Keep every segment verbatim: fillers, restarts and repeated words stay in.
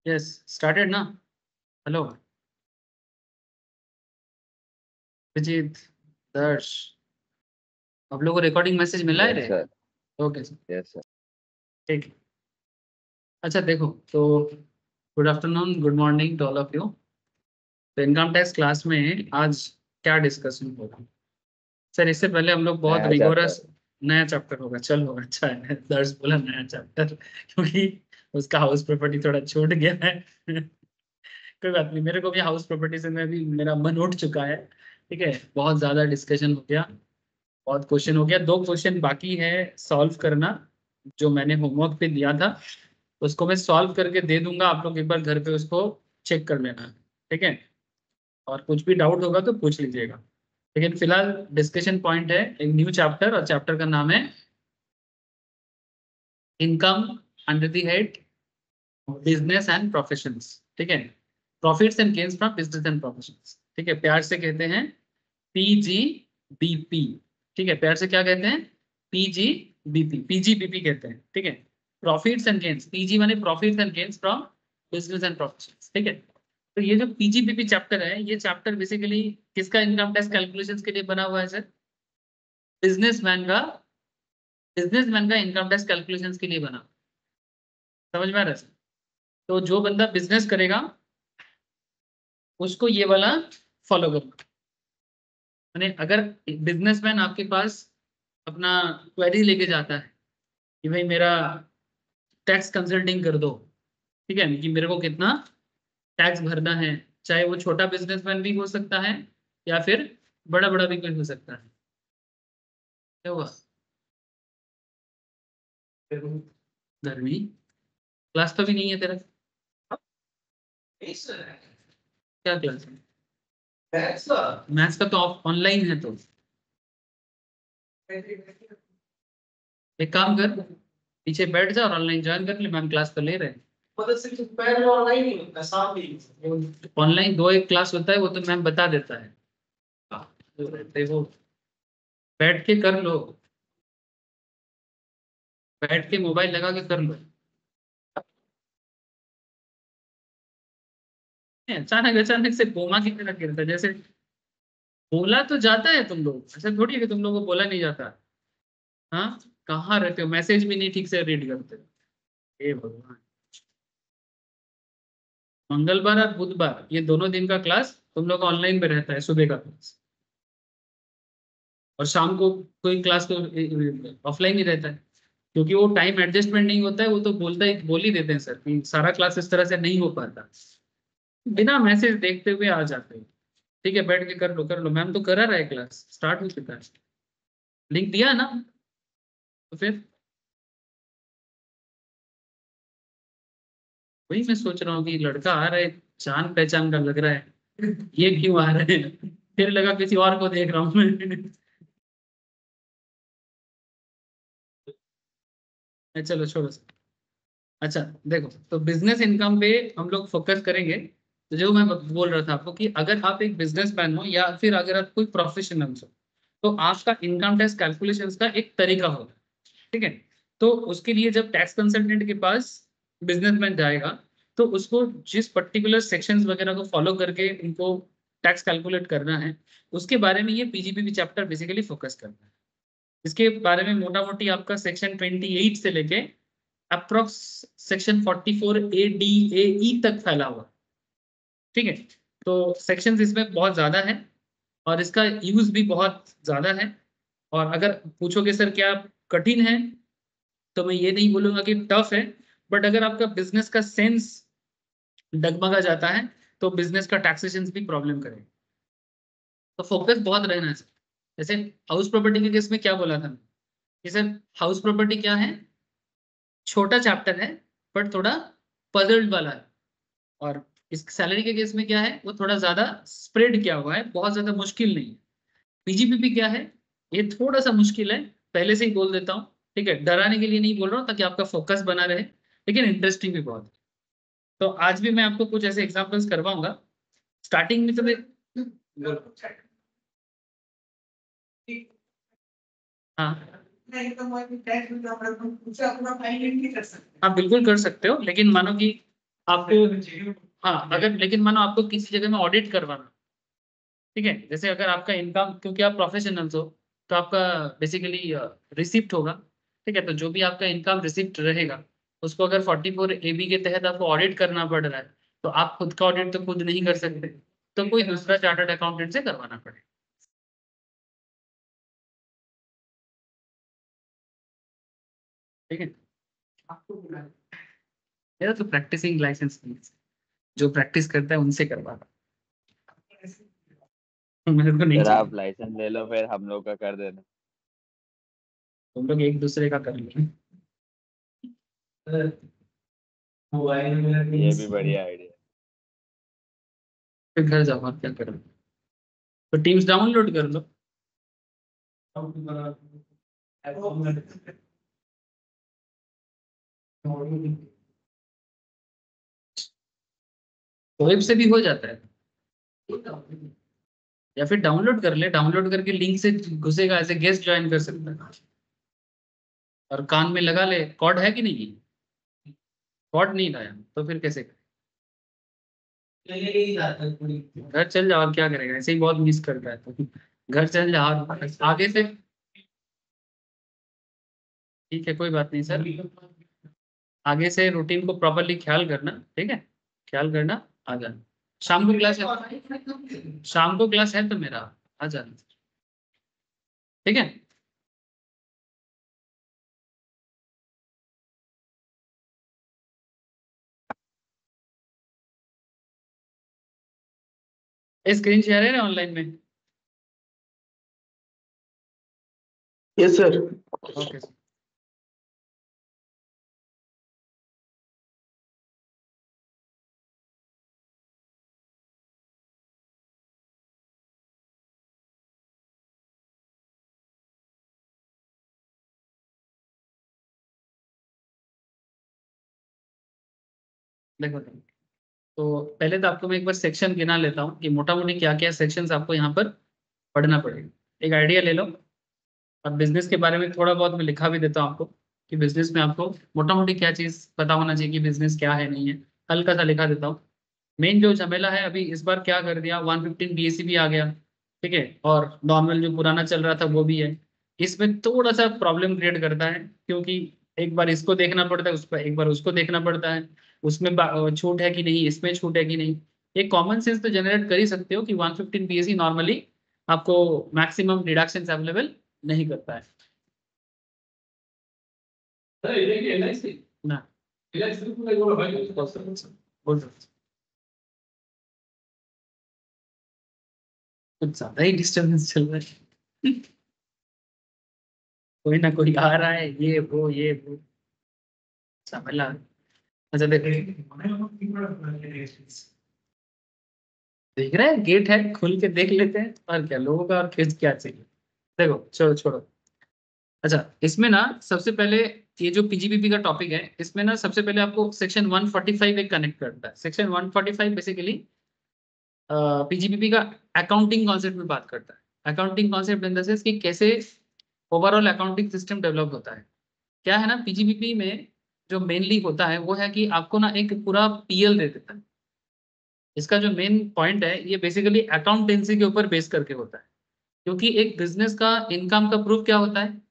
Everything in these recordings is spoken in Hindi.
यस स्टार्टेड ना। हेलो अभिजीत, दर्श, आप लोगों को रिकॉर्डिंग मैसेज मिला है रे? Okay sir, yes sir. ठीक है। अच्छा देखो, तो good afternoon, good morning to all of you. तो इनकम टैक्स क्लास में आज क्या डिस्कशन होगा सर? इससे पहले हम लोग बहुत नया रिगोरस चैप्टर। नया चैप्टर होगा। चल होगा, अच्छा है दर्श बोला नया चैप्टर क्योंकि उसका हाउस प्रॉपर्टी थोड़ा छूट गया है कोई बात नहीं, मेरे को भी हाउस प्रॉपर्टी से मैं भी मेरा मन उठ चुका है। ठीक है, बहुत ज्यादा डिस्कशन हो गया, बहुत क्वेश्चन हो गया। दो क्वेश्चन बाकी है सॉल्व करना, जो मैंने होमवर्क पे दिया था उसको मैं सॉल्व करके दे दूंगा। आप लोग एक बार घर पे उसको चेक कर लेना, ठीक है? और कुछ भी डाउट होगा तो पूछ लीजिएगा। लेकिन फिलहाल डिस्कशन पॉइंट है एक न्यू चैप्टर, और चैप्टर का नाम है income under the head business and professions. ठीक है, profits and gains from business and professions. ठीक है, प्यार से कहते हैं पीजीबीपी। ठीक है, प्यार से क्या कहते हैं? पीजीबीपी, पीजीबीपी कहते हैं। ठीक है, प्रॉफिट्स एंड गेन्स, पीजी माने profits and gains from business and professions. ठीक है, तो ये जो पीजीबीपी चैप्टर है, ये चैप्टर बेसिकली किसका इनकम टैक्स कैलकुलेशंस के लिए बना हुआ है सर? बिजनेसमैन का, बिजनेसमैन का इनकम टैक्स कैलकुलेशंस के लिए बना। समझ में आ रहा है सर? तो जो बंदा बिजनेस करेगा उसको ये वाला फॉलो करना। यानी अगर बिजनेसमैन आपके पास अपना क्वेरी लेके जाता है कि भाई मेरा टैक्स कंसल्टिंग कर दो, ठीक है, कि मेरे को कितना टैक्स भरना है, चाहे वो छोटा बिजनेसमैन भी हो सकता है या फिर बड़ा बड़ा भी कोई हो सकता है। क्या हुआ? गर्मी, क्लास तो भी नहीं है तेरा? क्या क्लास है? मैथ्स का तो ऑनलाइन है। तो एक काम कर, पीछे बैठ जा और ऑनलाइन ज्वाइन कर ले, मैम क्लास तो ले रहे हैं। ऑनलाइन दो एक क्लास होता है, वो तो मैम बता देता है। देखो, बैठ के कर लो, बैठ के मोबाइल लगा के कर लो। अचानक अचानक से बोमा की तरह गिरता है, जैसे बोला तो जाता है तुम लोग, ऐसा थोड़ी है कि तुम लोगों को बोला नहीं जाता। हाँ, कहाँ रहते हो? मैसेज भी नहीं ठीक से रीड करते हो। हे भगवान, मंगलवार और बुधवार ये दोनों दिन का क्लास तुम लोग ऑनलाइन में रहता है, सुबह का क्लास, और शाम को कोई क्लास तो ऑफलाइन ही रहता है। क्योंकि वो टाइम एडजस्टमेंट नहीं होता है, वो तो बोलता ही बोल ही देते हैं सर कि सारा क्लास इस तरह से नहीं हो पाता, बिना मैसेज देखते हुए आ जाते हैं। ठीक है, बैठ के कर लो कर लो, मैम तो करा रहा है, क्लास स्टार्ट हो चुका है, लिंक दिया है ना? तो फिर वही मैं सोच रहा हूँ कि लड़का आ रहा है, जान पहचान का लग रहा है, ये क्यों आ रहे हैं? फिर लगा किसी और को देख रहा हूँ मैं चलो छोड़ो। अच्छा देखो, तो बिजनेस इनकम पे हम लोग फोकस करेंगे। तो जो मैं बोल रहा था आपको कि अगर आप एक बिजनेसमैन हो या फिर अगर आप कोई प्रोफेशनल हो, तो आपका इनकम टैक्स कैलकुलेशंस का एक तरीका होगा। ठीक है, तो उसके लिए जब टैक्स कंसल्टेंट के पास बिजनेसमैन जाएगा, तो उसको जिस पर्टिकुलर सेक्शंस वगैरह को फॉलो करके उनको टैक्स कैलकुलेट करना है, उसके बारे में ये पीजीबीपी चैप्टर बेसिकली फोकस करता है। इसके बारे में मोटा मोटी आपका सेक्शन ट्वेंटी एट से लेके approx section forty four A D A E तक फैला हुआ। ठीक है, तो सेक्शंस इसमें बहुत ज्यादा है और इसका यूज भी बहुत ज्यादा है। और अगर पूछोगे सर क्या कठिन है, तो मैं ये नहीं बोलूंगा कि टफ है, बट अगर आपका बिजनेस का सेंस डगमगा जाता है तो बिजनेस का टैक्सेशन भी प्रॉब्लम करेगा। तो फोकस बहुत रहना है सर। जैसे हाउस प्रॉपर्टी के केस में क्या बोला था कि सर हाउस प्रॉपर्टी क्या है, छोटा चैप्टर है बट थोड़ा पजल्ड वाला है। और इस सैलरी के केस में क्या है, वो थोड़ा ज्यादा स्प्रेड किया हुआ है, बहुत ज्यादा मुश्किल नहीं है। पीजीपीपी क्या है, ये थोड़ा सा मुश्किल है, पहले से ही बोल देता हूँ। ठीक है, डराने के लिए नहीं बोल रहा हूँ, ताकि आपका फोकस बना रहे, लेकिन इंटरेस्टिंग भी बहुत है। तो आज भी मैं आपको कुछ ऐसे एग्जांपल्स करवाऊंगा। स्टार्टिंग में तो मैं हाँ हाँ बिल्कुल कर सकते हो, लेकिन मानो कि आपको, हाँ अगर लेकिन मानो आपको किसी जगह में ऑडिट करवाना, ठीक है, जैसे अगर आपका इनकम, क्योंकि आप प्रोफेशनल्स हो तो आपका बेसिकली रिसिप्ट होगा, ठीक है, तो जो भी आपका इनकम रिसिप्ट रहेगा उसको अगर फोर्टी फोर ए बी के तहत आपको ऑडिट करना पड़ रहा है तो आप खुद का ऑडिट तो खुद नहीं कर सकते, तो कोई दूसरा चार्टर्ड अकाउंटेंट से करवाना पड़ेगा। ठीक है, मेरा तो प्रैक्टिसिंग लाइसेंस नहीं है, जो प्रैक्टिस करता है उनसे करवाना, मेरे को नहीं सर चाहिए। आप लाइसेंस ले लो, फिर हम लोग का कर देना। तुम लोग एक दूसरे का कर लो। ये भी बढ़िया आइडिया। फिर घर जाओ और क्या करो, तो टीम्स डाउनलोड कर लो। वेब से भी हो जाता है, या फिर डाउनलोड कर ले, डाउनलोड करके लिंक से घुसेगा, ऐसे गेस्ट ज्वाइन कर सकता है, और कान में लगा ले, कॉर्ड है कि नहीं, कॉर्ड नहीं लाया तो फिर कैसे करे? घर चल जाओ और क्या करेगा, ऐसे ही बहुत मिस करता है, तो घर चल जाओ और आगे से, ठीक है कोई बात नहीं सर, आगे से रूटीन को प्रॉपरली ख्याल करना, ठीक है, ख्याल करना, आ जाना। शाम को क्लास है, शाम को क्लास है तो मेरा आ जाना, ठीक है। स्क्रीन शेयर है ना ऑनलाइन में? Yes sir. Okay sir. देखो, तो पहले तो आपको मैं एक बार सेक्शन गिना लेता हूँ कि मोटा मोटी क्या क्या सेक्शंस आपको यहाँ पर पढ़ना पड़ेगा, एक आइडिया ले लो। और बिजनेस के बारे में थोड़ा बहुत मैं लिखा भी देता हूँ आपको कि बिजनेस में आपको मोटा मोटी क्या चीज़ पता होना चाहिए कि बिजनेस क्या है नहीं है, हल्का सा लिखा देता हूँ। मेन जो झमेला है अभी इस बार क्या कर दिया, one fifteen B S C भी आ गया, ठीक है, और नॉर्मल जो पुराना चल रहा था वो भी है। इसमें थोड़ा सा प्रॉब्लम क्रिएट करता है, क्योंकि एक बार इसको देखना पड़ता है, उस पर एक बार उसको देखना पड़ता है, उसमें बा- छूट है कि नहीं, इसमें छूट है कि नहीं। एक कॉमन सेंस तो जनरेट कर ही सकते हो कि one fifteen B S C normally आपको मैक्सिमम डिडक्शन अवेलेबल नहीं करता है ना। बोल सकते, कुछ ज्यादा ही डिस्टर्बेंस चल रहा है। कोई ना कोई आ रहा है, ये वो ये वो झमेला। अच्छा देखो, देख रहे हैं गेट है, खुल के देख लेते हैं, और क्या लोगों का और किस क्या चाहिए। देखो चलो छोड़ो। अच्छा इसमें ना सबसे पहले, ये जो पी जी बी पी का टॉपिक है इसमें ना सबसे पहले आपको सेक्शन वन फोर्टी फाइव एक कनेक्ट करता है। Section one forty five basically P G B P का अकाउंटिंग कॉन्सेप्ट में बात करता है। Accounting concept in the sense कि कैसे ओवरऑल अकाउंटिंग सिस्टम डेवलप होता है। क्या है ना, पी जी बी पी में जो मेनली होता है वो है कि आपको ना एक पूरा पी एल दे देता है। इसका जो मेन पॉइंट है ये बेसिकली अकाउंटेंसी के ऊपर बेस करके होता है, क्योंकि एक बिजनेस का इनकम का प्रूफ क्या होता है,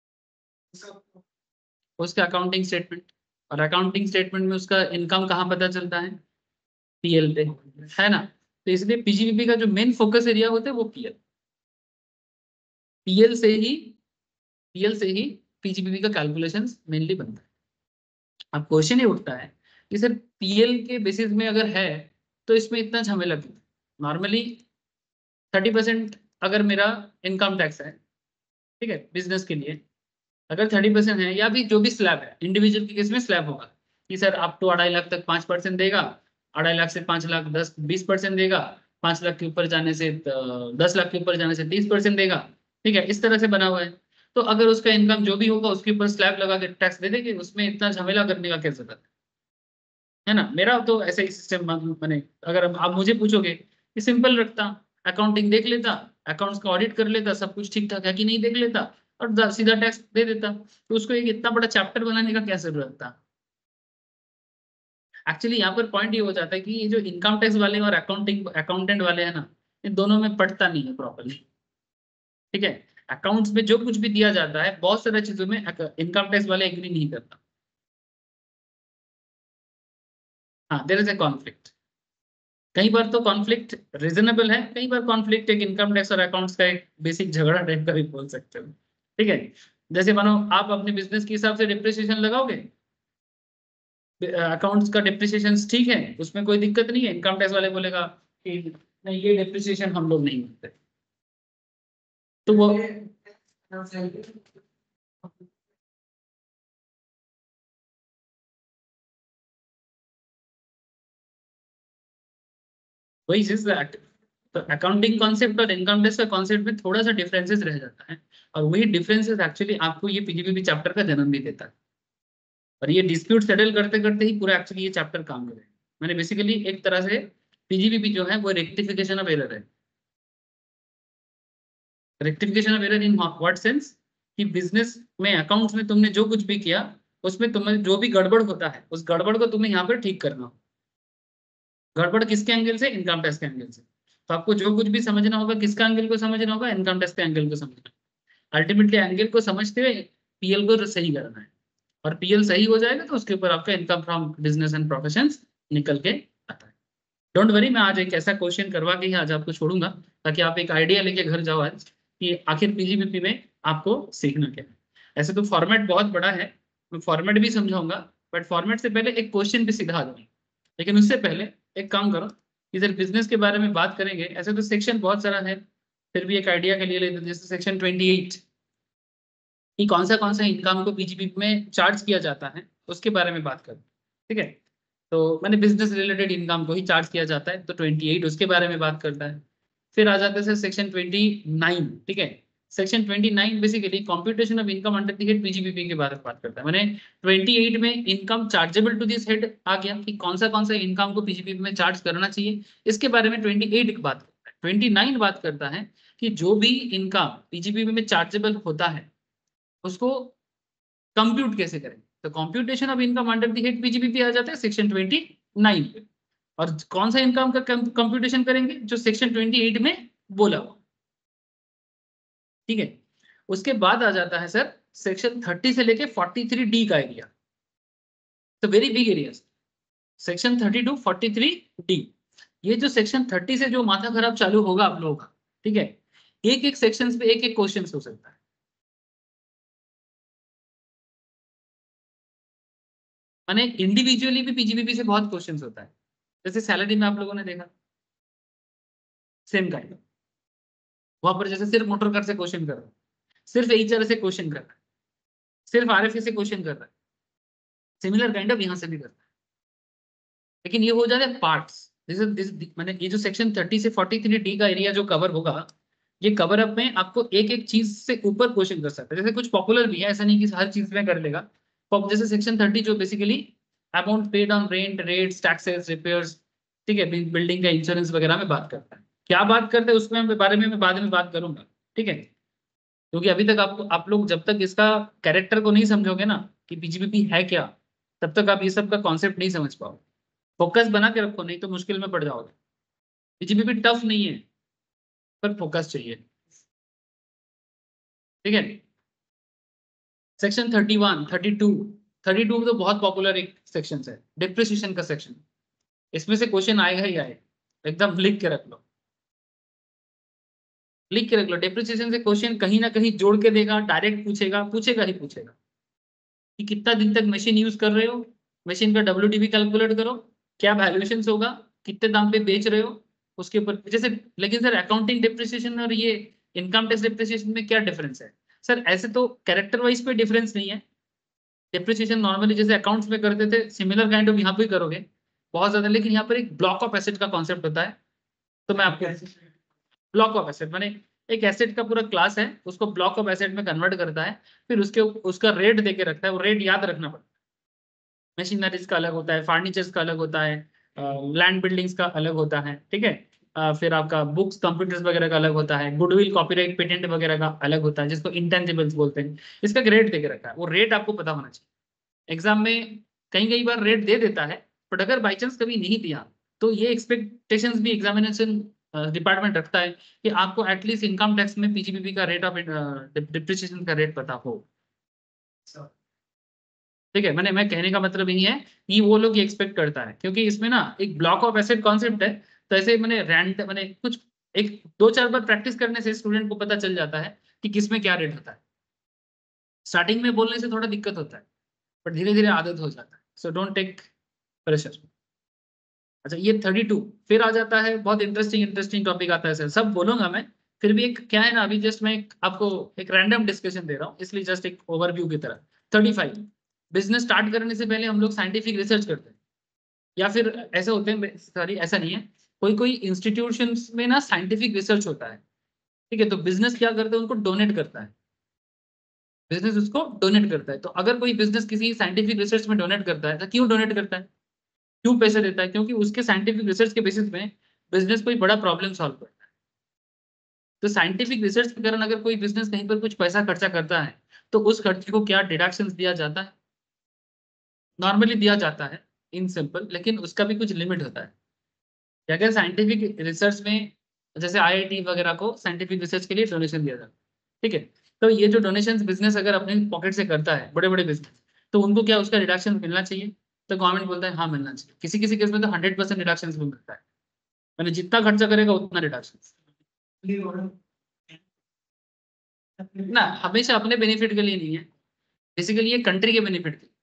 उसका अकाउंटिंग स्टेटमेंट, और अकाउंटिंग स्टेटमेंट में उसका इनकम कहाँ पता चलता है, पी एल पे, है ना। तो इसलिए पी जी बी पी का जो मेन फोकस एरिया होता है वो पी एल, पी एल से ही पी एल से ही पी जी बी पी का कैलकुलेशन मेनली बनता है। अब क्वेश्चन ये उठता है कि सर पी एल के बेसिस में अगर है तो इसमें इतना झमेला क्यों। नॉर्मली थर्टी परसेंट अगर मेरा इनकम टैक्स है, ठीक है, बिजनेस के लिए अगर थर्टी परसेंट है, या भी जो भी स्लैब है इंडिविजुअल के केस में स्लैब होगा कि सर अप टू अढ़ाई लाख तक पाँच परसेंट देगा, अढ़ाई लाख से पाँच लाख दस बीस परसेंट देगा, पाँच लाख के ऊपर जाने से अ, दस लाख के ऊपर जाने से तीस परसेंट देगा, ठीक है, इस तरह से बना हुआ है। तो अगर उसका इनकम जो भी होगा उसके ऊपर स्लैब लगा के टैक्स दे देंगे, उसमें इतना झमेला करने का क्या जरूरत है ना। मेरा तो ऐसा ही सिस्टम बने, अगर आप मुझे पूछोगे कि सिंपल रखता, अकाउंटिंग देख लेता, अकाउंट्स का ऑडिट कर लेता, सब कुछ ठीक ठाक है कि नहीं देख लेता, और दा- सीधा टैक्स दे देता, तो उसको एक इतना बड़ा चैप्टर बनाने का क्या जरूरत था। एक्चुअली यहाँ पर पॉइंट ये हो जाता है कि ये जो इनकम टैक्स वाले और अकाउंटिंग अकाउंटेंट वाले हैं ना, इन दोनों में पड़ता नहीं है प्रॉपरली। ठीक है, अकाउंट्स में जो कुछ भी दिया जाता है बहुत सारी चीजों में इनकम टैक्स वाले एग्री नहीं करता। हाँ, देयर इज ए कॉन्फ्लिक्ट। कई बार तो कॉन्फ्लिक्ट रीजनेबल है, कई बार कॉन्फ्लिक्ट एक इनकम टैक्स और अकाउंट्स का एक बेसिक झगड़ा टाइप का भी बोल सकते हो। ठीक है, जैसे मानो आप अपने बिजनेस के हिसाब से डिप्रिसिएशन लगाओगे, अकाउंट्स का डिप्रिसिएशन ठीक है, उसमें कोई दिक्कत नहीं है। इनकम टैक्स वाले बोलेगा कि नहीं, ये डिप्रिसिएशन हम लोग नहीं मानते, तो वो वही चीज, तो अकाउंटिंग कॉन्सेप्ट और इनकम टैक्स का कॉन्सेप्ट में थोड़ा सा डिफरेंसेस रह जाता है, और वही डिफरेंसेस एक्चुअली आपको ये पीजीबीपी चैप्टर का जन्म भी देता है। और ये डिस्प्यूट सेटल करते करते ही पूरा एक्चुअली ये चैप्टर काम करेगा। मैंने बेसिकली एक तरह से पीजीबीपी जो है वो रेक्टिफिकेशन ऑफ एरर है। Rectification of error in what sense, कि बिजनेस में अकाउंट्स में तुमने जो कुछ भी किया उसमें तुम्हें जो भी गड़बड़ होता है उस गड़बड़ को तुम्हें यहाँ पर ठीक करना हो। गड़बड़ किसके एंगल से? इनकम टैक्स के एंगल से। तो आपको जो कुछ भी समझना होगा किसका एंगल को समझना होगा? इनकम टैक्स के एंगल को समझना। अल्टीमेटली एंगल को समझते हुए पीएल को सही करना है, और पीएल सही हो जाएगा तो उसके ऊपर आपका income from business and professions निकल के आता है। डोंट वरी, मैं आज एक ऐसा क्वेश्चन करवा के ही आज आपको छोड़ूंगा ताकि आप एक आइडिया लेके घर जाओ आज कि आखिर पीजीबीपी में आपको सीखना क्या है। ऐसे तो फॉर्मेट बहुत बड़ा है, मैं फॉर्मेट भी समझाऊंगा, बट फॉर्मेट से पहले एक क्वेश्चन भी सिखा दूंगा। लेकिन उससे पहले एक काम करो, इधर बिजनेस के बारे में बात करेंगे। ऐसे तो सेक्शन बहुत सारा है, फिर भी एक आइडिया के लिए लेते हैं। जैसे सेक्शन ट्वेंटी एट कि कौन सा कौन सा इनकम को पीजीबीपी में चार्ज किया जाता है उसके बारे में बात करें। ठीक है, तो मैंने बिजनेस रिलेटेड इनकम को ही चार्ज किया जाता है, तो ट्वेंटी एट उसके बारे में बात करता है। फिर आ जाता है सेक्शन ट्वेंटी नाइन। ठीक है, section twenty nine basically computation of income under the head PGBP के बारे में बात करता है। मैंने ट्वेंटी एट में income chargeable to this head आ गया कि कौन सा कौन सा इनकम को पीजीबीपी में चार्ज करना चाहिए, इसके बारे में ट्वेंटी एट बात करता है। ट्वेंटी नाइन बात करता है कि जो भी इनकम पीजीबीपी में चार्जेबल होता है उसको कंप्यूट कैसे करें। तो computation of income under the head PGBP आ जाता है सेक्शन ट्वेंटी नाइन पे। और कौन सा इनकम का कंप्यूटेशन करेंगे? जो सेक्शन ट्वेंटी एट में बोला हुआ। ठीक है, उसके बाद आ जाता है सर सेक्शन थर्टी से लेके फोर्टी थ्री डी का एरिया, तो very big area, section thirty to forty three D. ये जो सेक्शन थर्टी से जो माथा खराब चालू होगा आप लोगों का, ठीक है, एक एक सेक्शन पे एक एक क्वेश्चन हो सकता है। माने इंडिविजुअली भी पीजीबीपी से बहुत क्वेश्चंस होता है। जैसे सैलरी में आप लोगों ने देखा सेम काइंड, वहां पर जैसे सिर्फ मोटर कार से क्वेश्चन कर रहा है, सिर्फ एचआर से क्वेश्चन कर रहा है, सिर्फ आरएफए से क्वेश्चन कर रहा है, सिमिलर काइंड ऑफ यहाँ से भी करता है। लेकिन ये हो जाता है पार्ट्स। जैसे मैंने ये जो सेक्शन थर्टी से फोर्टी थ्री डी का एरिया जो कवर होगा, ये कवर अप में आपको एक एक चीज से ऊपर क्वेश्चन कर सकता है। जैसे कुछ पॉपुलर भी है, ऐसा नहीं कि हर चीज में कर लेगा। जैसे सेक्शन थर्टी जो basically amount paid on rent, rates, taxes, repairs, ठीक है, बिल्डिंग का इंश्योरेंस वगैरह में बात करता है। क्या बात करते हैं उसमें बारे में मैं बाद में बात करूंगा। ठीक है, क्योंकि अभी तक आपको आप लोग जब तक इसका कैरेक्टर को नहीं समझोगे ना कि पीजीबीपी है क्या, तब तक आप ये सब का कॉन्सेप्ट नहीं समझ पाओगे। फोकस बना के रखो, नहीं तो मुश्किल में पड़ जाओगे। पीजीबीपी टफ नहीं है, पर फोकस चाहिए। ठीक है, section thirty one, thirty two, thirty two तो बहुत पॉपुलर एक सेक्शन है, डिप्रिसिएशन का सेक्शन। इसमें से क्वेश्चन आएगा ही आएगा, एकदम लिख के रख लो, लिख के रख लो। डिप्रिसिएशन से क्वेश्चन कहीं ना कहीं जोड़ के देगा, डायरेक्ट पूछेगा, पूछेगा ही पूछेगा कि कितना दिन तक मशीन यूज कर रहे हो, मशीन का डब्ल्यूडीवी कैलकुलेट करो, क्या वैल्यूएशन होगा, कितने दाम पे बेच रहे हो, उसके ऊपर जैसे। लेकिन सर अकाउंटिंग डिप्रिसिएशन और ये इनकम टैक्स डिप्रिसिएशन में क्या डिफरेंस है? सर ऐसे तो कैरेक्टर वाइज कोई डिफरेंस नहीं है। डिप्रिसिएशन नॉर्मली जैसे अकाउंट्स में करते थे, सिमिलर काइंड ऑफ यहाँ पे करोगे बहुत ज्यादा। लेकिन यहाँ पर एक ब्लॉक ऑफ एसेट का कॉन्सेप्ट होता है। तो मैं आपको ब्लॉक ऑफ एसेट माने एक एसेट का पूरा क्लास है, उसको ब्लॉक ऑफ एसेट में कन्वर्ट करता है, फिर उसके उसका रेट देके रखता है। वो रेट याद रखना पड़ता है। मशीनरीज का अलग होता है, फर्नीचर्स का अलग होता है, लैंड बिल्डिंग्स का अलग होता है। ठीक है, uh, फिर आपका बुक्स कंप्यूटर्स वगैरह का अलग होता है, गुडविल, कॉपीराइट, पेटेंट वगैरह का अलग होता है, जिसको इंटेंजिबल्स बोलते हैं। इसका रेट देके रखा है, वो रेट आपको पता होना चाहिए। एग्जाम में कई कई बार रेट दे देता है, बट अगर बाई चांस कभी नहीं दिया तो ये एक्सपेक्टेशंस भी एग्जामिनेशन डिपार्टमेंट रखता है कि आपको एटलीस्ट इनकम टैक्स में पीजीबीपी का रेट ऑफ डिप्रिसिएशन का रेट पता हो। ठीक है, मैंने मैं कहने का मतलब यही है कि वो लोग ये एक्सपेक्ट करता है, क्योंकि इसमें ना एक ब्लॉक ऑफ एसेट कॉन्सेप्ट है। तो ऐसे मैंने रैंड मैंने कुछ एक दो चार बार प्रैक्टिस करने से स्टूडेंट को पता चल जाता है कि किस में क्या रेट होता है। स्टार्टिंग में बोलने से थोड़ा दिक्कत होता है, बट धीरे धीरे आदत हो जाता है। So don't take pressure. अच्छा, ये थर्टी टू फिर आ जाता है, बहुत इंटरेस्टिंग इंटरेस्टिंग टॉपिक आता है सर, सब बोलूंगा मैं, फिर भी एक क्या है ना, अभी जस्ट मैं एक, आपको एक रैंडम डिस्कशन दे रहा हूँ, इसलिए जस्ट एक ओवरव्यू की तरह। थर्टी फाइव बिजनेस स्टार्ट करने से पहले हम लोग साइंटिफिक रिसर्च करते हैं, या फिर ऐसे होते हैं, सॉरी ऐसा नहीं है, कोई कोई इंस्टीट्यूशंस में ना साइंटिफिक रिसर्च होता है। ठीक है, तो बिजनेस क्या करता है, उनको डोनेट करता है, बिजनेस उसको डोनेट करता है। तो अगर कोई बिजनेस किसी साइंटिफिक रिसर्च में डोनेट करता है तो क्यों डोनेट करता है, क्यों पैसे देता है, क्योंकि उसके साइंटिफिक रिसर्च के बेसिस में बिजनेस कोई बड़ा प्रॉब्लम सॉल्व करता है। तो साइंटिफिक रिसर्च के कारण अगर कोई बिजनेस कहीं पर कुछ पैसा खर्चा करता है तो उस खर्चे को क्या डिडक्शंस दिया जाता है, नॉर्मली दिया जाता है इन सिंपल, लेकिन उसका भी कुछ लिमिट होता है। कि अगर साइंटिफिक रिसर्च में जैसे आईआईटी वगैरह को साइंटिफिक रिसर्च के लिए डोनेशन दिया जाता है, ठीक है, तो ये जो डोनेशन बिजनेस अगर अपने पॉकेट से करता है, बड़े बड़े बिजनेस, तो उनको क्या उसका रिडक्शन मिलना चाहिए, तो गवर्नमेंट बोलता है हाँ मिलना चाहिए। किसी किसी केस में तो हंड्रेड परसेंट रिडक्शन भी मिलता है, मैंने जितना खर्चा करेगा उतना रिडक्शन ना, हमेशा अपने बेनिफिट के लिए नहीं है, बेसिकली ये कंट्री के बेनिफिट के,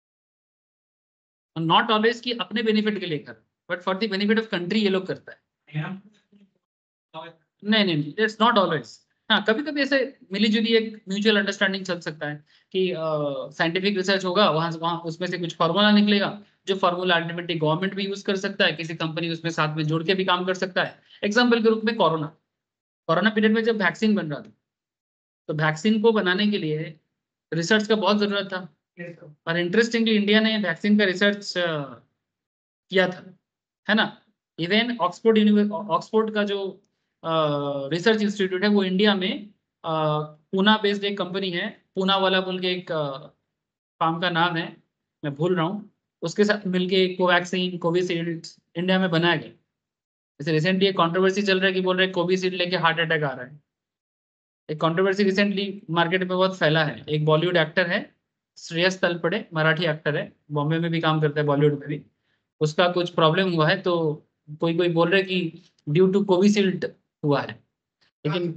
नॉट ऑलवेज कि अपने बेनिफिट के लिए कर, but for the benefit of country ये लोग करता है। नहीं नहीं नहीं, इट्स नॉट ऑलवेज। हाँ, कभी कभी ऐसे मिली जुली एक म्यूचुअल अंडरस्टैंडिंग चल सकता है कि साइंटिफिक रिसर्च होगा, वहां से वहां उसमें से कुछ फार्मूला निकलेगा, जो फार्मूला अल्टीमेटली गवर्नमेंट भी यूज कर सकता है, किसी कंपनी उसमें साथ में जोड़ के भी काम कर सकता है। एग्जाम्पल के रूप में कोरोना कोरोना पीरियड में जब वैक्सीन बन रहा था, तो वैक्सीन को बनाने के लिए रिसर्च का बहुत जरूरत था, और इंटरेस्टिंगली इंडिया ने वैक्सीन का रिसर्च किया था, है ना। इवन ऑक्सफोर्ड यूनिवर्सिटी ऑक्सफोर्ड का जो रिसर्च इंस्टीट्यूट है वो इंडिया में पूना बेस्ड एक कंपनी है, पूना वाला बोल के एक फार्म का नाम है, मैं भूल रहा हूँ, उसके साथ मिलके कोवैक्सीन कोविशील्ड इंडिया में बनाया गया। जैसे रिसेंटली एक कंट्रोवर्सी चल रहा है कि बोल रहे कोविशील्ड लेके हार्ट अटैक आ रहा है। एक कंट्रोवर्सी रिसेंटली मार्केट में बहुत फैला है, एक बॉलीवुड एक्टर है श्रेयस तलपड़े, मराठी एक्टर है, बॉम्बे में भी काम करता है, बॉलीवुड में भी, उसका कुछ प्रॉब्लम हुआ है, तो कोई कोई बोल रहे कि ड्यू टू कोविशील्ड हुआ है, लेकिन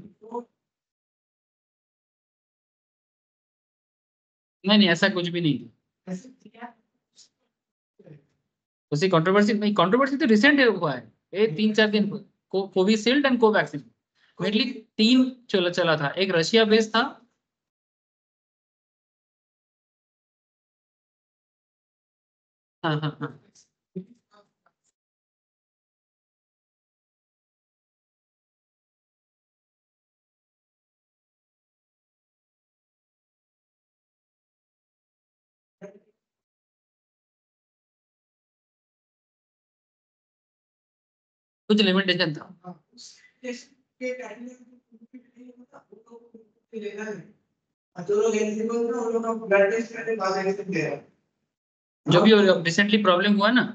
नहीं नहीं ऐसा कुछ भी नहीं। उसी कंट्रोवर्सी नहीं, कंट्रोवर्सी तो रिसेंट हुआ है, ये तीन चार दिन को कोविशील्ड एंड कोवैक्सीन मेनली तीन चला चला था, एक रशिया बेस्ड था, हाँ हाँ हाँ, कुछ लिमिटेशन था। जो भी रिसेंटली प्रॉब्लम हुआ ना,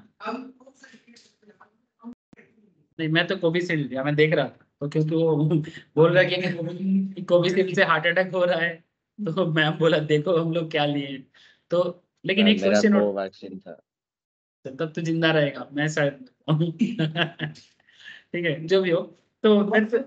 नहीं मैं तो कोविशील्ड लिया, मैं देख रहा था, तो क्योंकि वो बोल रहा है कि कोविशील्ड से हार्ट अटैक हो रहा है, तो मैम बोला देखो हम लोग क्या लिए, तो लेकिन एक मेरा क्वेश्चन, कोवैक्सीन था। तब तो जिंदा रहेगा, मैं शायद ठीक है, जो भी हो, तो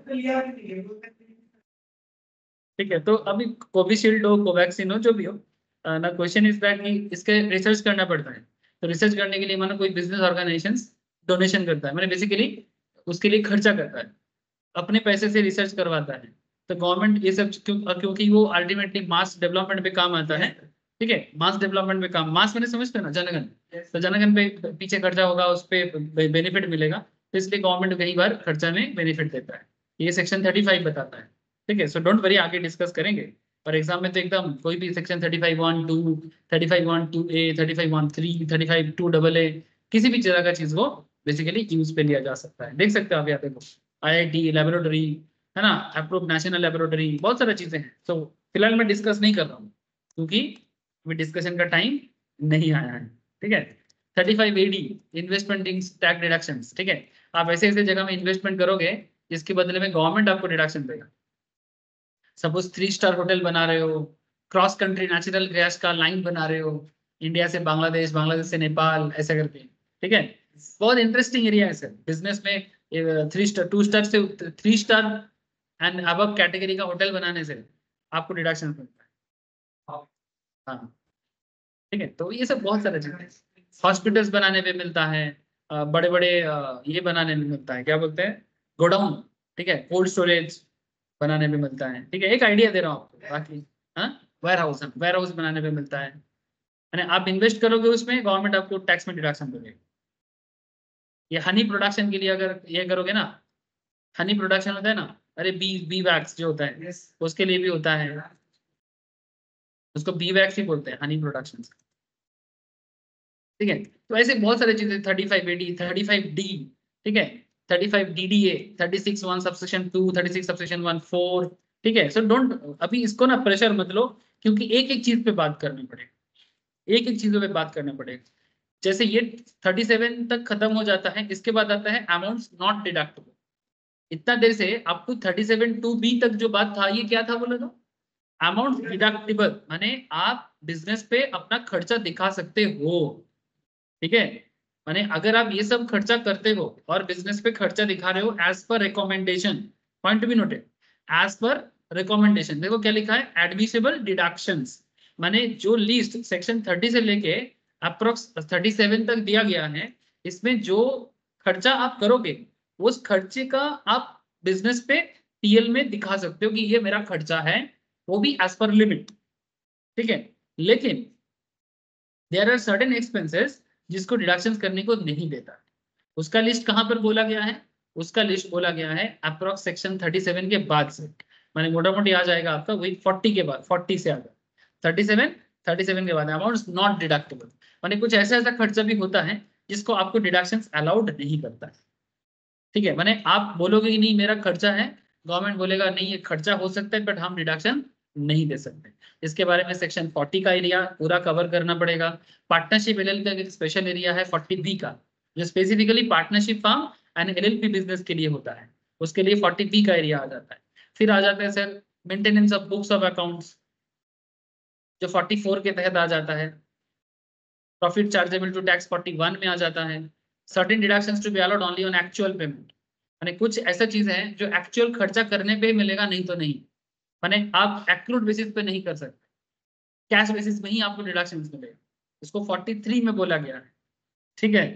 ठीक है, तो अभी कोविशील्ड हो कोवैक्सीन हो जो भी हो ना, क्वेश्चन इज दैट कि इसके रिसर्च करना पड़ता है। तो रिसर्च करने के लिए मानो कोई बिजनेस ऑर्गेनाइजेशन डोनेशन करता है, मैंने बेसिकली उसके लिए खर्चा करता है, अपने पैसे से रिसर्च करवाता है। तो गवर्नमेंट ये सब क्यों, क्योंकि वो अल्टीमेटली मास डेवलपमेंट पे काम आता है, ठीक है, मास डेवलपमेंट पे काम, मास मैंने समझते हो ना, जनगण, तो जनगण पे पीछे खर्चा होगा, उस पर बेनिफिट मिलेगा, तो इसलिए गवर्नमेंट कई बार खर्चा में बेनिफिट देता है, ये सेक्शन थर्टी फाइव बताता है। ठीक है, सो डोंट वरी, आगे डिस्कस करेंगे, और एग्जाम में तो एकदम कोई भी section thirty five one two thirty five one two A thirty five one three thirty five two double A किसी भी तरह का चीज को बेसिकली यूज पे लिया जा सकता है। देख सकते हो आप यहाँ देखो, आईआईटी लेबोरेटरी, है ना, अप्रूव नेशनल लेबोरेटरी, बहुत सारी चीजें हैं। तो फिलहाल मैं डिस्कस नहीं कर रहा हूँ क्योंकि अभी डिस्कशन का टाइम नहीं आया है। ठीक है, thirty five A D investment tax deduction, ठीक है। आप ऐसे ऐसे जगह में इन्वेस्टमेंट करोगे जिसके बदले में गवर्नमेंट आपको डिडक्शन देगा। सपोज थ्री स्टार होटल बना रहे हो, क्रॉस कंट्री नेचुरल गैस का लाइन बना रहे हो, इंडिया से बांग्लादेश, बांग्लादेश से नेपाल, ऐसे करके, ठीक है। बहुत इंटरेस्टिंग एरिया है सर बिजनेस में। थ्री स्टार, टू स्टार से three star and above category का होटल बनाने से आपको डिडक्शन मिलता है। हाँ, ठीक है। तो ये सब बहुत सारे चीजें, हॉस्पिटल्स बनाने पे मिलता है, बड़े बड़े ये बनाने में मिलता है, क्या बोलते हैं, गोडाउन, ठीक है, कोल्ड स्टोरेज बनाने में मिलता है, ठीक है। एक आइडिया दे रहा हूँ आपको, बाकी हाँ, वेयर हाउस, वेयर हाउस बनाने पे मिलता है। यानी आप इन्वेस्ट करोगे उसमें, गवर्नमेंट आपको टैक्स में डिडक्शन देगी। ये हनी प्रोडक्शन के लिए अगर ये करोगे ना, हनी प्रोडक्शन होता है ना, अरे बी बी वैक्स जो होता है उसके लिए भी होता है, उसको बी वैक्स ही बोलते हैं, हनी प्रोडक्शन, ठीक है। तो ऐसे बहुत सारी चीजें, thirty five A D, thirty five D, ठीक है, thirty five D D A, thirty six one subsection two, thirty six subsection one four, ठीक है। सो डोंट, अभी इसको ना प्रेशर मत लो, क्योंकि एक एक चीज पे बात करनी पड़ेगी, एक एक चीजों पे बात करना पड़ेगा। जैसे ये थर्टी सेवन तक खत्म हो जाता है, इसके बाद आता है अमाउंट्स नॉट डिडक्टेबल। इतना देर से आपको थर्टी सेवन टू बी तक जो बात था, ये क्या था बोले तो, अमाउंट डिडक्टेबल, माने आप बिजनेस पे अपना खर्चा दिखा सकते हो, ठीक है। माने अगर आप ये सब खर्चा करते हो और बिजनेस पे खर्चा दिखा रहे हो as per recommendation, point to be noted, as per recommendation, देखो क्या लिखा है, एडमिसिबल डिडक्शंस, माने जो लिस्ट सेक्शन थर्टी से लेके अप्रोक्स थर्टी सेवन तक दिया गया है, इसमें जो खर्चा आप करोगे उस खर्चे का आप बिजनेस पे टीएल में दिखा सकते हो कि ये मेरा खर्चा है, वो भी एज पर लिमिट, ठीक है। लेकिन देयर आर सर्टेन एक्सपेंसेस जिसको डिडक्शन करने को नहीं देता, उसका लिस्ट कहां पर बोला गया है, उसका लिस्ट बोला गया है अप्रोक्स सेक्शन थर्टी सेवन के बाद से, माने मोटा मोटी आ जाएगा आपका वही फोर्टी के बाद, फोर्टी से आगे थर्टी सेवन, थर्टी सेवन के बाद अमाउंट्स नॉट डिडक्टेबल, माने कुछ ऐसा ऐसा खर्चा भी होता है जिसको आपको डिडक्शंस अलाउड नहीं करता है, ठीक है। माने आप बोलोगे कि नहीं मेरा खर्चा है, गवर्नमेंट बोलेगा नहीं ये खर्चा हो सकता है बट हम डिडक्शन नहीं दे सकते। इसके बारे में सेक्शन फोर्टी का एरिया पूरा कवर करना पड़ेगा। पार्टनरशिप एलएल का एक स्पेशल एरिया है फोर्टी बी का, जो specifically partnership firm and LLP business के लिए होता है, उसके लिए फोर्टी बी का एरिया आ जाता है। फिर आ जाता है sir maintenance of books of accounts, जो फोर्टी फोर के तहत आ जाता है। Profit chargeable to tax forty one में आ जाता है। Certain deductions to be allowed only on actual payment, माने कुछ ऐसा चीज है जो एक्चुअल खर्चा करने पे मिलेगा, नहीं तो नहीं, माने आप एक्रूड बेसिस पे नहीं कर सकते, कैश बेसिस में ही आपको डिडक्शन मिलेगा, इसको फोर्टी थ्री में बोला गया है, ठीक है।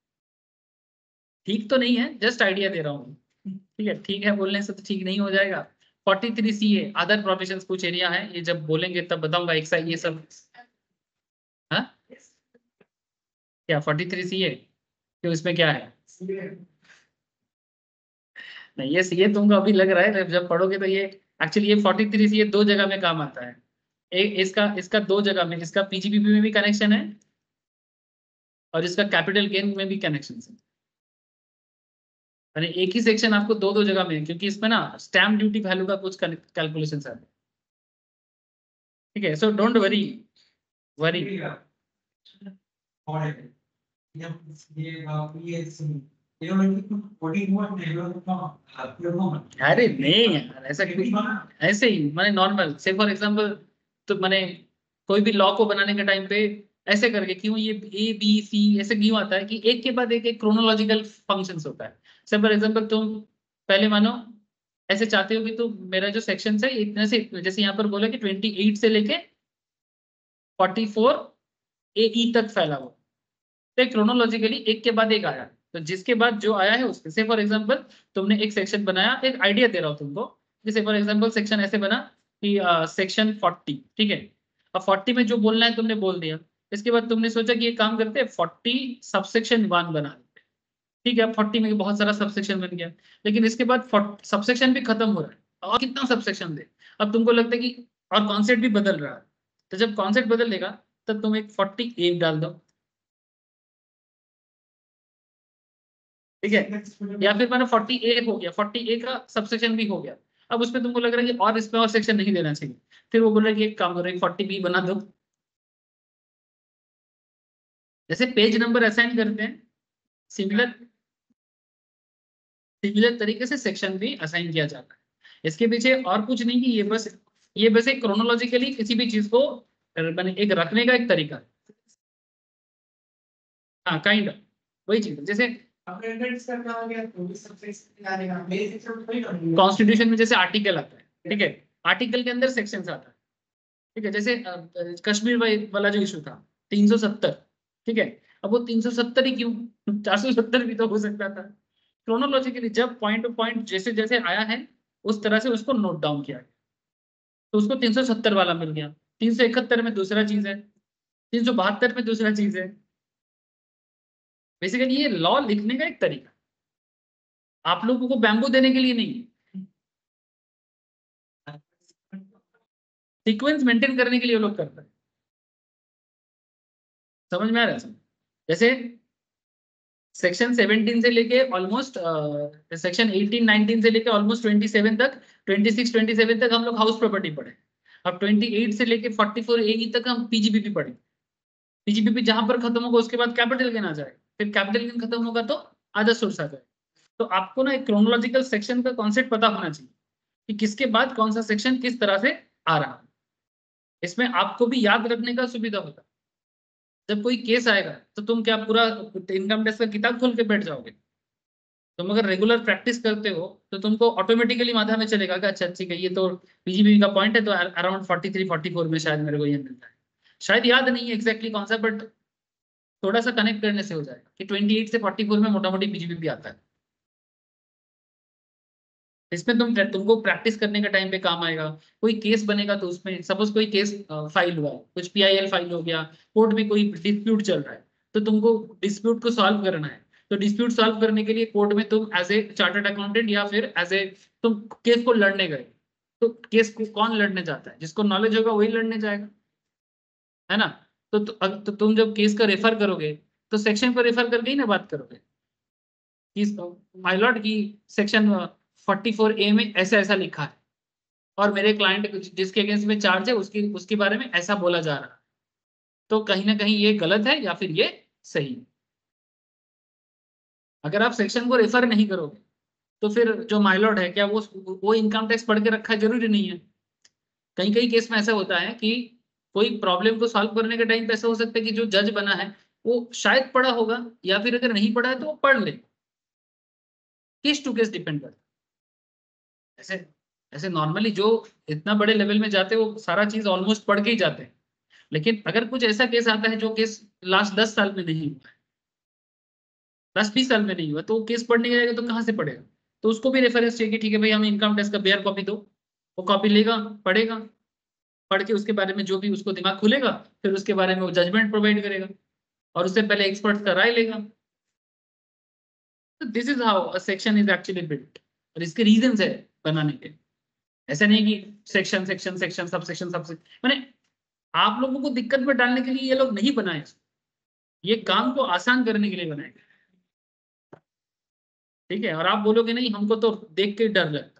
ठीक तो नहीं है, जस्ट आइडिया दे रहा हूँ, ठीक है। ठीक है बोलने से तो ठीक नहीं हो जाएगा। Forty three C A other provisions, कुछ एरिया है, ये जब बोलेंगे तब बताऊंगा एक साइड ये सब, हाँ क्या फोर्टी थ्री सी ए, क्यों इसमें क्या है, नहीं ये सी ए तुमको अभी लग रहा है, जब पढ़ोगे तो ये एक्चुअली ये फोर्टी थ्री सी ए दो जगह में काम आता है, एक इसका इसका दो जगह में, इसका पीजीपीपी में भी कनेक्शन है और इसका कैपिटल गेन में भी कनेक्शन है, यानी एक ही सेक्शन आपको दो दो जगह में, क्योंकि इसमें ना स्टैम्प ड्यूटी वैल्यू का कुछ कैलकुलेशन है, ठीक है। सो डोंट वरी वरी अरे नहीं यार, ऐसा ऐसे ही मैंने नॉर्मल से फॉर एग्जांपल, तो मैंने कोई भी लॉ को बनाने के टाइम पे ऐसे करके, क्यों ये ए बी सी ऐसे क्यों आता है कि एक के बाद एक एक क्रोनोलॉजिकल फंक्शंस होता है। से फॉर एग्जांपल तुम पहले मानो ऐसे चाहते हो कि तो मेरा जो सेक्शन है इतने से इतने, जैसे यहाँ पर बोला कि ट्वेंटी एट से लेके फोर्टी फोर ए ई तक फैला हुआ, तो क्रोनोलॉजिकली एक के बाद एक आया, तो जिसके बाद जो आया है उसके, से फॉर एग्जांपल तुमने एक सेक्शन बनाया, एक आइडिया दे रहा हूँ तुमको, जैसे फॉर एग्जांपल सेक्शन ऐसे बना कि सेक्शन फोर्टी, ठीक है। अब फोर्टी में जो बोलना है तुमने बोल दिया, इसके बाद तुमने सोचा कि ये काम करते हैं फोर्टी सबसेक्शन वन बना देते हैं, ठीक है। अब फोर्टी में बहुत सारा सबसेक्शन बन गया, लेकिन इसके बाद सबसेक्शन भी खत्म हो रहा है, और कितना सबसेक्शन दे, अब तुमको लगता है कि और कॉन्सेप्ट भी बदल रहा है, तो जब कॉन्सेप्ट बदलेगा तब तुम एक फोर्टी एक डाल दो, ठीक है। या फिर मैंने फोर्टी ए हो गया, फोर्टी ए का सबसेक्शन भी हो गया, अब उसमें तुमको लग रहा है कि और इसमें और सेक्शन नहीं देना चाहिए, फिर वो बोल रहा है कि एक काम करो एक फोर्टी बी बना दो, जैसे पेज नंबर असाइन करते हैं, सिमिलर सिमिलर तरीके से सेक्शन भी असाइन किया जाता है। इसके पीछे और कुछ नहीं कि ये बस ये बस एक क्रोनोलॉजिकली किसी भी चीज को मैंने एक रखने का एक तरीका है। हाँ काइंड ऑफ वही चीज है। जैसे कॉन्स्टिट्यूशन में जैसे आर्टिकल आता है, ठीक है, आर्टिकल के अंदर सेक्शंस आता है, ठीक है। जैसे अ, अ, कश्मीर वाई- वाला जो इशू था तीन सौ सत्तर, ठीक है, अब वो तीन सौ सत्तर ही क्यों, चार सौ सत्तर भी तो हो सकता था। क्रोनोलॉजिकली जब पॉइंट टू पॉइंट जैसे जैसे आया है उस तरह से उसको नोट डाउन किया गया, तो उसको तीन सौ सत्तर वाला मिल गया। तीन सौ इकहत्तर में दूसरा चीज है, तीन सौ बहत्तर में दूसरा चीज है। बेसिकली ये लॉ लिखने का एक तरीका, आप लोगों को बैम्बू देने के लिए नहीं, सीक्वेंस मेंटेन करने के लिए वो लोग करते हैं। समझ में आ रहा है? जैसे सेक्शन सेवनटीन से लेके ऑलमोस्ट सेक्शन एटीन नाइनटीन से लेके ऑलमोस्ट ट्वेंटी सेवन तक, ट्वेंटी सिक्स ट्वेंटी सेवन तक हम लोग हाउस प्रॉपर्टी पढ़े। अब ट्वेंटी एट से लेके फोर्टी फोर ए तक हम पीजीबीपी पढ़े। पीजीबीपी जहां पर खत्म होगा उसके बाद कैपिटल गेन आ जाएगा, फिर कैपिटल गेन खत्म होगा तो अदर सोर्स आ जाएगा। तो आपको ना एक क्रोनोलॉजिकल सेक्शन का कॉन्सेप्ट पता होना चाहिए कि किसके बाद कौन सा सेक्शन किस तरह से आ रहा है। इसमें आपको भी याद रखने का सुविधा होता है। जब कोई केस आएगा तो तुम क्या पूरा इनकम टैक्स का किताब खोल के बैठ जाओगे? तुम अगर रेगुलर प्रैक्टिस करते हो तो तुमको ऑटोमेटिकली माथा में चलेगा कि अच्छा ठीक है ये तो पीजीबी का पॉइंट है, तो around forty three forty four में शायद मेरे को ये मिलता है। शायद याद नहीं है एग्जैक्टली कौन सा, बट थोड़ा सा कनेक्ट करने से हो जाएगा कि ट्वेंटी एट से फोर्टी फोर में मोटा मोटी पीजीबी आता है। इसमें तुम तुमको प्रैक्टिस करने का टाइम पे काम आएगा। कोई केस बनेगा तो उसमें सपोज कोई केस फाइल हुआ है, कुछ पीआईएल फाइल हो गया, कोर्ट में कोई डिस्प्यूट चल रहा है, तो तुमको डिस्प्यूट को सॉल्व करना है। तो डिस्प्यूट सॉल्व करने के लिए कोर्ट में तुम एज ए चार्टर्ड अकाउंटेंट या फिर एज ए तुम केस को लड़ने गए, तो केस को कौन लड़ने जाता है? जिसको नॉलेज होगा वही लड़ने जाएगा, है ना? तो, तो, अग- तो तुम जब केस का रेफर करोगे तो सेक्शन को रेफर करके ही ना बात करोगे कि माय लॉर्ड की सेक्शन फोर्टी फोर ए में ऐसा ऐसा लिखा है और मेरे क्लाइंट जिसके अगेंस्ट में चार्ज है उसकी उसके बारे में ऐसा बोला जा रहा है, तो कहीं ना कहीं ये गलत है या फिर ये सही है। अगर आप सेक्शन को रेफर नहीं करोगे तो फिर जो माइलॉर्ड है क्या वो वो इनकम टैक्स पढ़ के रखा है? जरूरी नहीं है। कहीं कहीं केस में ऐसा होता है कि कोई प्रॉब्लम को सॉल्व करने के टाइम पे ऐसा हो सकता है कि जो जज बना है वो शायद पढ़ा होगा, या फिर अगर नहीं पढ़ा है तो वो पढ़ ले। केस टू केस डिपेंड करता है। ऐसे ऐसे नॉर्मली जो इतना बड़े लेवल में जाते हैं वो सारा चीज ऑलमोस्ट पढ़ के ही जाते हैं। लेकिन अगर कुछ ऐसा केस आता है जो केस लास्ट दस साल में नहीं हुआ है, दस बीस साल में नहीं हुआ, तो वो केस पढ़ने जाएगा तो कहाँ से पढ़ेगा? तो उसको भी रेफरेंस चाहिए कि ठीक है भाई हमें इनकम टैक्स का बेयर कॉपी दो। वो कॉपी लेगा, पढ़ेगा, पढ़ के उसके बारे में जो भी उसको दिमाग खुलेगा फिर उसके बारे में वो जजमेंट प्रोवाइड करेगा और उससे पहले एक्सपर्ट का राय लेगा। तो this is how a section is actually built, और इसके रीजंस है बनाने के। ऐसा नहीं कि section section section subsection subsection मैंने आप लोगों को दिक्कत में डालने के लिए ये लोग नहीं बनाए, ये काम को आसान करने के लिए बनाए गए। ठीक है, और आप बोलोगे नहीं हमको तो देख के डर लगता,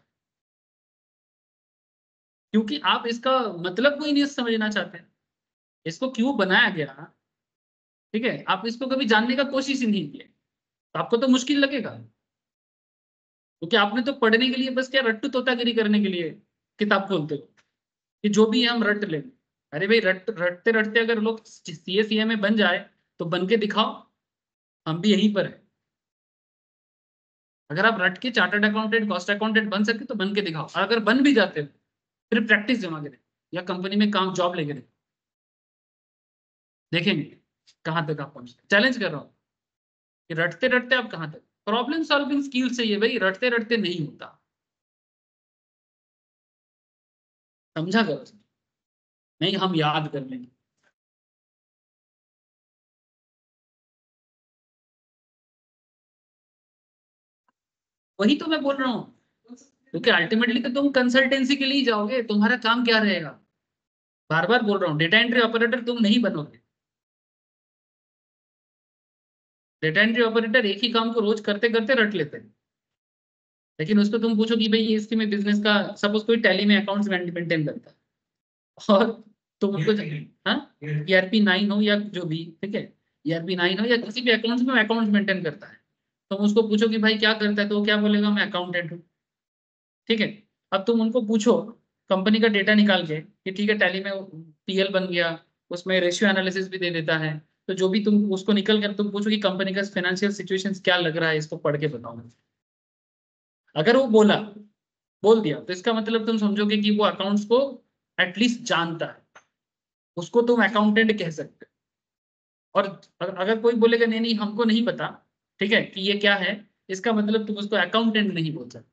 क्योंकि आप इसका मतलब को ही नहीं समझना चाहते, इसको क्यों बनाया गया। ठीक है, आप इसको कभी जानने का कोशिश ही नहीं किया तो आपको तो मुश्किल लगेगा, क्योंकि आपने तो पढ़ने के लिए बस क्या रट्टू तोतागिरी करने के लिए किताब खोलते हो कि जो भी है हम रट लेंगे। अरे भाई रट रटते रटते अगर लोग सीए सीए में बन जाए तो बन के दिखाओ, हम भी यहीं पर है। अगर आप रट के चार्टर्ड अकाउंटेंट कॉस्ट अकाउंटेंट बन सकते तो बन के दिखाओ, और अगर बन भी जाते हो फिर प्रैक्टिस जमा के देखो या कंपनी में काम जॉब लेके देखो, देखेंगे कहाँ तक आप पहुंचते। चैलेंज कर रहा हूँ कि रटते रटते आप कहाँ तक, प्रॉब्लम सॉल्विंग स्किल चाहिए भाई, रटते रटते नहीं होता। समझा करो, नहीं हम याद कर लेंगे। वही तो मैं बोल रहा हूँ, क्योंकि अल्टीमेटली तो तुम कंसल्टेंसी के लिए ही जाओगे, तुम्हारा काम क्या रहेगा? बार बार बोल रहा हूँ डेटा एंट्री ऑपरेटर तुम नहीं बनोगे। डेटा एंट्री ऑपरेटर एक ही काम को रोज करते करते रट लेते हैं, लेकिन उसको तुम पूछो कि भाई ये इसके में बिजनेस का सपोज कोई टैली में अकाउंट्स मेंटेन करता है और तुम उसको हाँ ईआरपी नाइन हो या जो भी, ठीक है, ईआरपी नाइन हो या किसी भी अकाउंट्स में अकाउंट मेंटेन करता है, तुम उसको पूछो कि भाई क्या करता है, तो वो क्या बोलेगा, मैं अकाउंटेंट हूँ। ठीक है, अब तुम उनको पूछो कंपनी का डेटा निकाल के कि ठीक है टैली में पीएल बन गया, उसमें रेशियो एनालिसिस भी दे देता है, तो जो भी तुम उसको निकल कर तुम पूछो कि कंपनी का फाइनेंशियल सिचुएशन क्या लग रहा है, इसको पढ़ के बताओ। अगर वो बोला बोल दिया तो इसका मतलब तुम समझोगे कि वो अकाउंट्स को एटलीस्ट जानता है, उसको तुम अकाउंटेंट कह सकते हो। और अगर कोई बोलेगा नहीं नहीं हमको नहीं पता, ठीक है कि ये क्या है, इसका मतलब तुम उसको अकाउंटेंट नहीं बोल सकते,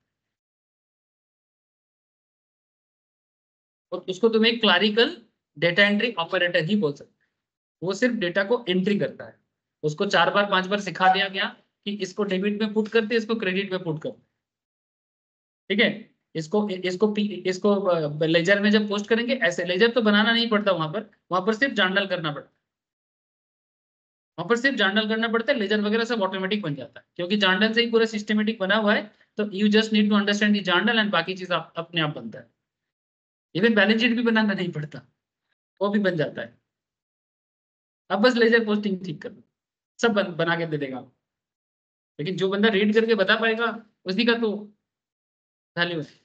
और उसको तुम एक क्लरिकल डेटा एंट्री ऑपरेटर ही बोल सकते हो। वो सिर्फ डेटा को एंट्री करता है, उसको चार बार पांच बार सिखा दिया गया कि इसको डेबिट में पुट करते, इसको क्रेडिट में पुट करते, ठीक है। इसको इसको इसको लेजर में जब पोस्ट करेंगे ऐसे, लेजर तो बनाना नहीं पड़ता वहां पर, वहां पर सिर्फ जर्नल करना पड़ता है, वहां पर सिर्फ जर्नल करना पड़ता है, लेजर वगैरह सब ऑटोमेटिक बन जाता है, क्योंकि जर्नल से ही पूरा सिस्टमेटिक बना हुआ है। तो you just need to understand the journal and बाकी चीज आप अपने आप बनता है। इवन बैलेंस शीट भी बनाना नहीं पड़ता, वो भी बन जाता है। अब बस लेजर पोस्टिंग ठीक कर दो, सब बन, बना के दे देगा। लेकिन जो बंदा रीड करके बता पाएगा उसी का तो वैल्यू है।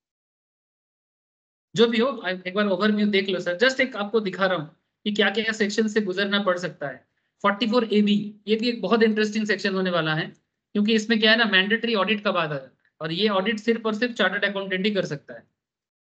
जो भी हो एक बार ओवरव्यू देख लो सर, जस्ट एक आपको दिखा रहा हूँ कि क्या क्या सेक्शन से गुजरना पड़ सकता है। फोर्टी फोर ए बी, ये भी एक बहुत इंटरेस्टिंग सेक्शन होने वाला है, क्योंकि इसमें क्या है ना, मैंडेटरी ऑडिट का बात आ जाता है, और ये ऑडिट सिर्फ और सिर्फ चार्टर्ड अकाउंटेंट ही कर सकता है।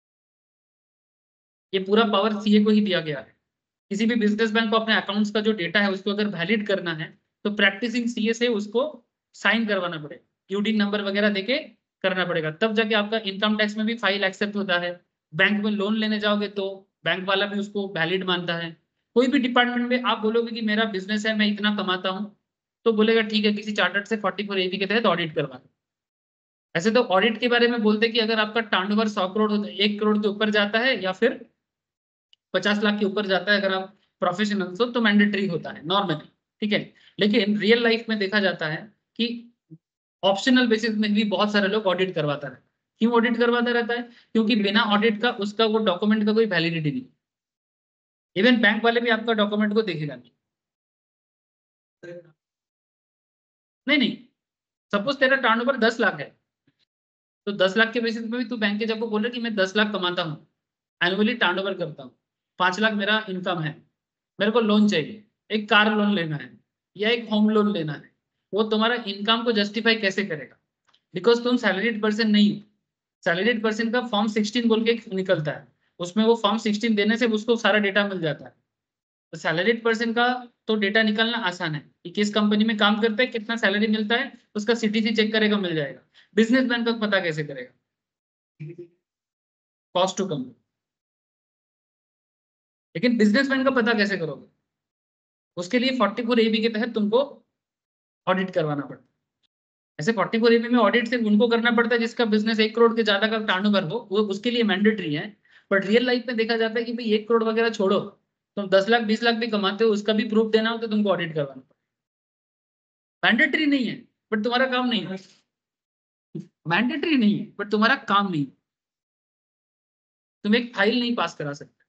ये पूरा पावर सीए को ही दिया गया है। किसी भी बिजनेसमैन को अपने अकाउंट्स का जो डेटा है उसको अगर वैलिड करना है तो प्रैक्टिसिंग सीए से उसको साइन करवाना पड़ेगा, यूडी नंबर वगैरह देके करना पड़ेगा, तब जाके आपका इनकम टैक्स में भी फाइल एक्सेप्ट होता है। बैंक में लोन लेने जाओगे तो बैंक वाला भी उसको वैलिड मानता है। कोई भी डिपार्टमेंट में आप बोलोगे कि मेरा बिजनेस है, मैं इतना कमाता हूँ, तो बोलेगा ठीक है किसी चार्टर्ड से फोर्टी फोर एबी के तहत ऑडिट करवा। ऐसे तो ऑडिट के बारे में बोलते हैं कि अगर आपका टर्नओवर सौ करोड़ होता है, एक करोड़ के ऊपर जाता है या फिर पचास लाख के ऊपर जाता है, अगर आप प्रोफेशनल हो तो मैंडेटरी होता है नॉर्मली, ठीक है। लेकिन रियल लाइफ में देखा जाता है कि ऑप्शनल बेसिस में भी बहुत सारे लोग ऑडिट करवाता है। क्यों ऑडिट करवाता रहता है? क्योंकि बिना ऑडिट का उसका वो डॉक्यूमेंट का कोई वैलिडिटी नहीं। इवन बैंक वाले भी आपका डॉक्यूमेंट को देखेगा नहीं। नहीं नहीं, सपोज तेरा टर्नओवर दस लाख है, तो दस लाख के बेसिस में भी तू बैंक के जब वो बोल रहा है कि मैं दस लाख कमाता हूँ, एनुअली टर्नओवर करता हूँ, पांच लाख मेरा इनकम है, मेरे को लोन चाहिए, एक कार लोन लेना है या एक होम लोन लेना है, वो तुम्हारा इनकम को जस्टिफाई कैसे करेगा? बिकॉज तुम सैलरीड पर्सन नहीं हो। सैलरीड पर्सन का फॉर्म सिक्सटीन बोल के निकलता है, उसमें वो फॉर्म सिक्सटीन देने से उसको सारा डेटा मिल जाता है। तो सैलरीड पर्सन का तो डेटा निकालना आसान है कि किस कंपनी में काम करता है, कितना सैलरी मिलता है, उसका सीटीसी चेक करेगा, मिल जाएगा। बिजनेसमैन का पता कैसे करेगा? Cost to come. लेकिन बिजनेसमैन का पता कैसे करोगे? उसके लिए फोर्टी फोर एबी के तहत तुमको ऑडिट करवाना पड़ता है। ऐसे फोर्टी फोर एबी में ऑडिट सिर्फ उनको करना पड़ता है जिसका बिजनेस एक करोड़ के ज्यादा का टर्नओवर हो, वो उसके लिए मैंडेटरी है। बट रियल लाइफ में देखा जाता है कि भाई एक करोड़ वगैरह छोड़ो, तुम दस लाख बीस लाख भी कमाते हो, उसका भी प्रूफ देना हो तो तुमको ऑडिट करवाना पड़ता है। मैंडेटरी नहीं है बट तुम्हारा काम नहीं है, मैंडेटरी नहीं है बट तुम्हारा काम नहीं है, तुम एक फाइल नहीं पास करा सकते।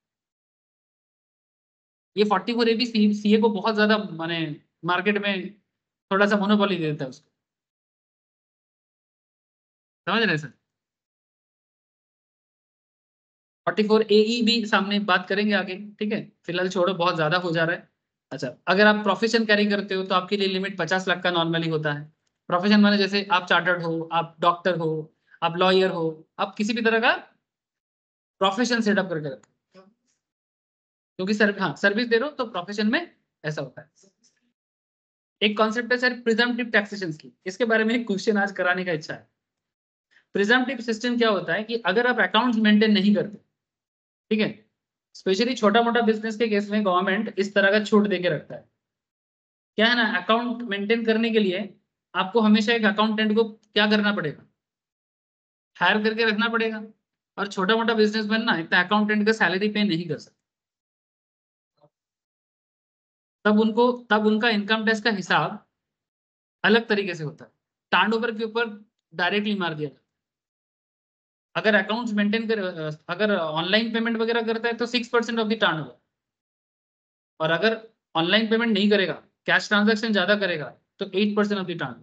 ये फोर्टी फोर एबी सीए को बहुत ज्यादा माने मार्केट में थोड़ा सा मोनोपोली दे देता है उसको, समझ रहे सर? फोर्टी फोर एई भी सामने बात करेंगे आगे, ठीक है, फिलहाल छोड़ो बहुत ज्यादा हो जा रहा है। अच्छा, अगर आप प्रोफेशन कैरी करते हो तो आपके लिए लिमिट पचास लाख का नॉर्मली होता है। प्रोफेशन माने जैसे आप चार्टर्ड हो, आप डॉक्टर हो, आप लॉयर हो, आप किसी भी तरह का प्रोफेशन सेटअप करके रखो, क्योंकि सर हाँ सर्विस दे रहे हो तो प्रोफेशन में ऐसा होता है। एक कॉन्सेप्ट है सर प्रिजम्पटिव टैक्सेशन की, इसके बारे में एक क्वेश्चन आज कराने का इच्छा है। प्रिजम्पटिव सिस्टम क्या होता है कि अगर आप अकाउंट्स मेंटेन नहीं करते, ठीक है, स्पेशली छोटा मोटा बिजनेस के केस में गवर्नमेंट इस तरह का छूट देके रखता है। क्या है ना, अकाउंट मेंटेन करने के लिए आपको हमेशा एक अकाउंटेंट को क्या करना पड़ेगा, हायर करके रखना पड़ेगा। और छोटा मोटा बिजनेसमैन ना इतना अकाउंटेंट का सैलरी पे नहीं कर सकता, तब उनको तब उनका इनकम टैक्स का हिसाब अलग तरीके से होता है, टर्नओवर के ऊपर डायरेक्टली मार दिया जाता है। अगर अकाउंट्स मेंटेन कर अगर ऑनलाइन पेमेंट वगैरह करता है तो six percent of the turnover, और अगर ऑनलाइन पेमेंट नहीं करेगा, कैश ट्रांजैक्शन ज्यादा करेगा तो eight percent of the transaction.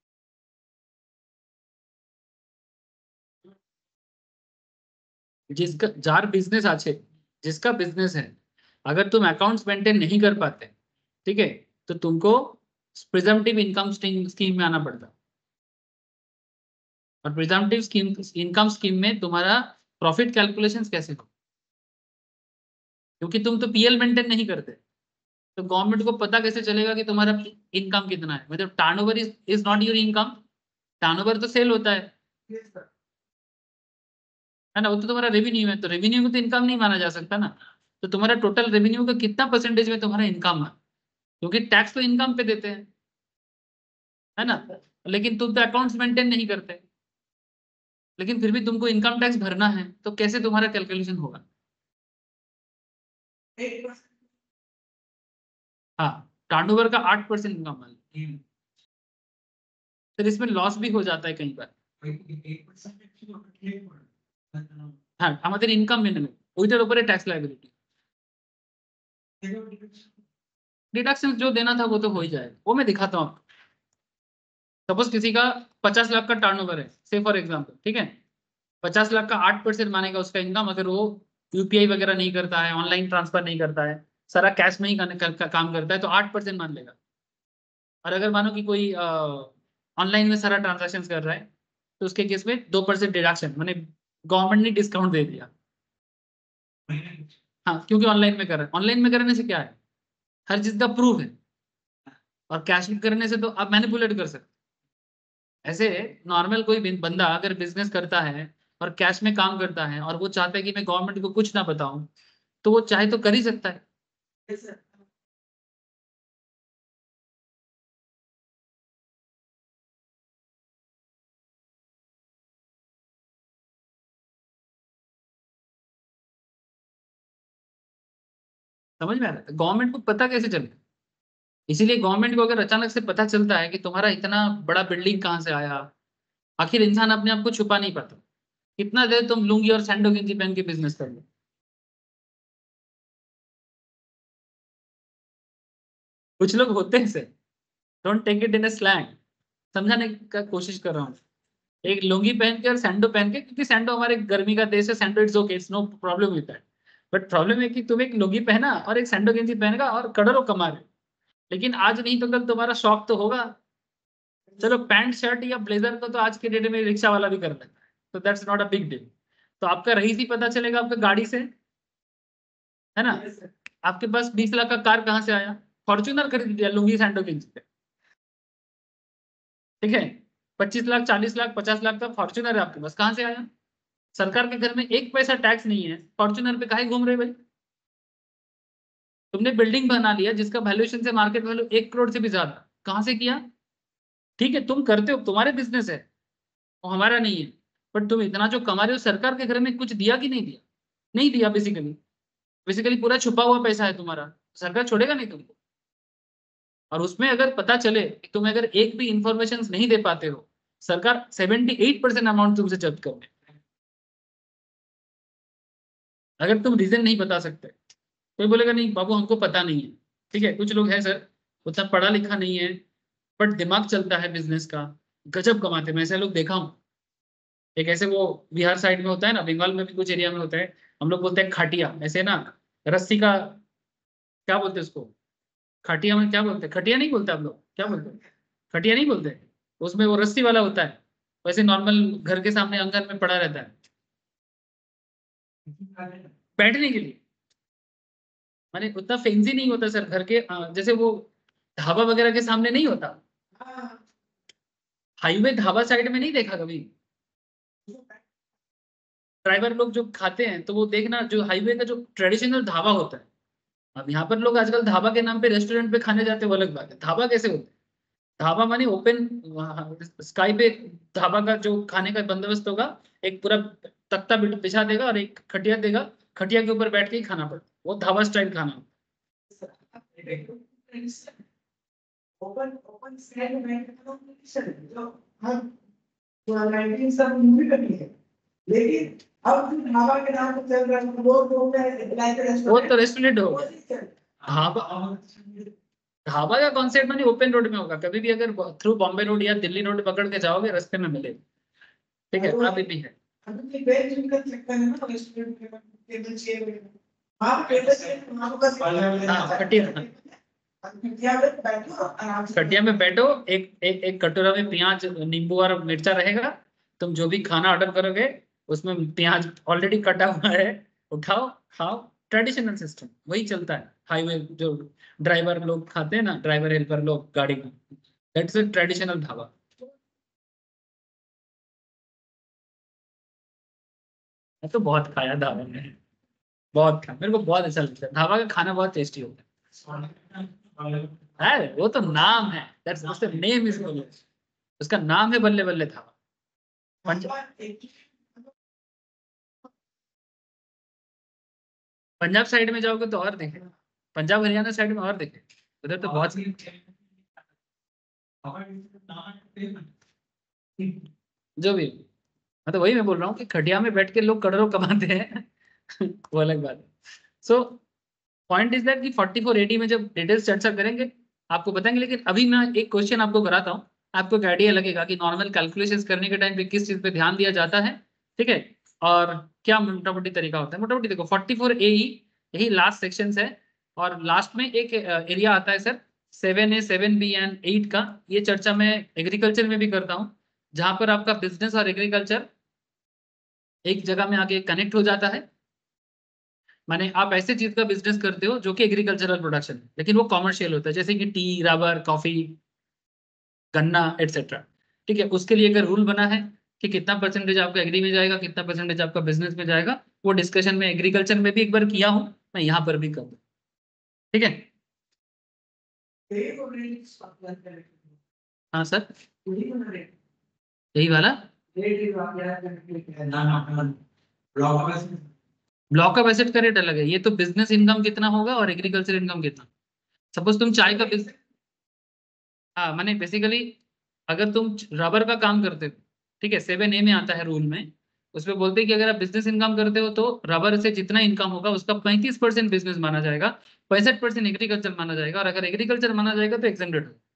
जिसका जार बिजनेस আছে, जिसका बिजनेस है, अगर तुम अकाउंट्स मेंटेन नहीं कर पाते, ठीक है, तो तुमको प्रिजम्पटिव इनकम स्कीम में आना पड़ता। और प्रिजम्पटिव स्कीम इनकम स्कीम में तुम्हारा प्रॉफिट कैलकुलेशंस कैसे हो, क्योंकि तुम तो पीएल मेंटेन नहीं करते, तो गवर्नमेंट को पता कैसे चलेगा कि तुम्हारा इनकम कितना है? मतलब turnover is is not your income, turnover तो सेल होता है है ना, वो तो तुम्हारा रेवेन्यू है, तो रेवेन्यू को तो इनकम नहीं माना जा सकता ना। तो तुम्हारा टोटल रेवेन्यू का कितना परसेंटेज में तुम्हारा इनकम है, क्योंकि टैक्स तो इनकम पे देते हैं, है ना। लेकिन तुम तो अकाउंट्स मेंटेन नहीं करते, लेकिन फिर भी तुमको इनकम टैक्स भरना है, तो कैसे तुम्हारा कैलकुलेशन होगा? हाँ, टर्नओवर का आठ परसेंट इनकम मान लो, फिर इसमें लॉस भी हो जाता है कई बार। हाँ, আমাদের ইনকাম মেনে নেবে, ওইটার উপরে ট্যাক্স লাইবিলিटी। डिडक्शन जो देना था वो तो हो ही जाएगा, वो मैं दिखाता हूँ। सपोज किसी का पचास लाख का टर्नओवर है, से फॉर एग्जांपल, ठीक है, पचास लाख का आठ परसेंट मानेगा उसका इनकम, अगर वो यूपीआई वगैरह नहीं करता है, ऑनलाइन ट्रांसफर नहीं करता है, सारा कैश में ही का, का, का, काम करता है, तो आठ परसेंट मान लेगा। और अगर मानो कि कोई ऑनलाइन में सारा ट्रांजेक्शन कर रहा है, तो उसके केस में दो परसेंट डिडक्शन, मैंने गवर्नमेंट ने डिस्काउंट दे दिया। हाँ, क्योंकि ऑनलाइन में कर रहा है, ऑनलाइन में करने से क्या है, हर चीज का प्रूफ है, और कैश में करने से तो आप मैनिपुलेट कर सकते। ऐसे नॉर्मल कोई भी बंदा अगर बिजनेस करता है और कैश में काम करता है, और वो चाहता है कि मैं गवर्नमेंट को कुछ ना बताऊं, तो वो चाहे तो कर ही सकता है। समझ में आ रहा है? गवर्नमेंट को पता कैसे चलेगा? इसीलिए गवर्नमेंट को अगर अचानक से पता चलता है कि तुम्हारा इतना बड़ा बिल्डिंग कहाँ से आया, आखिर इंसान अपने आप को छुपा नहीं पाता। कितना देर तुम लुंगी और सैंडो गिंजी पहन के बिजनेस कर लो? कुछ लोग होते हैं, so don't take it in a slang, समझाने का कोशिश कर रहा हूँ। एक लुंगी पहन के और सैंडो पहन के, क्योंकि सैंडो हमारे गर्मी का देश है, sando it's okay, it's no problem with that. But problem है कि तुम एक लुंगी पहना और एक सैंडो गेंजी पहनेगा और करोड़ों कमा रहे हो, लेकिन आज नहीं तो कल तुम्हारा शौक तो होगा। चलो पैंट शर्ट या ब्लेजर को तो आज के डेट में रिक्शा वाला भी कर लेता है, तो that's not a big deal. तो आपका रईस ही पता चलेगा आपका गाड़ी से, है ना। आपके पास बीस लाख का कार कहाँ से आया? फॉर्च्यूनर खरीद दिया लुंगी सैंडो गेंजी पे, ठीक है। पच्चीस लाख, चालीस लाख, पचास लाख का फॉर्च्यूनर है आपके पास, कहाँ से आया? सरकार के घर में एक पैसा टैक्स नहीं है, फॉर्च्यूनर पे काहे घूम रहे भाई? तुमने बिल्डिंग बना लिया जिसका वैल्यूएशन से मार्केट वैल्यू एक करोड़ से भी ज्यादा, कहां से किया? ठीक है, तुम करते हो, तुम्हारे बिजनेस है, वो हमारा नहीं है। बट तुम इतना जो कमा रहे हो, सरकार के घर में कुछ दिया कि नहीं दिया? नहीं दिया। बेसिकली बेसिकली पूरा छुपा हुआ पैसा है तुम्हारा, सरकार छोड़ेगा नहीं तुमको। और उसमें अगर पता चले कि तुम अगर एक भी इंफॉर्मेशन नहीं दे पाते हो, सरकार सेवेंटी एट परसेंट अमाउंट तुमसे जब्त कर दे, अगर तुम रीजन नहीं बता सकते। कोई बोलेगा नहीं बाबू हमको पता नहीं है, ठीक है, कुछ लोग हैं सर उतना पढ़ा लिखा नहीं है, बट दिमाग चलता है बिजनेस का, गजब कमाते हैं, मैं ऐसे लोग देखा हूँ। एक ऐसे वो बिहार साइड में होता है ना, बंगाल में भी कुछ एरिया में होता है, हम लोग बोलते हैं खाटिया, ऐसे ना रस्सी का, क्या बोलते हैं उसको, खाटिया में क्या बोलते हैं, खटिया नहीं बोलते आप लोग, क्या बोलते हैं? खटिया नहीं बोलते, उसमें वो रस्सी वाला होता है, वैसे नॉर्मल घर के सामने आंगन में पड़ा रहता है बैठने के लिए। माने उतना फेंसी नहीं होता सर, घर के अ, जैसे वो ढाबा वगैरह के सामने नहीं होता, हाईवे ढाबा साइड में नहीं देखा कभी? ड्राइवर लोग जो खाते हैं, तो वो देखना जो हाईवे का जो ट्रेडिशनल ढाबा होता है। अब यहाँ पर लोग आजकल ढाबा के नाम पे रेस्टोरेंट पे खाने जाते हैं, वो अलग बात है। ढाबा कैसे होता है? ढाबा माने ओपन स्काई पे ढाबा का जो खाने का बंदोबस्त होगा, एक पूरा तख्ता बिठ- बिछा देगा और एक खटिया देगा, खटिया के ऊपर बैठ के ही खाना पड़ता है, वो ढाबा स्टाइल खाना। ओपन ओपन स्काई में बैठने का तो कंडीशन है जो हम जो नाइनटीन सब मूवी करनी है, लेकिन अब जो ढाबा के नाम पे चल रहा है वो बोलते हैं लाइक वो तो रेस्टोरेंट हो गया। ढाबा ढाबा का कॉन्सेप्ट मानी ओपन रोड में होगा, कभी भी अगर थ्रू बॉम्बे रोड या दिल्ली रोड पकड़ के जाओगे रास्ते में मिलेगा, ठीक है, अभी भी है। अभी बेंच निकल सकता है ना रेस्टोरेंट के टेबल चेयर वहां पे टेबल चेयर वहां पर हाँ, खटिया खटिया पे बैठो आराम से। खटिया में बैठो, एक एक एक कटोरा में प्याज नींबू और मिर्चा रहेगा, तुम जो भी खाना ऑर्डर करोगे उसमें प्याज ऑलरेडी कटा हुआ है, उठाओ खाओ, ट्रेडिशनल सिस्टम वही चलता है। हाईवे जो ड्राइवर लोग खाते हैं ना, ड्राइवर हेल्पर लोग गाड़ी में, दैट्स अ ट्रेडिशनल ढाबा। मैं तो बहुत खाया ढाबा में, बहुत खाया, मेरे को बहुत अच्छा लगता है, ढाबा का खाना बहुत टेस्टी होता है। है वो तो नाम है, दैट्स उसका नेम इज, उसका नाम है बल्ले बल्ले ढाबा। पंजाब साइड में जाओगे तो और देखे, पंजाब हरियाणा साइड में और देखे, उधर तो बहुत जो भी, मैं तो वही मैं बोल रहा हूँ कि खटिया में बैठ के लोग करोड़ों कमाते हैं वो अलग बात है। सो पॉइंट इज दैट कि फोर्टी फोर एटी में जब डिटेल्स चर्चा करेंगे आपको बताएंगे, लेकिन अभी मैं एक क्वेश्चन आपको कराता हूँ, आपको एक आइडिया लगेगा कि नॉर्मल कैलकुलेशंस करने के टाइम पे किस चीज पे ध्यान दिया जाता है, ठीक है, और क्या मोटा मोटी तरीका होता है। मोटा मोटी देखो फोर्टी फोर ए यही लास्ट सेक्शन है, और लास्ट में एक एरिया आता है sir seven A seven B and eight का, ये चर्चा मैं एग्रीकल्चर में भी करता हूँ, जहां पर आपका बिजनेस और एग्रीकल्चर एक जगह में आके कनेक्ट हो जाता है। माने आप ऐसे चीज का बिजनेस करते हो जो कि एग्रीकल्चरल प्रोडक्शन है लेकिन वो कॉमर्शियल होता है, जैसे कि टी, रबर, कॉफी, गन्ना एटसेट्रा, ठीक है। उसके लिए अगर रूल बना है कि कितना परसेंटेज आपका एग्री में जाएगा, कितना परसेंटेज आपका बिजनेस में जाएगा, वो डिस्कशन में एग्रीकल्चर में भी एक बार किया हूं, मैं यहाँ पर भी करूँ, ठीक है। हाँ सर, यही वाला ब्लॉक ऑफ एसेट का रेट अलग है, ये तो बिजनेस इनकम कितना होगा और एग्रीकल्चर इनकम कितना। सपोज तुम चाय का बिजनेस, हाँ माने बेसिकली अगर तुम रबर का काम करते हो, ठीक है, सेवन ए में आता है रूल में, उसमें बोलते हैं कि अगर आप बिजनेस इनकम करते हो तो रबर से जितना इनकम होगा उसका पैंतीस परसेंट बिजनेस माना जाएगा, पैंसठ परसेंट एग्रीकल्चर माना जाएगा, और अगर एग्रीकल्चर माना जाएगा तो एक्सेम्प्टेड होगा।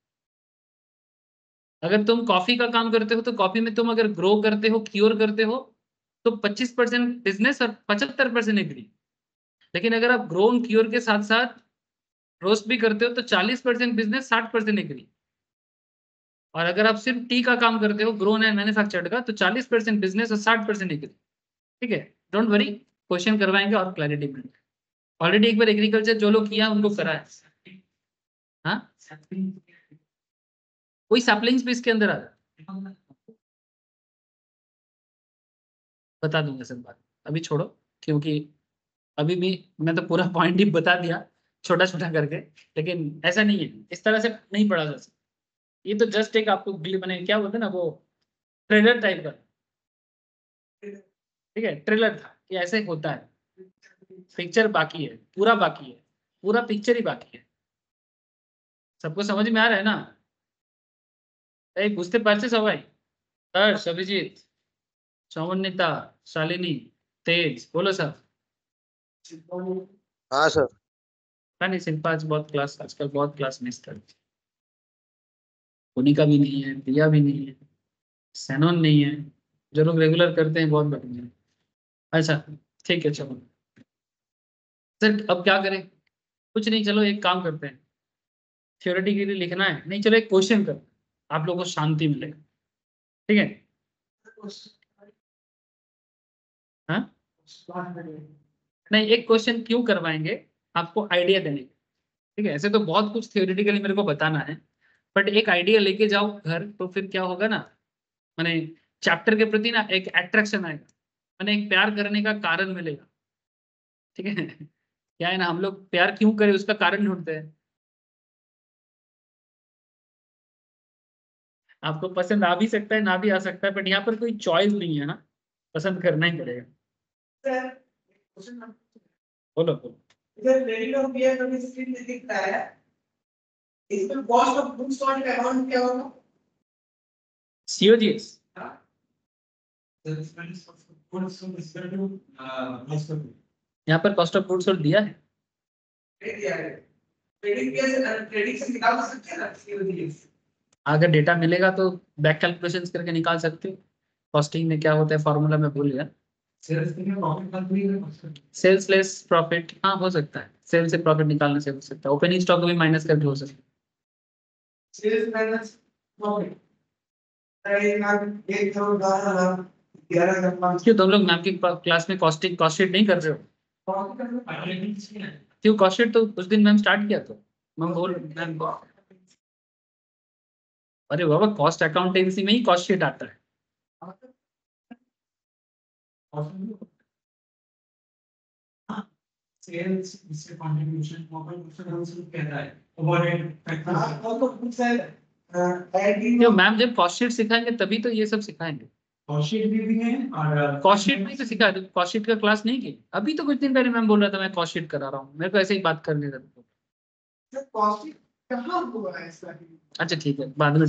अगर तुम कॉफी का काम करते हो तो कॉफी में तुम अगर ग्रो करते हो, क्योर करते हो, तो पच्चीस परसेंट बिजनेस और पचहत्तर परसेंट एग्री। लेकिन अगर आप ग्रो क्योर के साथ साथ रोस्ट भी करते हो तो चालीस परसेंट बिजनेस, साठ परसेंट एग्री। और अगर आप सिर्फ टी का काम करते हो ग्रोन एंड मैन्युफैक्चर्ड का, तो चालीस परसेंट बिजनेस और साठ परसेंट एग्री, ठीक है। डोंट वरी, क्वेश्चन करवाएंगे और क्लैरिटी मिलेगी। ऑलरेडी एक बार एग्रीकल्चर जो लोग किया उनको करा है। हाँ, कोई सैपलिंग्स भी इसके अंदर आ जाए बता दूंगा सर बात, अभी छोड़ो, क्योंकि अभी भी मैं तो पूरा पॉइंट ही बता दिया छोटा छोटा करके, लेकिन ऐसा नहीं है, इस तरह से नहीं पढ़ा जा सकता। ये तो जस्ट एक आपको मैंने क्या बोलते हैं ना, वो ट्रेलर टाइप का, ठीक है, ट्रेलर था कि ऐसे होता है, पिक्चर बाकी है, पूरा बाकी है, पूरा पिक्चर ही बाकी है। सबको समझ में आ रहा है ना? ए, बुझते पारছে সবাই? हर्ष, अभिजीत, चौवन्निता, शालिनी, तेज, बोलो सर। हाँ सर। नहीं, शिल्पा आज बहुत क्लास, आजकल बहुत क्लास मिस करती है, उन्हीं का भी नहीं है, दिया भी नहीं है, सैनोन नहीं है, जो लोग रेगुलर करते हैं बहुत बढ़िया है। अच्छा, ठीक है, चलो सर अब क्या करें, कुछ नहीं, चलो एक काम करते हैं, थ्योरेटिकली लिखना है नहीं, चलो एक क्वेश्चन करते हैं, आप लोगों को शांति मिलेगा, ठीक है। हाँ, नहीं एक क्वेश्चन क्यों करवाएंगे, आपको आइडिया देने के, ठीक है। ऐसे तो बहुत कुछ थ्योरेटिकली मेरे को बताना है, बट एक आइडिया लेके जाओ घर तो फिर क्या होगा ना, माने चैप्टर के प्रति ना एक अट्रैक्शन आएगा, माने एक प्यार करने का कारण मिलेगा, ठीक है क्या है ना, हम लोग प्यार क्यों करें उसका कारण ढूंढते हैं। आपको पसंद आ भी सकता है, ना भी आ सकता है, बट यहाँ पर कोई चॉइस नहीं है ना, पसंद करना ही पड़ेगा। बोलो बोलो। इधर रेडी ऑफ बियर का भी स्क्रीन में दिखता है, इसमें कॉस्ट ऑफ गुड्स सॉल्ड का अमाउंट क्या होगा? सीओजीएस, यहाँ पर कॉस्ट ऑफ गुड्स सोल्ड दिया है, दे दिया है। ट्रेडिंग के ट्रेडिंग से निकाल सकते हैं ना सीओडी। अगर डेटा मिलेगा तो बैक कैलकुलेशंस करके निकाल सकते हो। कॉस्टिंग में क्या होता है फॉर्मूला में भूल गया। सेल्स में प्रॉफिट कंपनी है, सेल्स लेस प्रॉफिट, हाँ हो सकता है, सेल से प्रॉफिट निकालने से हो सकता है, ओपनिंग स्टॉक भी माइनस करके हो सकता है। सेल्स माइनस प्रॉफिट एक लाख एक करोड़ बारह लाख ग्यारह लाख पाँच क्यों तुम लोग मैम की क्लास में कॉस्टिंग कॉस्ट शीट नहीं कर रहे हो? क्यों कॉस्ट शीट तो उस दिन मैम स्टार्ट किया तो मैम बोल मैम बोल- अरे बाबा कॉस्ट अकाउंटेंसी में ही कॉस्ट शीट आता है। सेल्स इससे कंट्रीब्यूशन कंट्रीब्यूशन कहता है ओवरहेड फैक्टर। हां वो तो कुछ है एडिंग क्यों मैम जब कॉस्ट शीट सिखाएंगे तभी तो ये सब सिखाएंगे। कॉस्ट शीट भी है और कॉस्ट शीट में तो सिखा दो, कॉस्ट शीट का क्लास नहीं की अभी तो कुछ दिन पहले मैम बोल रहा था मैं कॉस्ट शीट करा रहा हूँ, मेरे को ऐसे ही बात करने था। कॉस्ट शीट कहां हुआ है इसका? अच्छा ठीक है बाद में।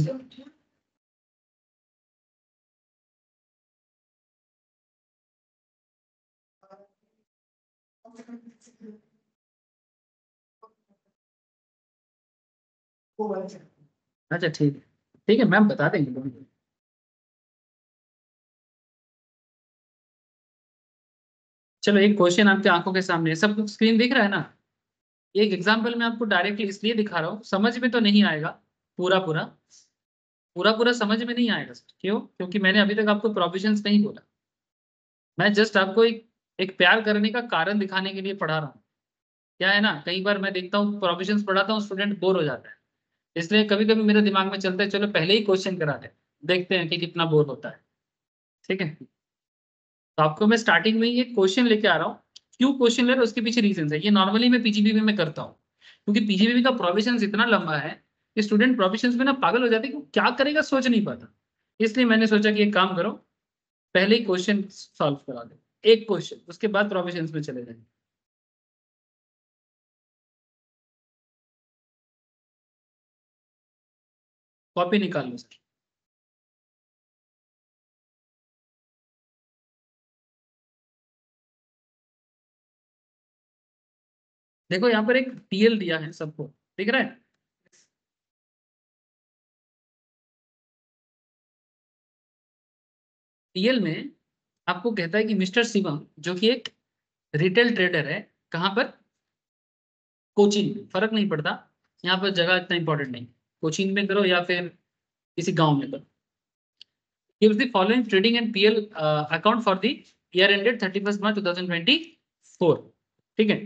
अच्छा ठीक है ठीक है मैम बता देंगे दोनों। चलो एक क्वेश्चन आपके आंखों के सामने है, सब कुछ स्क्रीन दिख रहा है ना। एक एग्जांपल मैं आपको डायरेक्टली इसलिए दिखा रहा हूँ, समझ में तो नहीं आएगा पूरा पूरा पूरा पूरा समझ में नहीं आएगा सर। क्यों? क्योंकि मैंने अभी तक आपको प्रोविजंस नहीं बोला, मैं जस्ट आपको एक एक प्यार करने का कारण दिखाने के लिए पढ़ा रहा हूँ। क्या है ना, कई बार मैं देखता हूँ प्रोविजंस पढ़ाता हूँ स्टूडेंट बोर हो जाता है, इसलिए कभी कभी मेरे दिमाग में चलता है चलो पहले ही क्वेश्चन करा दे, देखते हैं कि कितना बोर होता है। ठीक है, तो आपको मैं स्टार्टिंग में ही एक क्वेश्चन लेके आ रहा हूँ। क्यों क्वेश्चन ले रहा हूँ उसके पीछे रीजन है, ये नॉर्मली मैं पीजीबीबी में करता हूँ क्योंकि पीजीबीबी का प्रोविजंस इतना लंबा है कि स्टूडेंट प्रोविजंस में ना पागल हो जाते हैं कि वो क्या करेगा सोच नहीं पाता। इसलिए मैंने सोचा कि एक काम करो, पहले ही क्वेश्चन सॉल्व करा दो, एक क्वेश्चन, उसके बाद प्रोविजंस में चले जाएंगे। कॉपी निकाल लो सर। देखो यहाँ पर एक टीएल दिया है सबको, दिख रहा है? टीएल में आपको कहता है कि मिस्टर शिवम जो कि एक रिटेल ट्रेडर है, कहाँ पर? कोचिन में, फर्क नहीं पड़ता, यहाँ पर जगह इतना इंपॉर्टेंट नहीं, कोचिन में करो या फिर किसी गांव में करो। gives the following trading and P L uh, account for the year ended thirty-first March twenty twenty-four। ठीक है,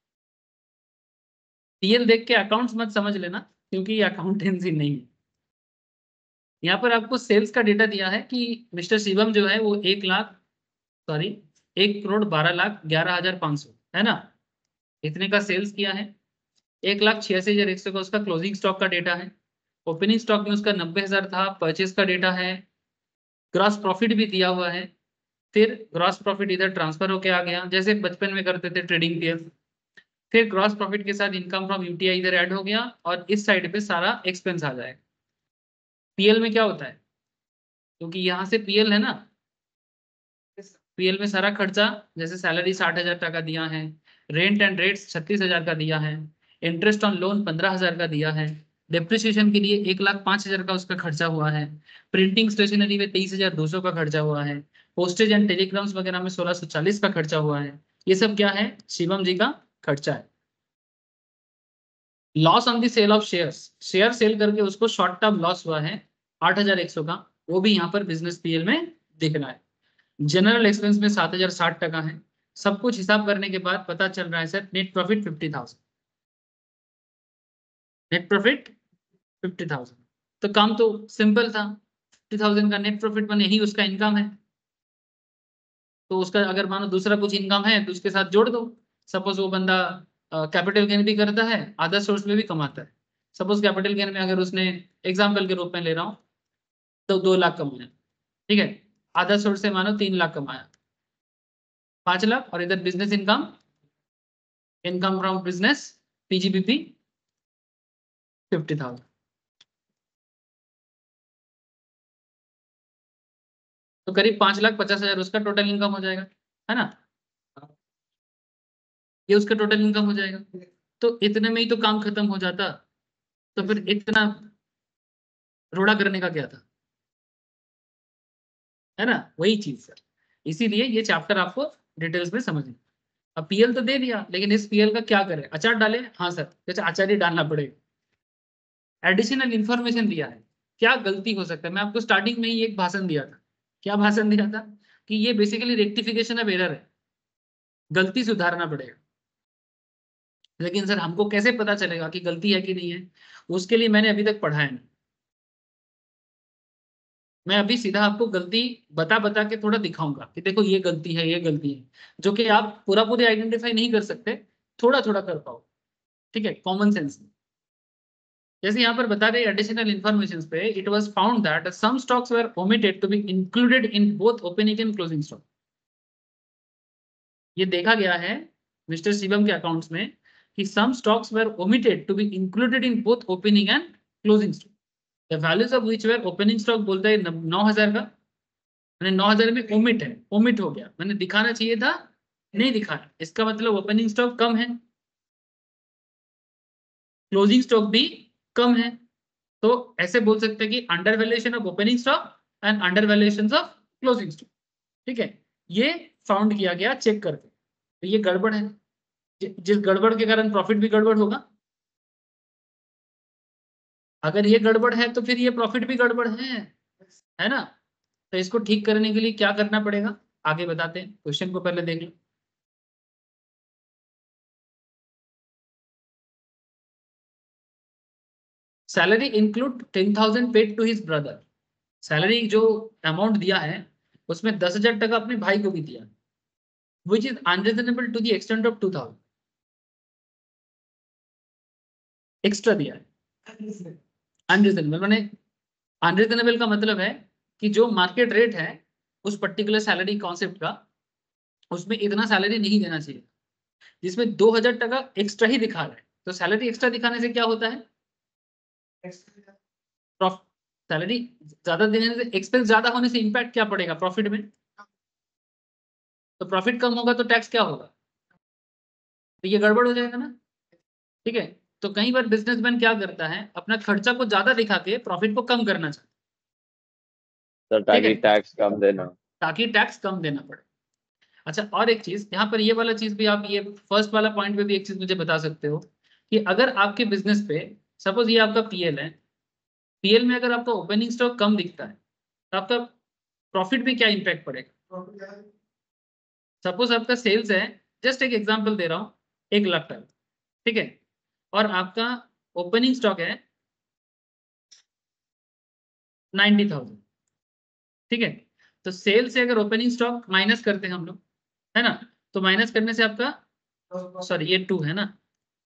पीएल देख के अकाउंट्स मत समझ लेना क्योंकि ये अकाउंटेंसी नहीं है। यहाँ पर आपको सेल्स का डेटा दिया है कि मिस्टर शिवम जो है वो एक लाख सॉरी एक करोड़ बारह लाख ग्यारह हजार पाँच सौ है ना, इतने का सेल्स किया है। एक लाख छियासी हजार एक सौ का उसका क्लोजिंग स्टॉक का डेटा है। ओपनिंग स्टॉक में उसका नब्बे हजार था, परचेज का डेटा है। ग्रॉस प्रॉफिट भी दिया हुआ है। फिर ग्रॉस प्रॉफिट इधर ट्रांसफर होके आ गया जैसे बचपन में करते थे ट्रेडिंग के। फिर ग्रॉस प्रॉफिट के साथ इनकम फ्रॉम यूटीआई इधर ऐड हो गया और इस साइड पे सारा एक्सपेंस आ जाएगा। पीएल में क्या होता है, क्योंकि यहाँ से पीएल है ना, पीएल में सारा खर्चा जैसे सैलरी साठ हजार टका दिया है, रेंट एंड रेट्स छत्तीस हजार का दिया है, इंटरेस्ट ऑन लोन पंद्रह हजार का दिया है, डिप्रिसिएशन के लिए एक लाख पांच हजार का उसका खर्चा हुआ है, प्रिंटिंग स्टेशनरी में तेईस हजार दो सौ का खर्चा हुआ है, पोस्टेज एंड टेलीग्राम्स वगैरह में सोलह सौ चालीस का खर्चा हुआ है। ये सब क्या है? शिवम जी का खर्चा है। Loss on the sale of shares, share sale करके उसको शॉर्ट टर्म लॉस हुआ है आठ हजार एक सौ का, वो भी यहाँ पर बिजनेस पीएल में दिख रहा है। जनरल एक्सपेंस में सात हजार साठ टका है। सब कुछ हिसाब करने के बाद पता चल रहा है sir net profit fifty thousand, net profit fifty thousand. तो काम तो सिंपल था, फिफ्टी थाउजेंड का नेट प्रॉफिट बने ही उसका इनकम है, तो उसका अगर मानो दूसरा कुछ इनकम है तो उसके साथ जोड़ दो। सपोज वो बंदा कैपिटल गेन भी करता है, अदर सोर्स में भी कमाता है। सपोज कैपिटल गेन में अगर उसने एग्जाम्पल के रूप में ले रहा हूँ तो दो लाख कमाया, ठीक है, अदर सोर्स से मानो तीन लाख कमाया, पांच लाख, और इधर business income, income from business PGBP fifty thousand, तो करीब पांच लाख पचास हजार उसका टोटल इनकम हो जाएगा, है ना, ये उसका टोटल इनकम हो जाएगा। तो इतने में ही तो काम खत्म हो जाता, तो फिर इतना रोड़ा करने का क्या था, है ना? वही चीज सर, इसीलिए ये चैप्टर आपको डिटेल्स में समझना। अब पीएल तो दे दिया, लेकिन इस पीएल का क्या करें? अचार डाले? हाँ सर, जैसे अचार ही डालना पड़ेगा। एडिशनल इंफॉर्मेशन दिया है, क्या गलती हो सकता है? मैं आपको स्टार्टिंग में ही एक भाषण दिया था। क्या भाषण दिया था? कि ये बेसिकली रेक्टिफिकेशन ऑफ एरर है, गलती सुधारना पड़ेगा। लेकिन सर हमको कैसे पता चलेगा कि गलती है कि नहीं है? उसके लिए मैंने अभी तक पढ़ा है नहीं। मैं अभी सीधा आपको गलती बता बता के थोड़ा दिखाऊंगा कि देखो ये गलती है, ये गलती है, जो कि आप पूरा पूरी आइडेंटिफाई नहीं कर सकते, थोड़ा थोड़ा कर पाओ। ठीक है, कॉमन सेंस में। जैसे यहाँ पर बता रहे एडिशनल इंफॉर्मेशन पे, it was found that some stocks were omitted to be included in both opening and closing stock. ये देखा गया है मिस्टर शिवम के अकाउंट्स में कि some stocks were omitted to be included in both opening and closing stock. The values of which were opening stock बोलता है नौ हजार का, मैंने नौ हजार में ओमिट है, ओमिट हो गया, मैंने दिखाना चाहिए था, नहीं दिखाया, इसका मतलब ओपनिंग स्टॉक कम है, क्लोजिंग स्टॉक भी कम है। तो ऐसे बोल सकते हैं कि under valuation of opening stock and under valuation of closing stock. ठीक है, ये फाउंड किया गया चेक करके, तो ये गड़बड़ है, जि- जिस गड़बड़ के कारण प्रॉफिट भी गड़बड़ होगा। अगर ये गड़बड़ है तो फिर ये प्रॉफिट भी गड़बड़ है है ना? तो इसको ठीक करने के लिए क्या करना पड़ेगा आगे बताते हैं, क्वेश्चन को पहले देख लो। Salary include ten thousand paid to his brother. Salary जो अमाउंट दिया है उसमें दस हजार टका अपने भाई को भी दिया, which is unreasonable to the extent of two thousand, extra दिया है। अनरीजनेबल माने, अनरीजनेबल का मतलब है कि जो मार्केट रेट है उस पर्टिकुलर सैलरी कॉन्सेप्ट का, उसमें इतना सैलरी नहीं देना चाहिए, जिसमें दो हजार टका एक्स्ट्रा ही दिखा रहा है। तो सैलरी एक्स्ट्रा दिखाने से क्या होता है? सैलरी ज्यादा देने से, एक्सपेंस ज्यादा होने से इम्पैक्ट क्या पड़ेगा प्रॉफिट में? तो प्रॉफिट कम होगा तो टैक्स क्या होगा? तो ये गड़बड़ हो जाएगा ना। ठीक है, तो कई बार बिजनेसमैन क्या करता है, अपना खर्चा को ज्यादा दिखा के प्रॉफिट को कम करना चाहता तो है। ठीक ताकि है, टैक्स कम देना। ताकि टैक्स कम देना पड़े। अच्छा, और एक चीज यहाँ पर, ये वाला चीज भी आप, ये फर्स्ट वाला पॉइंट पे भी एक चीज मुझे बता सकते हो कि अगर आपके बिजनेस पे, सपोज ये आपका पीएल है, पीएल में अगर आपका ओपनिंग स्टॉक कम दिखता है तो आपका प्रॉफिट भी क्या इम्पैक्ट पड़ेगा? सपोज आपका सेल्स है, जस्ट एक एग्जांपल दे रहा हूँ, एक लाख टन, ठीक है, और आपका ओपनिंग स्टॉक है नाइन्टी थाउजेंड। ठीक है, तो सेल से अगर ओपनिंग स्टॉक माइनस करते हैं हम लोग, है ना, तो माइनस करने से आपका, सॉरी ये टू है ना,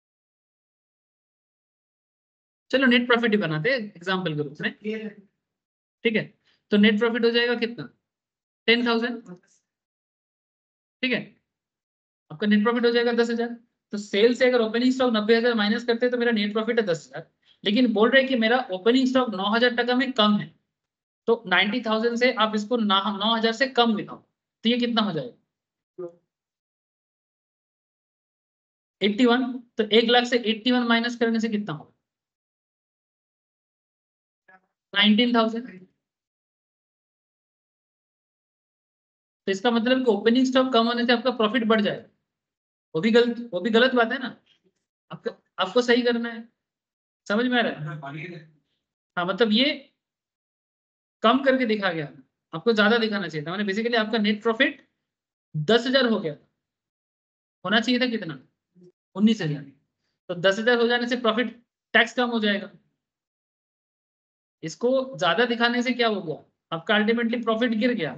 चलो नेट प्रॉफिट ही बनाते हैं एग्जाम्पल के रूप में। ठीक है, तो नेट प्रॉफिट हो जाएगा कितना? Ten thousand. ठीक है, आपका नेट प्रॉफिट हो जाएगा दस हजार। तो सेल से अगर ओपनिंग स्टॉक नब्बे हजार माइनस करते हैं तो मेरा नेट प्रॉफिट है दस हजार, लेकिन बोल रहे हैं कि मेरा ओपनिंग स्टॉक नौ हजार टका में कम है, तो नाइन्टी थाउजेंड से आप इसको नौ हजार से कम लिखाओ, तो ये कितना हो जाएगा? Eighty one. तो एक लाख से एट्टी वन माइनस करने से कितना होगा? Nineteen thousand. तो इसका मतलब कि ओपनिंग स्टॉक कम होने से आपका प्रॉफिट बढ़ जाएगा, वो भी गलत, वो भी गलत बात है ना। आपको आपको सही करना है, समझ में आ रहा है? हाँ, मतलब ये कम करके दिखा गया, आपको ज्यादा दिखाना चाहिए था, मैंने बेसिकली आपका नेट प्रॉफिट दस हजार हो गया, होना चाहिए था कितना? उन्नीस हजार। तो दस हजार हो जाने से प्रॉफिट, टैक्स कम हो जाएगा। इसको ज्यादा दिखाने से क्या हो गया, आपका अल्टीमेटली प्रॉफिट गिर गया,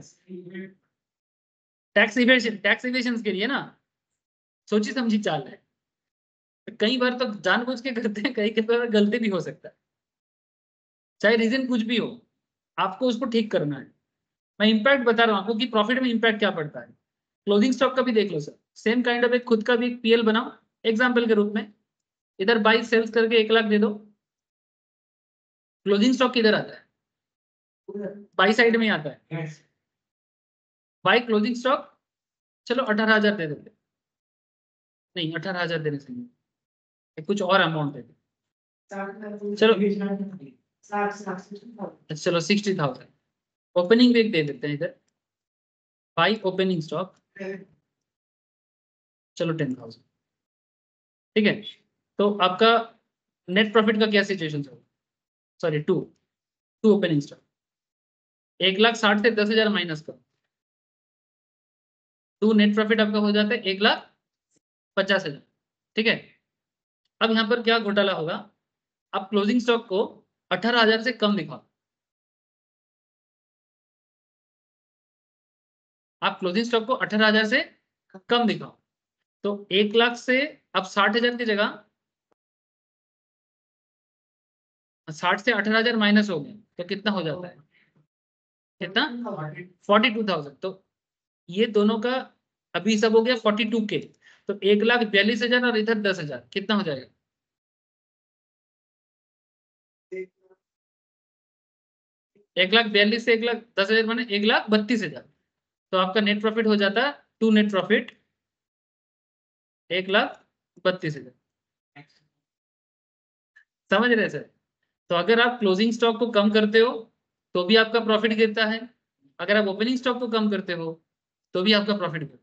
टैक्स इवेशन, टैक्स इवेशन के लिए ना, सोची समझी चाल है। कई बार तो जानबूझ के करते हैं, कई कई बार गलती भी हो सकता है, चाहे रीजन कुछ भी हो, आपको उसको ठीक करना है। मैं इंपैक्ट बता रहा हूँ आपको कि प्रॉफिट में इंपैक्ट क्या पड़ता है। क्लोजिंग स्टॉक का भी देख लो सर, सेम काइंड ऑफ एक खुद का भी एक पीएल बनाओ एग्जांपल के रूप में। इधर बाई सेल्स करके एक लाख दे दो, क्लोजिंग स्टॉक किधर आता है? बाई साइड में आता है, बाई क्लोजिंग स्टॉक, चलो अठारह हजार दे देते, नहीं अठारह हजार देने से नहीं, कुछ और अमाउंट है? चलो चलो सिक्सटी थाउजेंड ओपनिंग भी दे देते हैं इधर, बाई ओपनिंग स्टॉक, चलो टेन थाउजेंड। ठीक है, तो आपका नेट प्रॉफिट का क्या सिचुएशन होगा? Sorry to to opening stock, एक लाख साठ से दस हजार माइनस करो, टू नेट प्रॉफिट आपका हो जाता है एक लाख पचास हजार। ठीक है, अब यहाँ पर क्या घोटाला होगा, आप क्लोजिंग स्टॉक को अठारह हजार से कम दिखाओ, आप क्लोजिंग स्टॉक को अठारह हजार से कम दिखाओ, तो एक लाख से अब साठ हजार की जगह साठ से अठारह हजार माइनस हो गए तो कितना हो जाता है, कितना, फोर्टी टू थाउजेंड। तो ये दोनों का अभी सब हो गया फोर्टी टू के, तो एक लाख बयालीस हजार और इधर दस हजार, कितना हो जाएगा, एक लाख बयालीस से एक लाख दस हजार माने एक लाख बत्तीस हजार। तो आपका नेट प्रॉफिट हो जाता है टू नेट प्रॉफिट एक लाख बत्तीस हजार। समझ रहे सर? तो अगर आप क्लोजिंग स्टॉक को कम करते हो तो भी आपका प्रॉफिट गिरता है, अगर आप ओपनिंग स्टॉक को कम करते हो तो भी आपका प्रॉफिट गिरता है।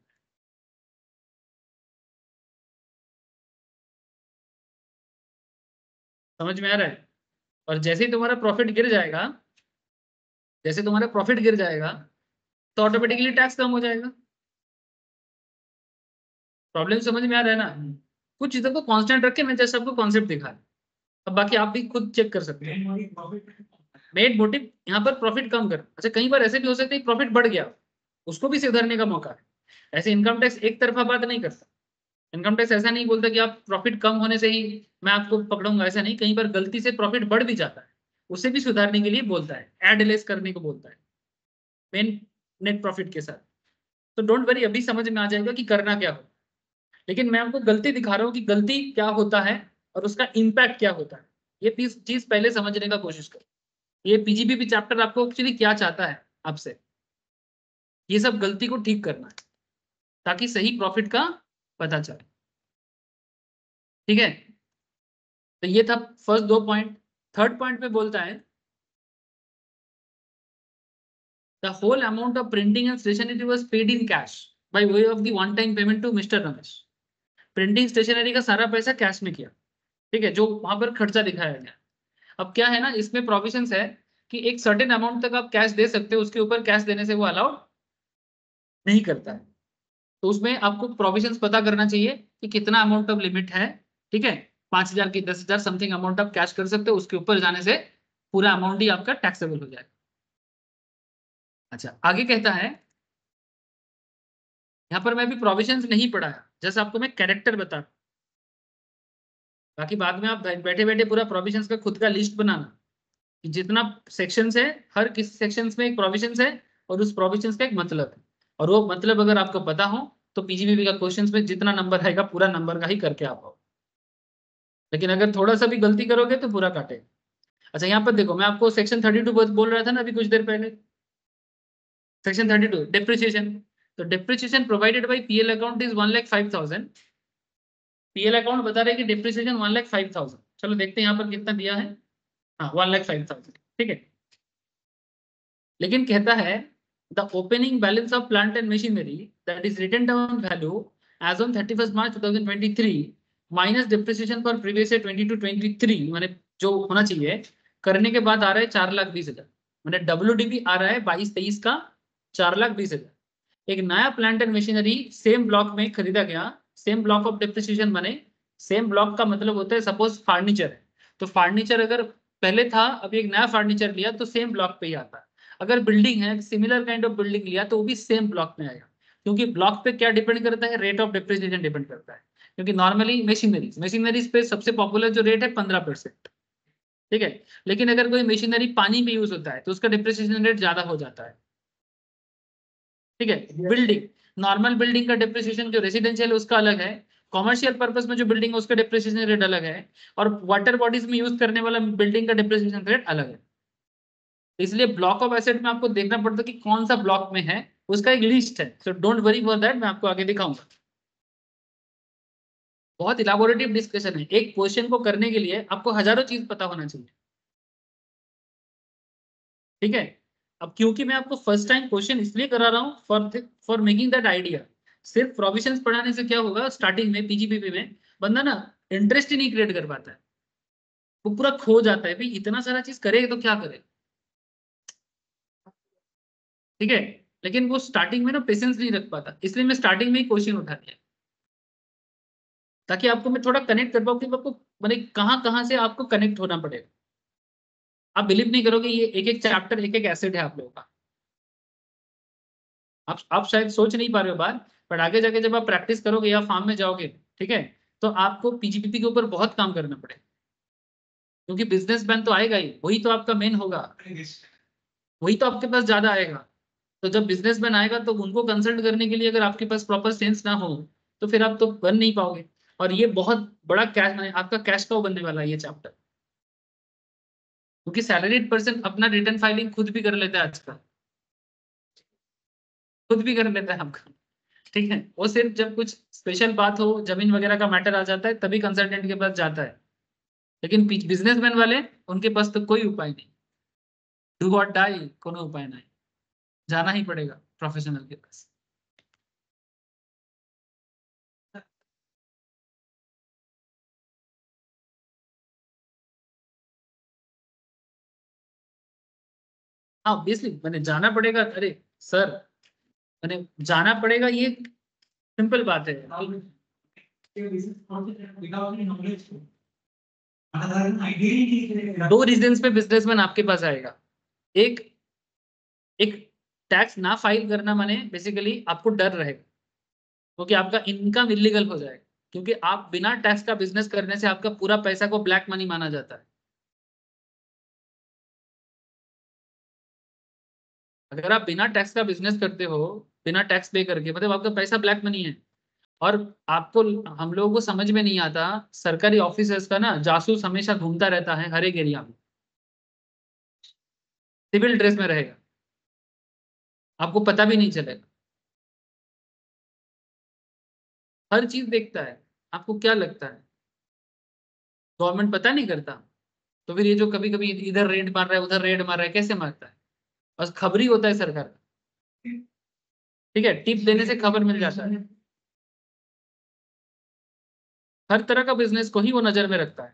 समझ में आ रहा है? और जैसे ही तुम्हारा प्रॉफिट गिर जाएगा, जैसे तुम्हारा प्रॉफिट गिर जाएगा तो ऑटोमेटिकली टैक्स कम हो जाएगा। प्रॉब्लम समझ में आ रहा है ना? कुछ चीजों को कांस्टेंट रख के मैं जैसे आपको कॉन्सेप्ट दिखा, अब बाकी आप भी खुद चेक कर सकते हैं। मेन मोटिव यहाँ पर प्रॉफिट कम कर, अच्छा कई बार ऐसे भी हो सकता है प्रॉफिट बढ़ गया, उसको भी सुधारने का मौका है। ऐसे इनकम टैक्स एक तरफा बात नहीं करता, इनकम टैक्स ऐसा नहीं बोलता कि आप प्रॉफिट कम होने से ही मैं आपको पकड़ूंगा, ऐसा नहीं, कई बार गलती से प्रॉफिट बढ़ भी जाता है, उसे भी सुधारने के लिए बोलता है, एड लेस करने को बोलता है मेन नेट प्रॉफिट के साथ। तो डोंट वरी, अभी समझ में आ जाएगा कि करना क्या हो, लेकिन मैं आपको गलती दिखा रहा हूँ कि गलती क्या होता है और उसका इम्पैक्ट क्या होता है, ये चीज पहले समझने का कोशिश करो। ये पीजीबीपी चैप्टर आपको एक्चुअली क्या चाहता है आपसे, ये सब गलती को ठीक करना है ताकि सही प्रॉफिट का पता चले। ठीक है, तो ये था फर्स्ट दो पॉइंट। थर्ड पॉइंट में बोलता है the whole amount of printing and stationery was paid in cash by way of the one time payment to mister Ramesh. Printing stationery का सारा पैसा कैश में किया, ठीक है, जो वहां पर खर्चा दिखाया गया। अब क्या है ना, इसमें प्रोविजंस है कि एक सर्टेन अमाउंट तक आप कैश दे सकते हो, उसके ऊपर कैश देने से वो अलाउड नहीं करता है। तो उसमें आपको प्रोविजंस पता करना चाहिए कि कितना अमाउंट ऑफ लिमिट है। ठीक है, पांच हजार की दस हजार समथिंग अमाउंट आप कैश कर सकते हो, उसके ऊपर जाने से पूरा अमाउंट ही आपका टैक्सेबल हो जाएगा। अच्छा आगे कहता है, यहाँ पर मैं भी प्रोविजंस नहीं पढ़ाया, जैसे आपको मैं कैरेक्टर बता, बाकी बाद में आप बैठे बैठे पूरा प्रोविजंस का खुद का लिस्ट बनाना कि जितना सेक्शंस है हर किसी सेक्शंस में एक प्रोविजंस है और उस प्रोविजंस का एक मतलब है, और वो मतलब अगर आपको पता हो तो पीजीबीबी का क्वेश्चंस में जितना नंबर आएगा पूरा नंबर का ही करके आप आओ, लेकिन अगर थोड़ा सा भी गलती करोगे तो पूरा काटेगा। अच्छा यहाँ पर देखो, मैं आपको सेक्शन थर्टी टू बोल रहा था ना अभी कुछ देर पहले, सेक्शन थर्टी टू डेप्रिसिएशन। तो depreciation provided by PL account is one lakh five thousand. PL account बता रहे कि depreciation one lakh five thousand. चलो देखते हैं यहाँ पर कितना दिया है, हाँ वन लाख फाइव थाउजेंड। ठीक है, लेकिन कहता है the opening balance of plant and machinery that is written down value as on thirty first March two thousand twenty three minus depreciation for previous year twenty two twenty three, माने जो होना चाहिए करने के बाद आ रहा है चार लाख बीस हजार, मैंने डब्ल्यूडीपी आ रहा है बाईस तेईस का चार लाख बीस हजार। एक नया plant and machinery same block में खरीदा गया, सेम ब्लॉक ऑफ डिप्रिसिएशन बने, सेम ब्लॉक का मतलब होता है सपोज फर्नीचर है, तो फर्नीचर अगर पहले था अभी एक नया फर्नीचर लिया तो सेम ब्लॉक पे ही आता है। अगर बिल्डिंग है सिमिलर काइंड ऑफ बिल्डिंग लिया तो वो भी सेम ब्लॉक में आएगा, क्योंकि ब्लॉक पे क्या डिपेंड करता है, रेट ऑफ डिप्रिसिएशन डिपेंड करता है, क्योंकि नॉर्मली मशीनरीज मशीनरीज पे सबसे पॉपुलर जो रेट है पंद्रह परसेंट। ठीक है, लेकिन अगर कोई मशीनरी पानी में यूज होता है तो उसका डिप्रिसिएशन रेट ज्यादा हो जाता है। ठीक है, बिल्डिंग नॉर्मल बिल्डिंग का डिप्रिसिएशन जो रेसिडेंशियल उसका अलग है, कॉमर्शियल पर्पस में जो बिल्डिंग है उसका डिप्रिसिएशन रेट अलग है, और वाटर बॉडीज में यूज करने वाला बिल्डिंग का डिप्रिसिएशन रेट अलग है। इसलिए ब्लॉक ऑफ एसेट में आपको देखना पड़ता है कि कौन सा ब्लॉक में है, उसका एक लिस्ट है, so don't worry for that, मैं आपको आगे दिखाऊंगा। बहुत इलाबोरेटिव डिस्कशन है। एक क्वेश्चन को करने के लिए आपको हजारों चीज पता होना चाहिए, ठीक है। अब क्योंकि मैं आपको फर्स्ट टाइम क्वेश्चन इसलिए करा रहा हूँ for for making that idea. सिर्फ प्रोविजंस पढ़ाने से क्या होगा, स्टार्टिंग में पीजीपीपी में बंदा ना इंटरेस्ट ही नहीं क्रिएट कर पाता है, वो पूरा खो जाता है, भाई इतना सारा चीज करे तो क्या करे, ठीक है। लेकिन वो स्टार्टिंग में ना पेशेंस नहीं रख पाता, इसलिए मैं स्टार्टिंग में ही क्वेश्चन उठा दिया, ताकि आपको मैं थोड़ा कनेक्ट कर पाऊँ कि आपको मैंने कहाँ कहाँ से आपको कनेक्ट होना पड़ेगा। आप बिलीव नहीं करोगे, ये एक एक चैप्टर एक एक एसिड है आप लोगों का। आप आप शायद सोच नहीं पा रहे हो बात, बट आगे जाके जब आप प्रैक्टिस करोगे या फार्म में जाओगे, ठीक है, तो आपको पीजीपीपी के ऊपर बहुत काम करना पड़ेगा, क्योंकि बिजनेसमैन तो आएगा ही, वही तो आपका मेन होगा, वही तो आपके पास ज्यादा आएगा। तो जब बिजनेसमैन आएगा तो उनको कंसल्ट करने के लिए अगर आपके पास प्रॉपर सेंस ना हो तो फिर आप तो बन नहीं पाओगे। और ये बहुत बड़ा कैश, आपका कैश काउ बनने वाला है ये चैप्टर, क्योंकि सैलरीड पर्सन अपना रिटर्न फाइलिंग खुद भी कर लेता है आजकल, खुद भी कर लेता है आपका, ठीक है। वो सिर्फ जब कुछ स्पेशल बात हो, जमीन वगैरह का मैटर आ जाता है, तभी कंसल्टेंट के पास जाता है। लेकिन बिजनेसमैन वाले, उनके पास तो कोई उपाय नहीं, डू और डाई, कोनो उपाय नहीं, जाना ही पड़ेगा प्रोफेशनल के पास। हाँ ऑब्वियसली मैंने जाना पड़ेगा, अरे सर मैंने जाना पड़ेगा, ये सिंपल बात है। दो रीजंस पे बिजनेसमैन आपके पास आएगा। एक एक टैक्स ना फाइल करना माने बेसिकली आपको डर रहेगा, क्योंकि आपका इनकम इलीगल हो जाएगा, क्योंकि आप बिना टैक्स का बिजनेस करने से आपका पूरा पैसा को ब्लैक मनी माना जाता है। अगर आप बिना टैक्स का बिजनेस करते हो, बिना टैक्स पे करके, मतलब आपका पैसा ब्लैक मनी है। और आपको, हम लोगों को समझ में नहीं आता, सरकारी ऑफिसर्स का ना जासूस हमेशा घूमता रहता है हर एक एरिया में, सिविल ड्रेस में रहेगा, आपको पता भी नहीं चलेगा, हर चीज देखता है। आपको क्या लगता है गवर्नमेंट पता नहीं करता? तो फिर ये जो कभी कभी इधर रेड मार रहा है उधर रेड मार रहा है, कैसे मारता है? बस खबरी होता है सरकार का, ठीक है, टिप देने से खबर मिल जाता है। हर तरह का बिजनेस को ही वो नजर में रखता है,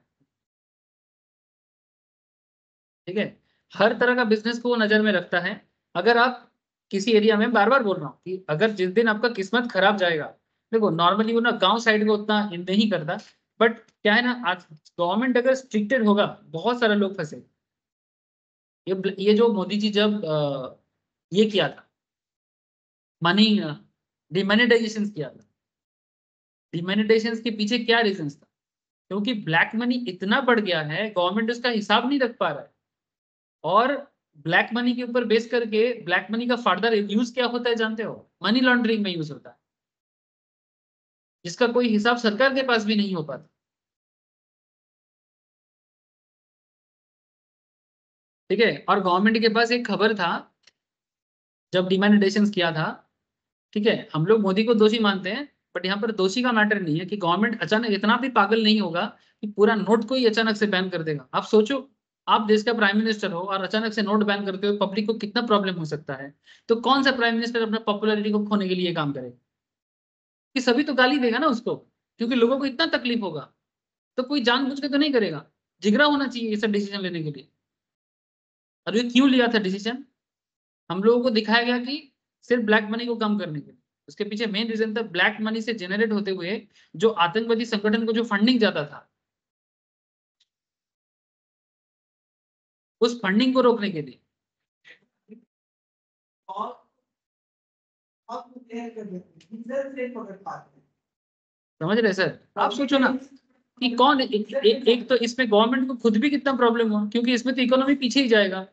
ठीक है, हर तरह का बिजनेस को वो नजर में रखता है। अगर आप किसी एरिया में, बार बार बोल रहा हूँ कि अगर जिस दिन आपका किस्मत खराब जाएगा, देखो नॉर्मली वो ना गांव साइड में उतना नहीं करता, बट क्या है ना, आज गवर्नमेंट अगर स्ट्रिक्टेड होगा, बहुत सारे लोग फंसे। ये ये जो मोदी जी जब अ, ये किया था, मनी डिमोनेटाइजेशन किया था, डिमोनेटाइजेशन के पीछे क्या रीजन था? क्योंकि ब्लैक मनी इतना बढ़ गया है, गवर्नमेंट उसका हिसाब नहीं रख पा रहा है। और ब्लैक मनी के ऊपर बेस करके ब्लैक मनी का फर्दर यूज क्या होता है जानते हो? मनी लॉन्ड्रिंग में यूज होता है, जिसका कोई हिसाब सरकार के पास भी नहीं हो पाता, ठीक है। और गवर्नमेंट के पास एक खबर था जब डिमोनेटाइजेशन किया था, ठीक है, हम लोग मोदी को दोषी मानते हैं, बट यहाँ पर दोषी का मैटर नहीं है कि गवर्नमेंट अचानक इतना भी पागल नहीं होगा कि पूरा नोट को ही अचानक से बैन कर देगा। आप सोचो, आप देश का प्राइम मिनिस्टर हो और अचानक से नोट बैन करते हो, पब्लिक को कितना प्रॉब्लम हो सकता है। तो कौन सा प्राइम मिनिस्टर अपना पॉपुलैरिटी को खोने के लिए काम करेगा? कि सभी तो गाली देगा ना उसको, क्योंकि लोगों को इतना तकलीफ होगा। तो कोई जानबूझ के तो नहीं करेगा, जिगरा होना चाहिए ये सब डिसीजन लेने के लिए। और ये क्यों लिया था डिसीजन? हम लोगों को दिखाया गया कि सिर्फ ब्लैक मनी को कम करने के लिए। उसके पीछे मेन रीजन था ब्लैक मनी से जनरेट होते हुए जो आतंकवादी संगठन को जो फंडिंग जाता था, उस फंडिंग को रोकने के लिए। और आप क्लियर कर देते हैं, रिजल्ट से पकड़ पाते हैं। समझ रहे सर? आप सोचो ना कि कौन एक, एक, एक तो इसमें गवर्नमेंट को खुद भी कितना प्रॉब्लम हुआ, क्योंकि इसमें तो इकोनॉमी पीछे ही जाएगा,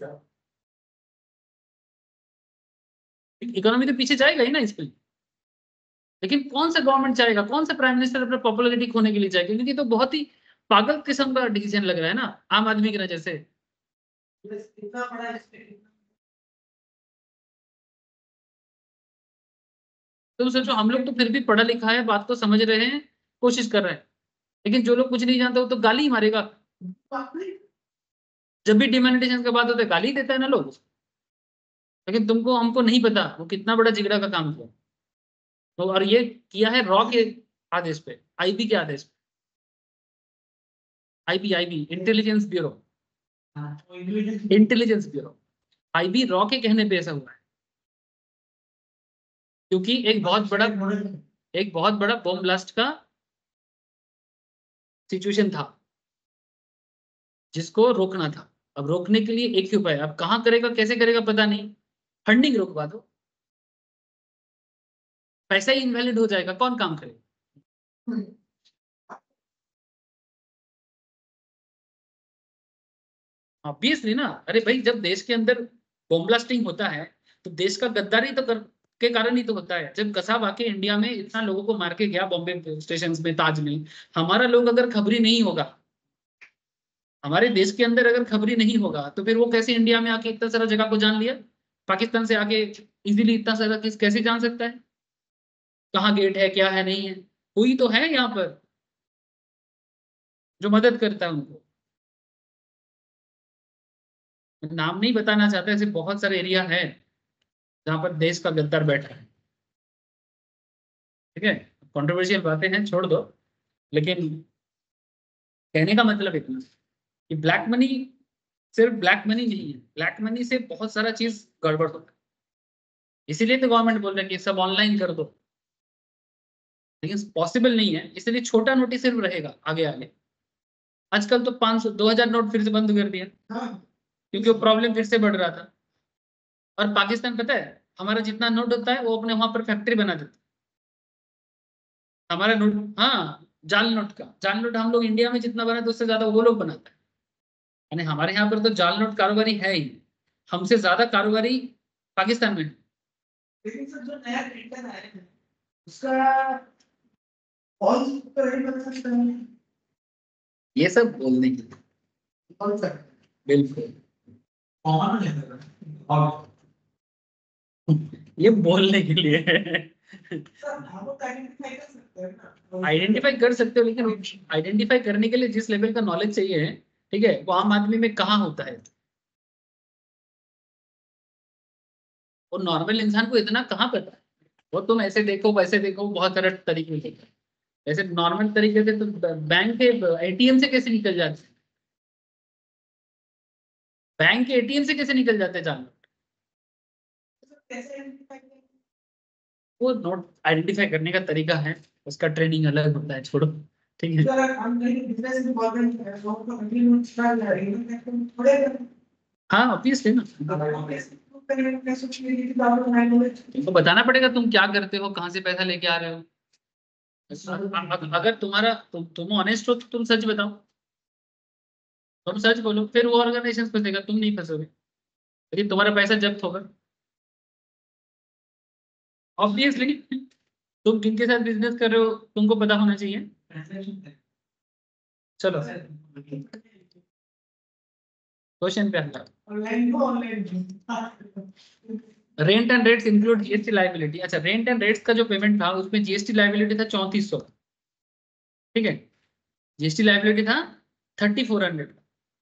इकोनॉमी तो पीछे जाएगा ही ना इसमें। लेकिन कौन सा गवर्नमेंट चाहेगा, कौन सा प्राइम मिनिस्टर अपना पॉपुलैरिटी खोने के लिए चाहेगा? क्योंकि तो बहुत ही पागल किस्म का डिसीजन लग रहा है ना आम आदमी की नजर से। इतना बड़ा स्टेट, तो सोचो, हम लोग तो फिर भी पढ़ा लिखा है, बात को समझ रहे हैं, कोशिश कर रहा है, लेकिन जो लोग कुछ नहीं जानते वो तो गाली ही मारेगा। जब भी डिमोनेटाइजेशन की बात होती है गाली देता है ना लोग, लेकिन तुमको हमको नहीं पता वो कितना बड़ा जिगड़ा का काम किया। तो और ये किया है रॉ के आदेश पे, आईबी के आदेश पे, IB IB intelligence bureau, intelligence bureau, IB रॉ के कहने पे ऐसा हुआ है, क्योंकि एक बहुत बड़ा एक बहुत बड़ा बॉम्ब ब्लास्ट का सिचुएशन था जिसको रोकना था। अब रोकने के लिए एक ही उपाय, अब कहां करेगा कैसे करेगा पता नहीं, फंडिंग रोकवा दो, पैसा ही इनवैलिड हो जाएगा, कौन काम करेगा? ऑब्वियसली ना, अरे भाई जब देश के अंदर बॉम्ब ब्लास्टिंग होता है तो देश का गद्दारी तो कर, के कारण ही तो होता है। जब कसाब आके इंडिया में इतना लोगों को मार के गया बॉम्बे स्टेशन में, ताज में, हमारा लोग अगर खबरी नहीं होगा, हमारे देश के अंदर अगर खबरी नहीं होगा, तो फिर वो कैसे इंडिया में आके इतना सारा जगह को जान लिया? पाकिस्तान से आके इजीली इतना सारा चीज कैसे जान सकता है? कहाँ गेट है, क्या है, नहीं है? कोई तो है यहाँ पर जो मदद करता है उनको। नाम नहीं बताना चाहता, ऐसे बहुत सारे एरिया है जहां पर देश का गद्दार बैठा है। ठीक है, कंट्रोवर्शियल बातें हैं, छोड़ दो, लेकिन कहने का मतलब इतना कि ब्लैक मनी सिर्फ ब्लैक मनी नहीं है, ब्लैक मनी से बहुत सारा चीज गड़बड़ होता है। इसीलिए तो गवर्नमेंट बोल रहा है कि सब ऑनलाइन कर दो, लेकिन पॉसिबल नहीं है, इसलिए छोटा नोट ही सिर्फ रहेगा आगे आगे। आजकल तो पाँच सौ दो हजार नोट फिर से बंद कर दिया क्योंकि वो प्रॉब्लम फिर से बढ़ रहा था। और पाकिस्तान पता है हमारा जितना नोट होता है वो अपने वहां पर फैक्ट्री बना देता है। हमारा नोट, हाँ, जाल नोट का, जाल नोट हम लोग इंडिया में जितना बनाते उससे ज्यादा वो लोग बनाते हैं। यानी हमारे यहाँ पर तो जाल नोट कारोबारी है ही, हमसे ज्यादा कारोबारी पाकिस्तान में है। लेकिन सर जो नया रिटर्न आया है उसका कौन सा रेट बता सकते हैं? ये सब बोलने के लिए, कौन सा? बिल्कुल कौन है? और ये बोलने के लिए सर हम लोग आइडेंटिफाई कर सकते हैं ना? आइडेंटिफाई कर सकते हो, लेकिन आइडेंटिफाई करने के लिए जिस लेवल का नॉलेज चाहिए, ठीक है, वो आम आदमी में कहाँ होता है? वो नॉर्मल इंसान को इतना कहाँ पता है? वो तुम ऐसे देखो वैसे देखो, बहुत सारे तरीके से, ऐसे नॉर्मल तरीके से तो बैंक के एटीएम से कैसे निकल जाते हैं? बैंक के एटीएम से कैसे निकल जाते हैं जान? कैसे आइडेंटिफाई करें? वो नोट आइडेंटिफाई करने का तरीका है, उसका ट्रेनिंग अलग होता है, छोड़ो, ठीक है। सर हम कहीं बिजनेस में गवर्नमेंट है तो हम तो एग्रीमेंट स्टार्ट कर रहे हैं थोड़े हाँ ऑब्वियसली ना, कैसे चीजें की बात बनाई नॉलेज तुमको बताना पड़ेगा तुम क्या करते हो, कहाँ से पैसा लेके आ रहे हो। अ- अगर तुम्हारा तुम तुम ऑनेस्ट हो तो तुम सच बताओ, तुम सच बोलो, फिर वो ऑर्गेनाइजेशन फंसेगा, तुम नहीं फंसोगे, लेकिन तुम्हारा पैसा जब्त होगा ऑब्वियसली। तुम किनके साथ बिजनेस कर रहे हो तुमको पता होना चाहिए। चलो क्वेश्चन पे आता है, ऑनलाइन को online rent and rates include GST liability. अच्छा, रेंट एंड रेट्स का जो पेमेंट था उसमें जीएसटी लायबिलिटी था चौंतीस सौ, ठीक है, जीएसटी लायबिलिटी था थर्टी फोर हंड्रेड।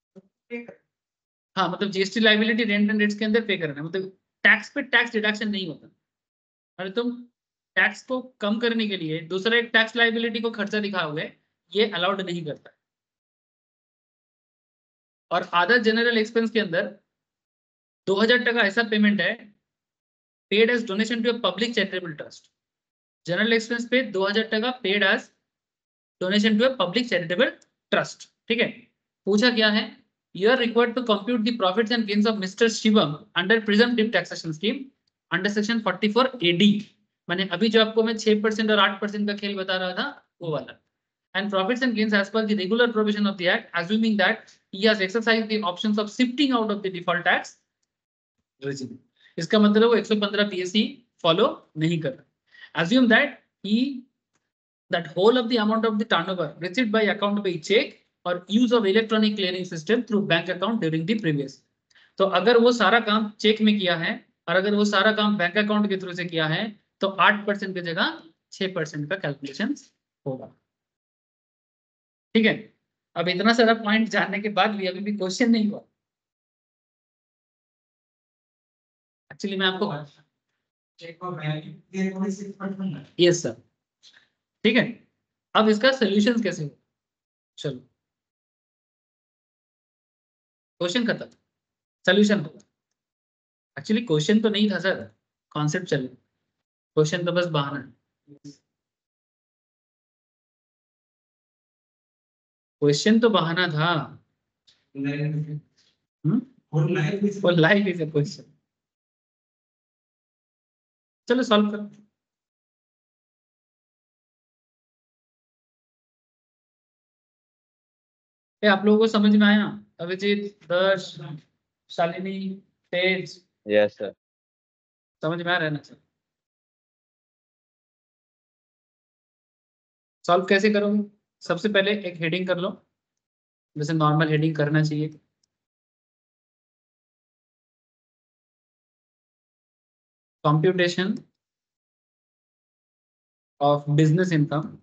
हाँ मतलब GST liability rent and rates के अंदर पे करना है, मतलब टैक्स पे टैक्स डिडक्शन नहीं होता। अरे तुम टैक्स को कम करने के लिए दूसरा एक टैक्स लायबिलिटी को खर्चा दिखाओगे, ये अलाउड नहीं करता। और अदर जनरल एक्सपेंस के अंदर दो हजार टका ऐसा पेमेंट है paid as donation to public charitable trust. General expense पे दो हजार टका paid as donation to public charitable trust, ठीक है। पूछा क्या है, you are required to compute the profits and gains of Mister Shivam under presumptive taxation scheme under section forty-four A D। मैंने अभी जो आपको मैं छह परसेंट और आठ परसेंट का खेल बता रहा था वो वाला। And profits and gains as per the regular provision of the act, assuming that he has exercised the options of shifting out of the default tax regime। इसका मतलब वो एक सौ पंद्रह पीएससी फॉलो नहीं कर रहा। Assume that he that whole of the amount of the turnover received by account by check or use of electronic clearing system through bank account during the previous। तो अगर वो सारा काम चेक में किया है और अगर वो सारा काम बैंक अकाउंट के थ्रू से किया है तो आठ परसेंट की जगह छह परसेंट का कैलकुलेशन होगा। ठीक है, अब इतना सारा पॉइंट जानने के बाद भी अभी भी क्वेश्चन नहीं हुआ। एक्चुअली मैं आपको यस सर, ठीक है, अब इसका सोल्यूशन कैसे हो, चलो क्वेश्चन खत्म, सोल्यूशन होगा। एक्चुअली क्वेश्चन तो नहीं था सर, कॉन्सेप्ट चल, क्वेश्चन तो बस बहाना है, क्वेश्चन तो बहाना था। हम्म, वो लाइफ इज अ क्वेश्चन। चलो सॉल्व करो। ये आप लोगों को समझ में आया? अभिजीत, दर्श, शालिनी, तेज, यस सर। समझ में आ रहा है ना सर? सॉल्व कैसे करोगे? सबसे पहले एक हेडिंग कर लो, जैसे नॉर्मल हेडिंग करना चाहिए। Computation of business income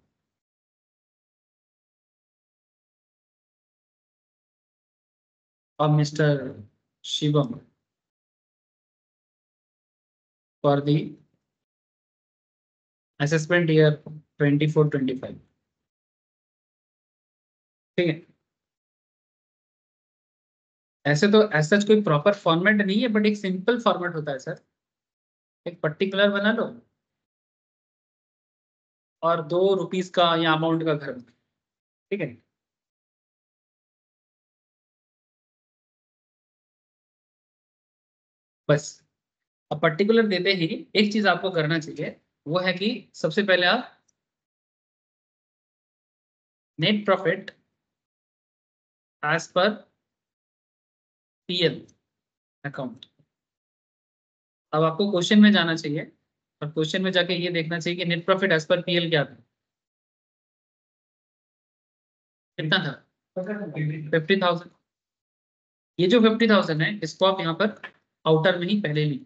of Mister Shivam for the assessment year twenty-four twenty-five। ठीक है, ऐसे तो ऐसा कोई प्रॉपर फॉर्मेट नहीं है, बट एक सिंपल फॉर्मेट होता है सर। एक पर्टिकुलर बना लो और दो रुपीस का या अमाउंट का घर, ठीक है। बस अब पर्टिकुलर देते ही एक चीज आपको करना चाहिए, वो है कि सबसे पहले आप net profit as per PL account. अब आपको क्वेश्चन में जाना चाहिए और क्वेश्चन में जाके ये देखना चाहिए कि net profit as per PL क्या था, कितना था? Fifty thousand. ये जो फिफ्टी थाउजेंड है इसको आप यहाँ पर आउटर में ही पहले ली,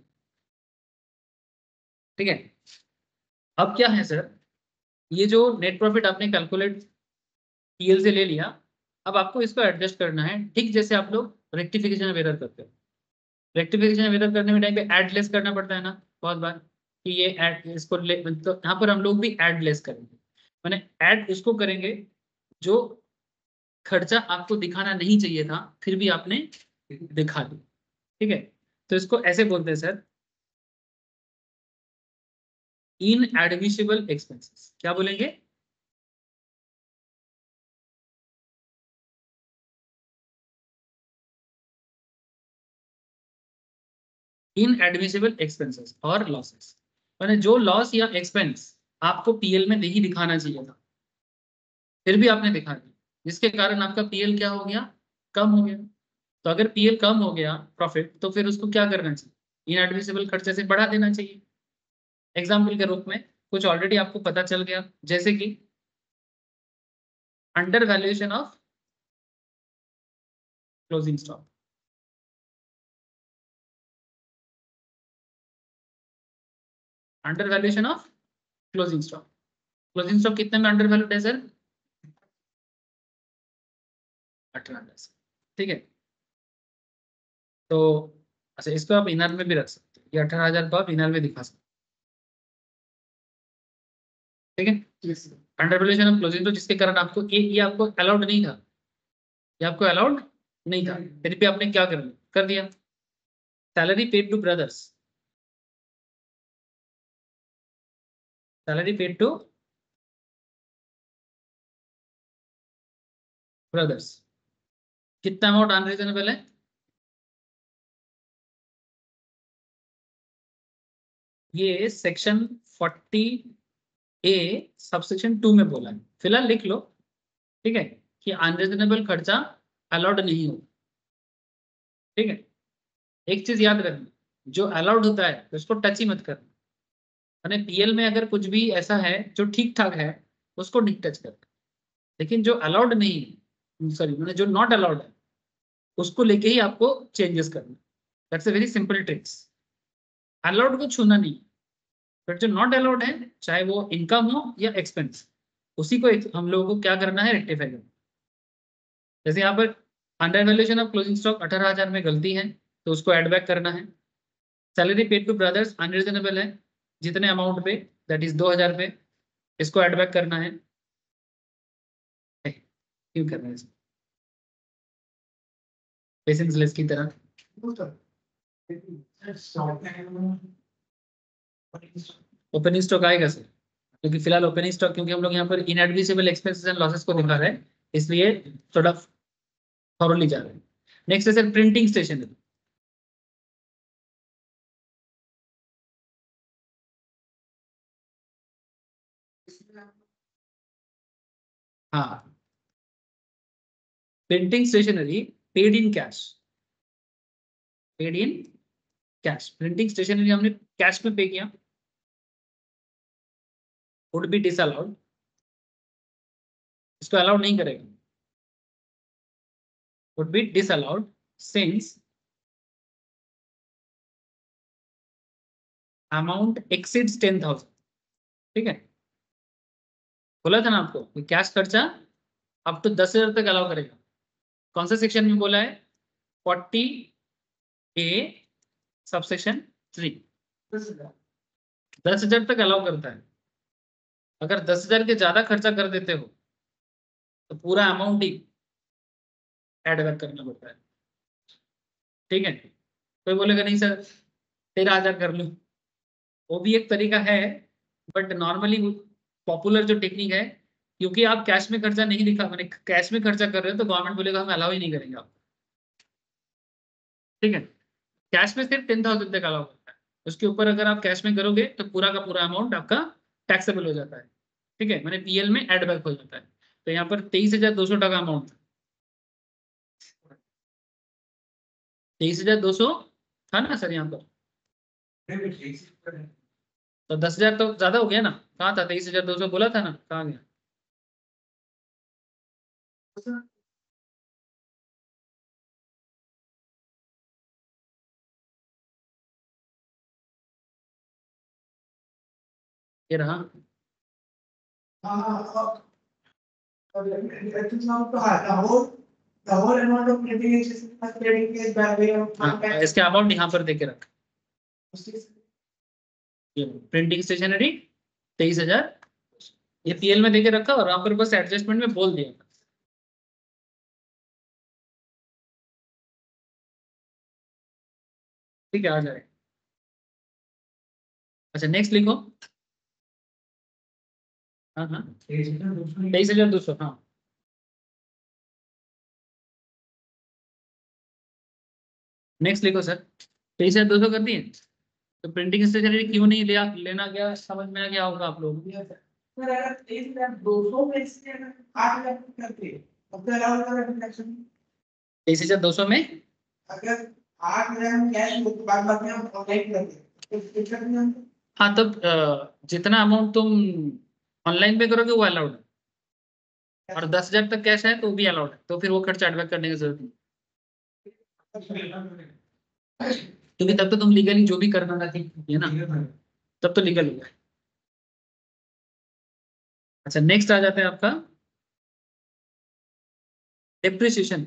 ठीक है। अब क्या है सर, ये जो नेट प्रॉफिट आपने कैलकुलेट पीएल से ले लिया, अब आपको इसको एडजस्ट करना है, ठीक जैसे आप लोग रेक्टिफिकेशन ऑफ एरर करते हो। रेक्टिफिकेशन ऑफ एरर करने में टाइम पे एड लेस करना पड़ता है ना बहुत बार, कि ये एड इसको ले, तो यहाँ पर हम लोग भी एड लेस करेंगे, मैंने ऐड इसको करेंगे जो खर्चा आपको दिखाना नहीं चाहिए था फिर भी आपने दिखा दिया, ठीक है। तो इसको ऐसे बोलते हैं सर, इन एडमिसिबल एक्सपेंसेस। क्या बोलेंगे? इन एडमिसिबल एक्सपेंसेस और लॉसेस, मैंने जो लॉस या एक्सपेंस आपको पीएल में नहीं दिखाना चाहिए था फिर भी आपने दिखा दिया, जिसके कारण आपका पीएल क्या हो गया? कम हो गया। तो अगर पीएल कम हो गया प्रॉफिट, तो फिर उसको क्या करना चाहिए? इनएडमिसिबल खर्चे से बढ़ा देना चाहिए। एग्जाम्पल के रूप में कुछ ऑलरेडी आपको पता चल गया, जैसे कि under valuation of closing stock. Under valuation of closing stock, closing stock कितने में अंडर वैल्यूड है सर? अठारह, ठीक है। तो अच्छा, इसको आप इनर में भी रख सकते हैं, ये अठारह हजार को आप इनर में दिखा सकते हैं, ठीक है। Under valuation of closing stock, जिसके कारण आपको ये ये आपको अलाउड नहीं था, ये आपको अलाउड नहीं था, फिर भी आपने क्या कर कर दिया? Salary paid to brothers, salary paid to brothers, कितना अमाउंट अनरीजनेबल है? ये section forty A subsection two में बोला है, फिलहाल लिख लो, ठीक है, कि अनरीजनेबल खर्चा अलाउड नहीं हो, ठीक है। एक चीज याद रखना, जो अलाउड होता है उसको टच ही मत करना, यानी पीएल में अगर कुछ भी ऐसा है जो ठीक ठाक है उसको नहीं टच करना, लेकिन जो अलाउड नहीं, सॉरी मैंने जो नॉट अलाउड है उसको लेके ही आपको चेंजेस करना। That's a very simple tricks. Allowed को छूना नहीं, बट जो नॉट अलाउड है चाहे वो इनकम हो या एक्सपेंस, उसी को एक, हम लोगों को क्या करना है? रेक्टिफाई करना। जैसे यहाँ पर under valuation of closing stock अठारह हजार में गलती है तो उसको एड बैक करना है। Salary paid to brothers unreasonable है जितने अमाउंट पे, दैट इज दो हजार पे, इसको एड बैक करना है। क्यों करना है पेशेंस लेस की तरह? ओपनिंग स्टॉक आएगा सर, क्योंकि फिलहाल ओपनिंग स्टॉक, क्योंकि हम लोग यहाँ पर इनएडमिसिबल एक्सपेंसेस एंड लॉसेस को दिखा रहे हैं, इसलिए थोड़ा थॉरोली जा रहे हैं। नेक्स्ट है सर प्रिंटिंग स्टेशनरी। हाँ, printing stationery paid in cash, paid in cash. Printing stationery हमने कैश में पे किया, वुड बी डिसअलाउड, इसको अलाउड नहीं करेगा, would be disallowed since amount exceeds ten thousand. ठीक है, बोला था ना आपको कि कैश खर्चा अप टू दस हजार तक अलाउ करेगा। कौन सा सेक्शन में बोला है? फोर्टी ए सबसेक्शन थ्री, दस हजार तक अलाउ करता है। अगर दस हजार के ज्यादा खर्चा कर देते हो तो पूरा अमाउंट ही एड बैक करना पड़ता है। ठीक है, कोई बोलेगा नहीं सर तेरह हजार कर लूं, वो भी एक तरीका है, बट नॉर्मली पॉपुलर जो टेक्निक है, क्योंकि आप कैश में खर्चा नहीं दिखा, मैंने कैश में खर्चा कर रहे हो तो गवर्नमेंट बोलेगा हम अलाउ ही नहीं करेंगे आपको। ठीक है, कैश में सिर्फ टेन थाउजेंड तक अलाउ करता है, उसके ऊपर अगर आप कैश में करोगे तो पूरा का पूरा अमाउंट आपका टैक्सेबल हो जाता है। ठीक है, मैंने पीएल में एड बैक हो जाता है। तो यहाँ पर तेईस हजार दो सौ टका अमाउंट था, तेईस हजार दो सौ था ना सर यहाँ पर, तो दस हजार तो ज्यादा हो गया ना। कहाँ था तेईस हजार दो सौ बोला था ना, कहाँ गया? ये रहा। हाँ, इसके अमाउंट यहाँ पर देके रखा, प्रिंटिंग स्टेशनरी तेईस हजार, ये पीएल में देके रखा और यहाँ पर बस एडजस्टमेंट में बोल दिया। ठीक है, आ जाए। अच्छा नेक्स्ट लिखो। हाँ हाँ, तेईस हजार दो सौ, हाँ नेक्स्ट लिखो सर। तेईस हजार दो सौ कर दिए, तो प्रिंटिंग स्टेशनरी क्यों नहीं लिया, लेना गया, समझ में आ गया होगा आप लोग। तेईस हजार दो सौ में अगर आठ हजार में कैश हो तो बाद में हम ऑनलाइन करते। हाँ, तब अ, जितना अमाउंट तुम ऑनलाइन पे करोगे वो अलाउड है, और दस हजार तक कैश है तो वो भी अलाउड है, तो फिर वो खर्चा एडवैक करने की जरूरत नहीं, क्योंकि तब तो तुम लीगली जो भी करना था है ना, तब तो लीगल होगा। अच्छा नेक्स्ट आ जाता है आपका डेप्रिसिएशन।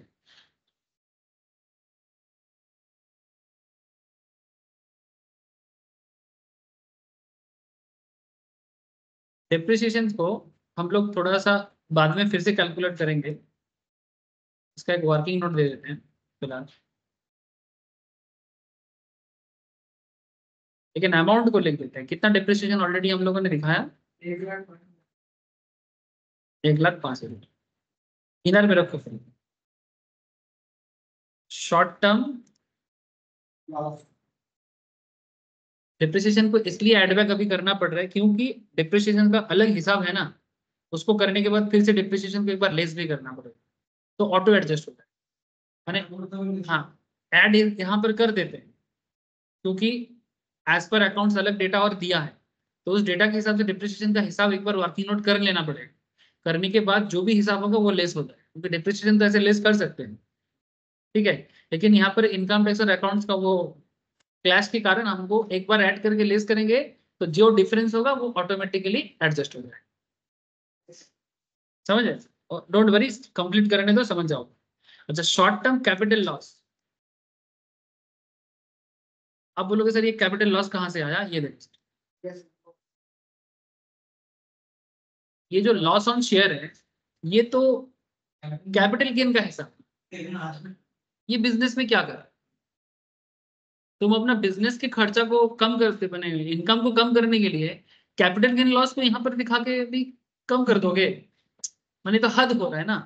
डेप्रिसिएशन को हम लोग थोड़ा सा बाद में फिर से कैलकुलेट करेंगे, इसका एक वर्किंग नोट दे देते हैं फिलहाल, लेकिन अमाउंट को लिख देते हैं। कितना डेप्रिसिएशन ऑलरेडी हम लोगों ने दिखाया, एक लाख एक लाख पांच हजार। इनर में रखो फिर शॉर्ट टर्म डिप्रिसिएशन को इसलिए एडबैक अभी करना पड़ रहा है क्योंकि डिप्रिसिएशन का अलग हिसाब है ना, उसको करने के बाद फिर से डिप्रिसिएशन को एक बार लेस भी करना पड़ेगा, तो ऑटो एडजस्ट होता है। माने हाँ, ऐड यहाँ पर कर देते हैं क्योंकि एज पर अकाउंट्स अलग डेटा और दिया है, तो उस डेटा के हिसाब से डिप्रिसिएशन का हिसाब एक बार वर्किंग नोट कर लेना पड़ेगा। करने के बाद जो भी हिसाब होगा वो लेस होता है, क्योंकि डिप्रिसिएशन तो ऐसे लेस कर सकते हैं। ठीक है, लेकिन यहाँ पर इनकम टैक्स और अकाउंट्स का वो क्लैश के कारण हमको एक बार ऐड करके लेस करेंगे, तो जो डिफरेंस होगा वो ऑटोमेटिकली एडजस्ट हो जाएगा। समझ आए? डोंट वरी, कंप्लीट करने दो, समझ जाओ। अच्छा, शॉर्ट टर्म कैपिटल लॉस। आप बोलोगे सर ये कैपिटल लॉस कहाँ से आया, ये देखो ये जो लॉस ऑन शेयर है ये तो कैपिटल गेन का हिस्सा। ये बिजनेस में क्या कर, तुम अपना बिजनेस के खर्चा को कम करते बने, इनकम को कम करने के लिए कैपिटल गेन लॉस को यहाँ पर दिखा के भी कम कर दोगे, मैंने तो हद हो रहा है ना।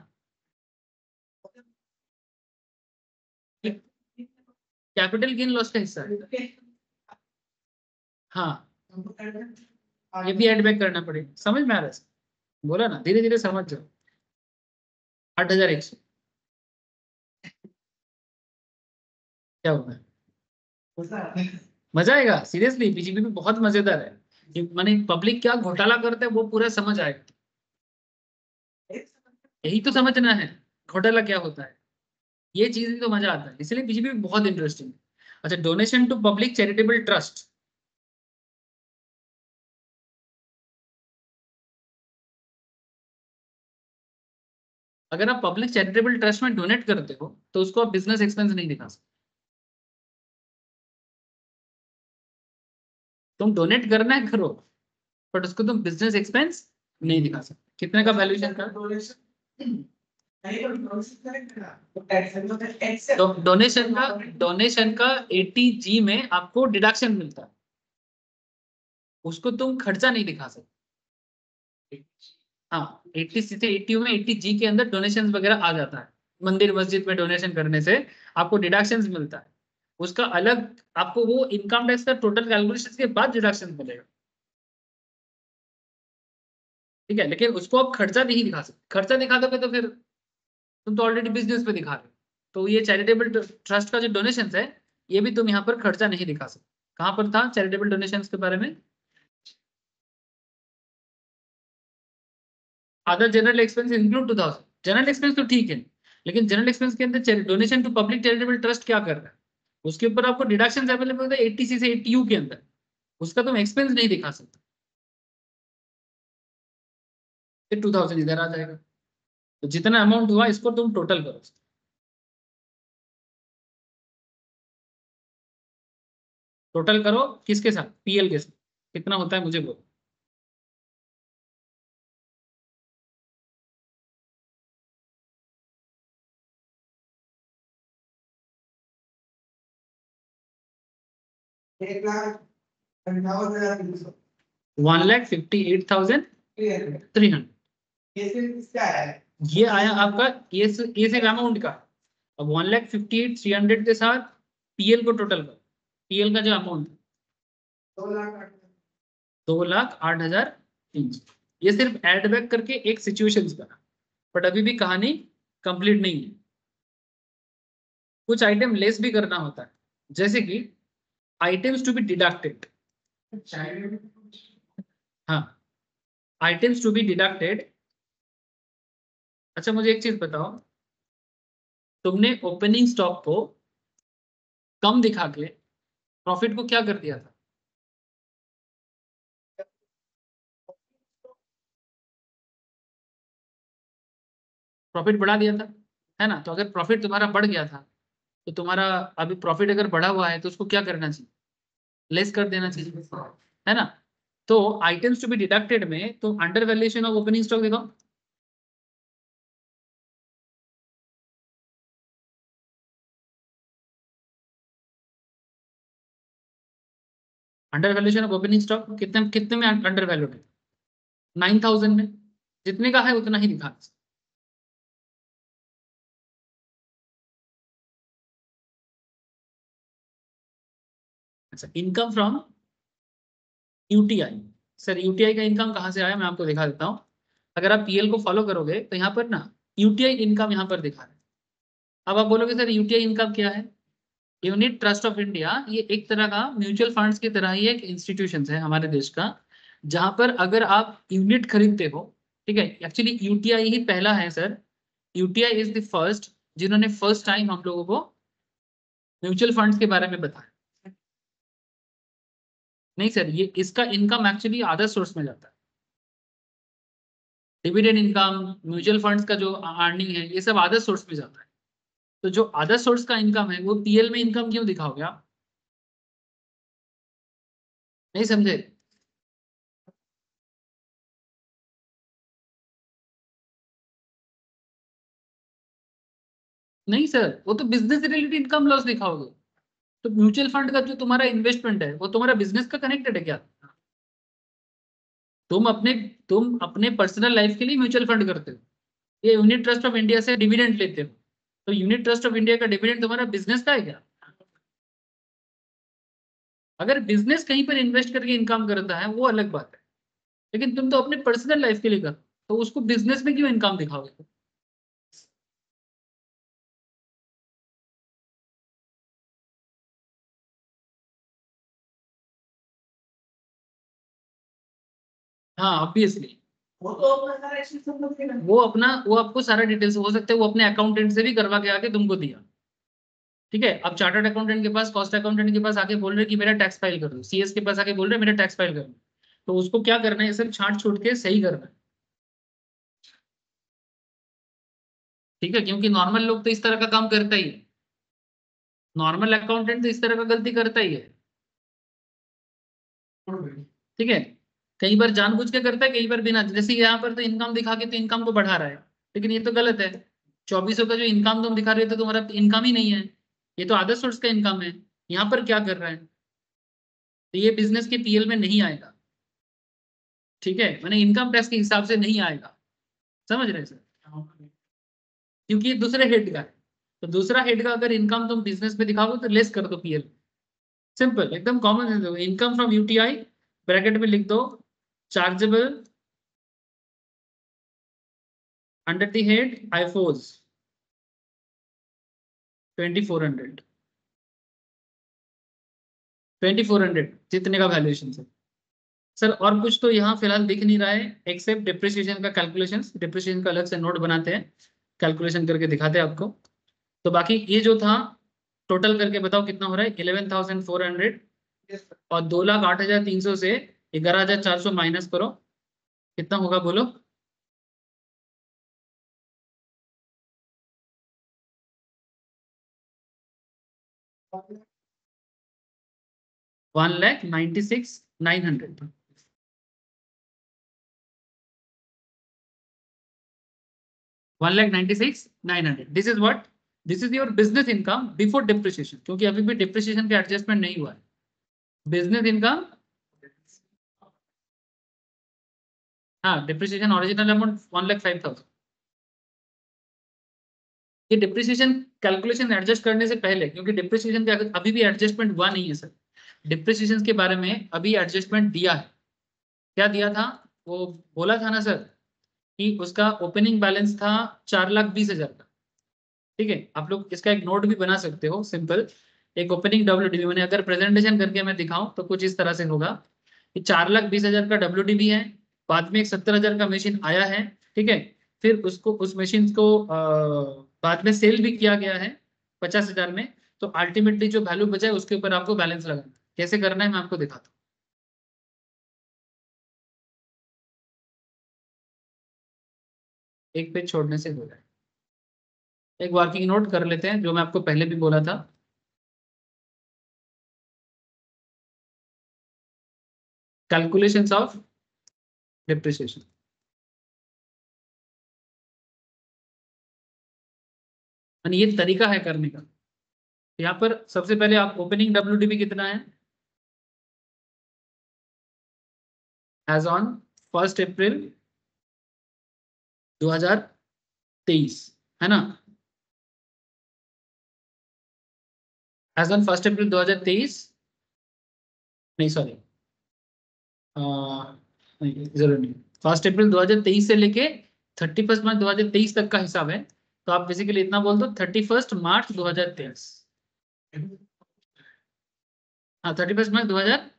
कैपिटल गेन लॉस का हिस्सा है। हाँ, ये भी एड बैक करना पड़ेगा, समझ में आ रहा है, बोला ना धीरे धीरे समझ जाओ। आठ हजार एक सौ क्या होगा, मजा आएगा सीरियसली, बीजेपी में बहुत मजेदार है। माने पब्लिक क्या घोटाला करता है वो पूरा समझ आएगा, यही तो समझना है घोटाला क्या होता है, ये चीज तो मजा आता है, इसलिए बीजेपी में बहुत इंटरेस्टिंग है। अच्छा, donation to public charitable trust, अगर आप पब्लिक चैरिटेबल ट्रस्ट में डोनेट करते हो तो उसको आप बिजनेस एक्सपेंस नहीं दिखा सकते। तुम डोनेट करना है करो, बट उसको तुम बिजनेस एक्सपेंस नहीं दिखा सकते। कितने का वैल्यूएशन का, तो डोनेशन का डोनेशन का अस्सी जी में आपको डिडक्शन मिलता है, उसको तुम खर्चा नहीं दिखा सकते। हाँ, अस्सी से अस्सी में अस्सी जी के अंदर डोनेशन वगैरह आ जाता है, मंदिर मस्जिद में डोनेशन करने से आपको डिडक्शंस मिलता है, उसका अलग आपको वो इनकम टैक्स का टोटल कैलकुलेशन के बाद डिडक्शन मिलेगा, ठीक है। लेकिन उसको आप खर्चा नहीं दिखा सकते, खर्चा दिखा दोगे तो फिर तुम तो ऑलरेडी बिजनेस पे दिखा रहे हो। तो ये चैरिटेबल ट्रस्ट का जो डोनेशन है ये भी तुम यहाँ पर खर्चा नहीं दिखा सकते। कहाँ पर था चैरिटेबल डोनेशन के बारे में, other general expense include two thousand, general expense तो ठीक है, लेकिन जनरल एक्सपेंस के अंदर donation to public charitable trust क्या कर रहा है, उसके ऊपर आपको डिडक्शन अवेलेबल होता है एटी सी से एटी यू के अंदर, उसका तुम एक्सपेंस नहीं दिखा सकते, फिर टू थाउजेंड इधर आ जाएगा। तो जितना अमाउंट हुआ इसको तुम टोटल करो, टोटल करो किसके साथ, पीएल के साथ, कितना होता है मुझे बोलो। एक लाख अंठावन हजार तीन सौ one lakh fifty eight thousand three hundred, ये सिर्फ इसका है, ये आया आपका ये ये सिर्फ अमाउंट का। अब one lakh fifty eight three hundred के साथ पीएल को टोटल करो, पीएल का जो अमाउंट दो लाख दो लाख आठ हजार तीन सौ, ये सिर्फ एड बैक करके एक सिचुएशन का, बट अभी भी कहानी कंप्लीट नहीं है, कुछ आइटम लेस भी करना होता है, जैसे कि आइटम्स टू बी डिडक्टेड। हाँ, आइटम्स टू बी डिडक्टेड। अच्छा मुझे एक चीज बताओ, तुमने ओपनिंग स्टॉक को कम दिखा के प्रॉफिट को क्या कर दिया था, प्रॉफिट बढ़ा दिया था, है ना। तो अगर प्रॉफिट तुम्हारा बढ़ गया था तो तुम्हारा अभी प्रॉफिट अगर बढ़ा हुआ है तो उसको क्या करना चाहिए, लेस कर देना चाहिए, है ना। तो आइटम्स टू बी डिडक्टेड में तो under valuation of opening stock देखो, under valuation of opening stock कितने कितने में अंडर वैल्यूड है, नाइन थाउजेंड में, जितने का है उतना ही दिखा। अच्छा, income from UTI, sir UTI का इनकम कहाँ से आया मैं आपको दिखा देता हूँ। अगर आप पीएल को फॉलो करोगे तो यहाँ पर ना यूटीआई इनकम यहाँ पर दिखा रहा है। अब आप बोलोगे सर यूटीआई इनकम क्या है, यूनिट ट्रस्ट ऑफ इंडिया ये एक तरह का म्यूचुअल फंड्स की तरह ही एक इंस्टीट्यूशन है हमारे देश का, जहां पर अगर आप यूनिट खरीदते हो, ठीक है, एक्चुअली यूटीआई ही पहला है sir, UTI is the first जिन्होंने फर्स्ट टाइम हम लोगों को म्यूचुअल फंड्स के बारे में बताया। नहीं सर, ये इसका इनकम एक्चुअली अदर सोर्स में जाता है, डिविडेंड इनकम म्यूचुअल फंड्स का जो अर्निंग है ये सब अदर सोर्स में जाता है, तो जो अदर सोर्स का इनकम है वो पीएल में इनकम क्यों दिखाओगे आप? नहीं समझे? नहीं सर, वो तो बिजनेस रिलेटेड इनकम लॉस दिखाओगे। तो म्यूचुअल फंड का जो तुम्हारा इन्वेस्टमेंट है वो तुम्हारा बिजनेस का कनेक्टेड है क्या? तुम अपने तुम अपने पर्सनल लाइफ के लिए म्यूचुअल फंड करते हो, ये यूनिट ट्रस्ट ऑफ इंडिया से डिविडेंड लेते हो, तो यूनिट ट्रस्ट ऑफ इंडिया का डिविडेंड तुम्हारा बिजनेस का है क्या? अगर बिजनेस कहीं पर इन्वेस्ट करके इनकम करता है वो अलग बात है, लेकिन तुम तो अपने पर्सनल लाइफ के लिए कर, तो उसको बिजनेस में क्यों इनकम दिखाओगे? हाँ ऑब्वियसली, वो तो अपना सारा एक्सेस सब लोग देना। वो अपना वो आपको सारा डिटेल्स हो सकता है वो अपने अकाउंटेंट से भी करवा के आके तुमको दिया, ठीक है। अब चार्टर्ड अकाउंटेंट के पास, कॉस्ट अकाउंटेंट के पास आके बोल रहे कि मेरा टैक्स फाइल कर दो, सीएस के पास आके बोल रहे मेरा टैक्स फाइल कर दो, तो उसको क्या करना है, सब छांट छूट के सही करना है, ठीक है। क्योंकि नॉर्मल लोग तो इस तरह का काम करता ही है, नॉर्मल अकाउंटेंट तो इस तरह का गलती करता ही है, ठीक है। कई बार जानबूझ के करता है, कई बार बिना, जैसे यहाँ पर तो इनकम दिखा के तो इनकम को बढ़ा रहा है, लेकिन ये तो गलत है। चौबीसों का जो इनकम तुम दिखा रहे हो तो तुम्हारा इनकम ही नहीं है, ये तो अदर सोर्स का इनकम है। यहाँ पर क्या कर रहा है, तो ये बिजनेस के पीएल में नहीं आएगा, ठीक है, मैंने इनकम टैक्स के हिसाब से नहीं आएगा, समझ रहे सर? क्योंकि ये दूसरे हेड का है, तो दूसरा हेड का अगर इनकम तुम बिजनेस में दिखाओगे तो लेस कर दो पीएल, सिंपल एकदम कॉमन है। इनकम फ्रॉम यूटीआई ब्रैकेट में लिख दो chargeable under the head IFOS twenty four hundred, twenty four hundred जितने का वैल्यूएशन है सर। और कुछ तो यहाँ फिलहाल दिख नहीं रहा है एक्सेप्ट डिप्रिसिएशन का कैलकुलेशन, डिप्रिसिएशन का अलग से नोट बनाते हैं, कैलकुलेशन करके दिखाते हैं आपको। तो बाकी ये जो था टोटल करके बताओ कितना हो रहा है, इलेवन थाउजेंड फोर हंड्रेड, और दो लाख आठ हजार तीन सौ से ग्यारह हजार चार सौ माइनस करो, कितना होगा बोलो? One lakh ninety six nine hundred, one lakh ninety six nine hundred. This is what, this is your business income before depreciation, क्योंकि अभी भी डिप्रिसिएशन का एडजस्टमेंट नहीं हुआ है। बिजनेस इनकम, हाँ depreciation original amount one lakh five thousand, ये डिप्रिसिएशन कैलकुलेशन एडजस्ट करने से पहले, क्योंकि डिप्रिसिएशन का अभी भी एडजस्टमेंट हुआ नहीं है सर, डिप्रिसिएशन के बारे में अभी एडजस्टमेंट दिया है। क्या दिया था, वो बोला था ना सर कि उसका ओपनिंग बैलेंस था चार लाख बीस हजार का, ठीक है। आप लोग इसका एक नोट भी बना सकते हो, सिंपल एक ओपनिंग डब्ल्यू मैंने अगर प्रेजेंटेशन करके मैं दिखाऊं तो कुछ इस तरह से होगा कि चार लाख बीस हजार का डब्ल्यू है, बाद में एक सत्तर हजार का मशीन आया है, ठीक है। फिर उसको उस मशीन को आ, बाद में सेल भी किया गया है पचास हजार में, तो अल्टीमेटली जो वैल्यू बचा है उसके ऊपर आपको बैलेंस लगाना, कैसे करना है मैं आपको दिखाता हूँ। एक पेज छोड़ने से हो जाए, एक वर्किंग नोट कर लेते हैं जो मैं आपको पहले भी बोला था। कैलकुलेशंस ऑफ डिप्रिसिएशन, ये तरीका है करने का। यहाँ पर सबसे पहले आप ओपनिंग डब्ल्यूडीपी कितना है एज ऑन फर्स्ट अप्रैल दो हजार तेईस, है ना, एज ऑन फर्स्ट अप्रैल दो हजार तेईस, नहीं सॉरी नहीं जरूर नहीं, फर्स्ट अप्रैल दो हजार तेईस से लेके थर्टी फर्स्ट मार्च दो हजार तेईस तक का हिसाब है, तो आप बेसिकली इतना बोल दो थर्टी फर्स्ट मार्च दो हजार तेईस, हाँ थर्टी फर्स्ट मार्च दो हजार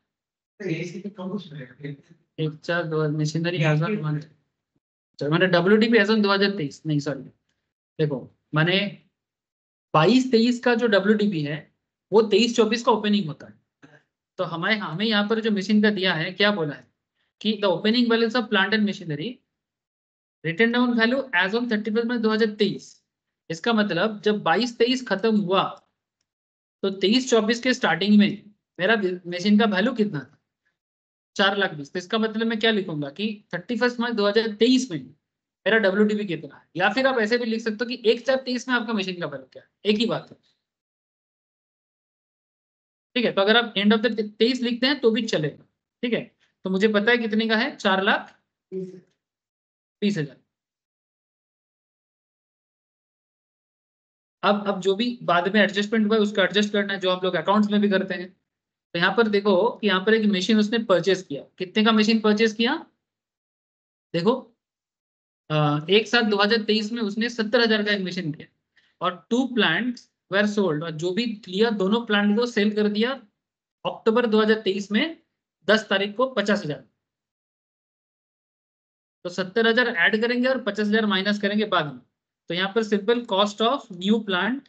एक चार दो मशीनरी एज ऑन मंथ, मैंने डब्ल्यूडीपी एज ऑन दो हजार तेईस, नहीं सॉरी देखो मैंने बाईस तेईस का जो डब्ल्यूडीपी है वो तेईस चौबीस का ओपनिंग होता है, तो हमें हमें यहाँ पर जो मशीन का दिया है क्या बोला है कि the opening balance of plant and machinery written down value as on thirty first March दो हजार तेईस इसका मतलब जब बाईस तेईस खत्म हुआ तो तेईस चौबीस के स्टार्टिंग में मेरा मशीन का वैल्यू कितना था, चार लाख बीस। तो इसका मतलब मैं क्या लिखूंगा कि थर्टी फर्स्ट मार्च दो हजार तेईस में मेरा डब्ल्यू टी पी कितना है, या फिर आप ऐसे भी लिख सकते हो कि एक चार तेईस में आपका मशीन का वैल्यू क्या है, एक ही बात है। ठीक है, तो अगर आप एंड ऑफ द तेईस लिखते हैं तो भी चलेगा। ठीक है, तो मुझे पता है कितने का है, चार लाख बीस हजार। अब अब जो भी बाद में एडजस्टमेंट हुआ है उसका एडजस्ट करना है, जो हम लोग अकाउंट्स में भी करते हैं। तो यहाँ पर देखो कि यहाँ पर एक मशीन उसने परचेस किया, कितने का मशीन परचेस किया, देखो अ, एक साथ दो हजार तेईस में उसने सत्तर हजार का एक मशीन किया, और टू प्लांट वेर सोल्ड, और जो भी लिया दोनों प्लांट को सेल कर दिया अक्टूबर दो हजार तेईस में दस तारीख को पचास हजार। तो सत्तर हजार ऐड करेंगे और पचास हजार माइनस करेंगे बाद में। तो यहाँ पर simple cost of new plant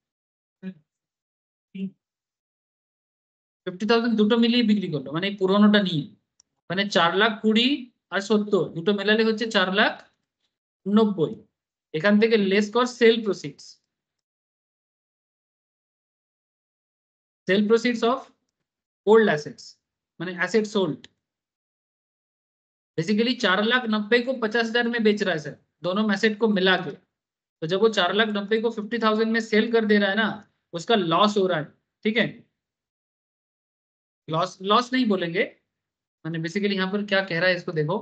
fifty thousand দুটো মিলিয়ে বিক্রি করলো, মানে এই পুরোনোটা নিয়ে, মানে চার লাখ কুড়ি আর সত্তর দুটো মেলালে হচ্ছে চার লাখ নব্বই। এখান থেকে লেস কর sale proceeds, sale proceeds of old assets, माने एसेट सोल्ड। बेसिकली चार लाख नब्बे को पचास हजार में बेच रहा है सर, दोनों एसेट को मिला के। तो जब वो चार लाख नब्बे को फिफ्टी थाउजेंड में सेल कर दे रहा है ना, उसका लॉस हो रहा है। ठीक है, लॉस लॉस नहीं बोलेंगे, मैंने बेसिकली यहाँ पर क्या कह रहा है इसको देखो,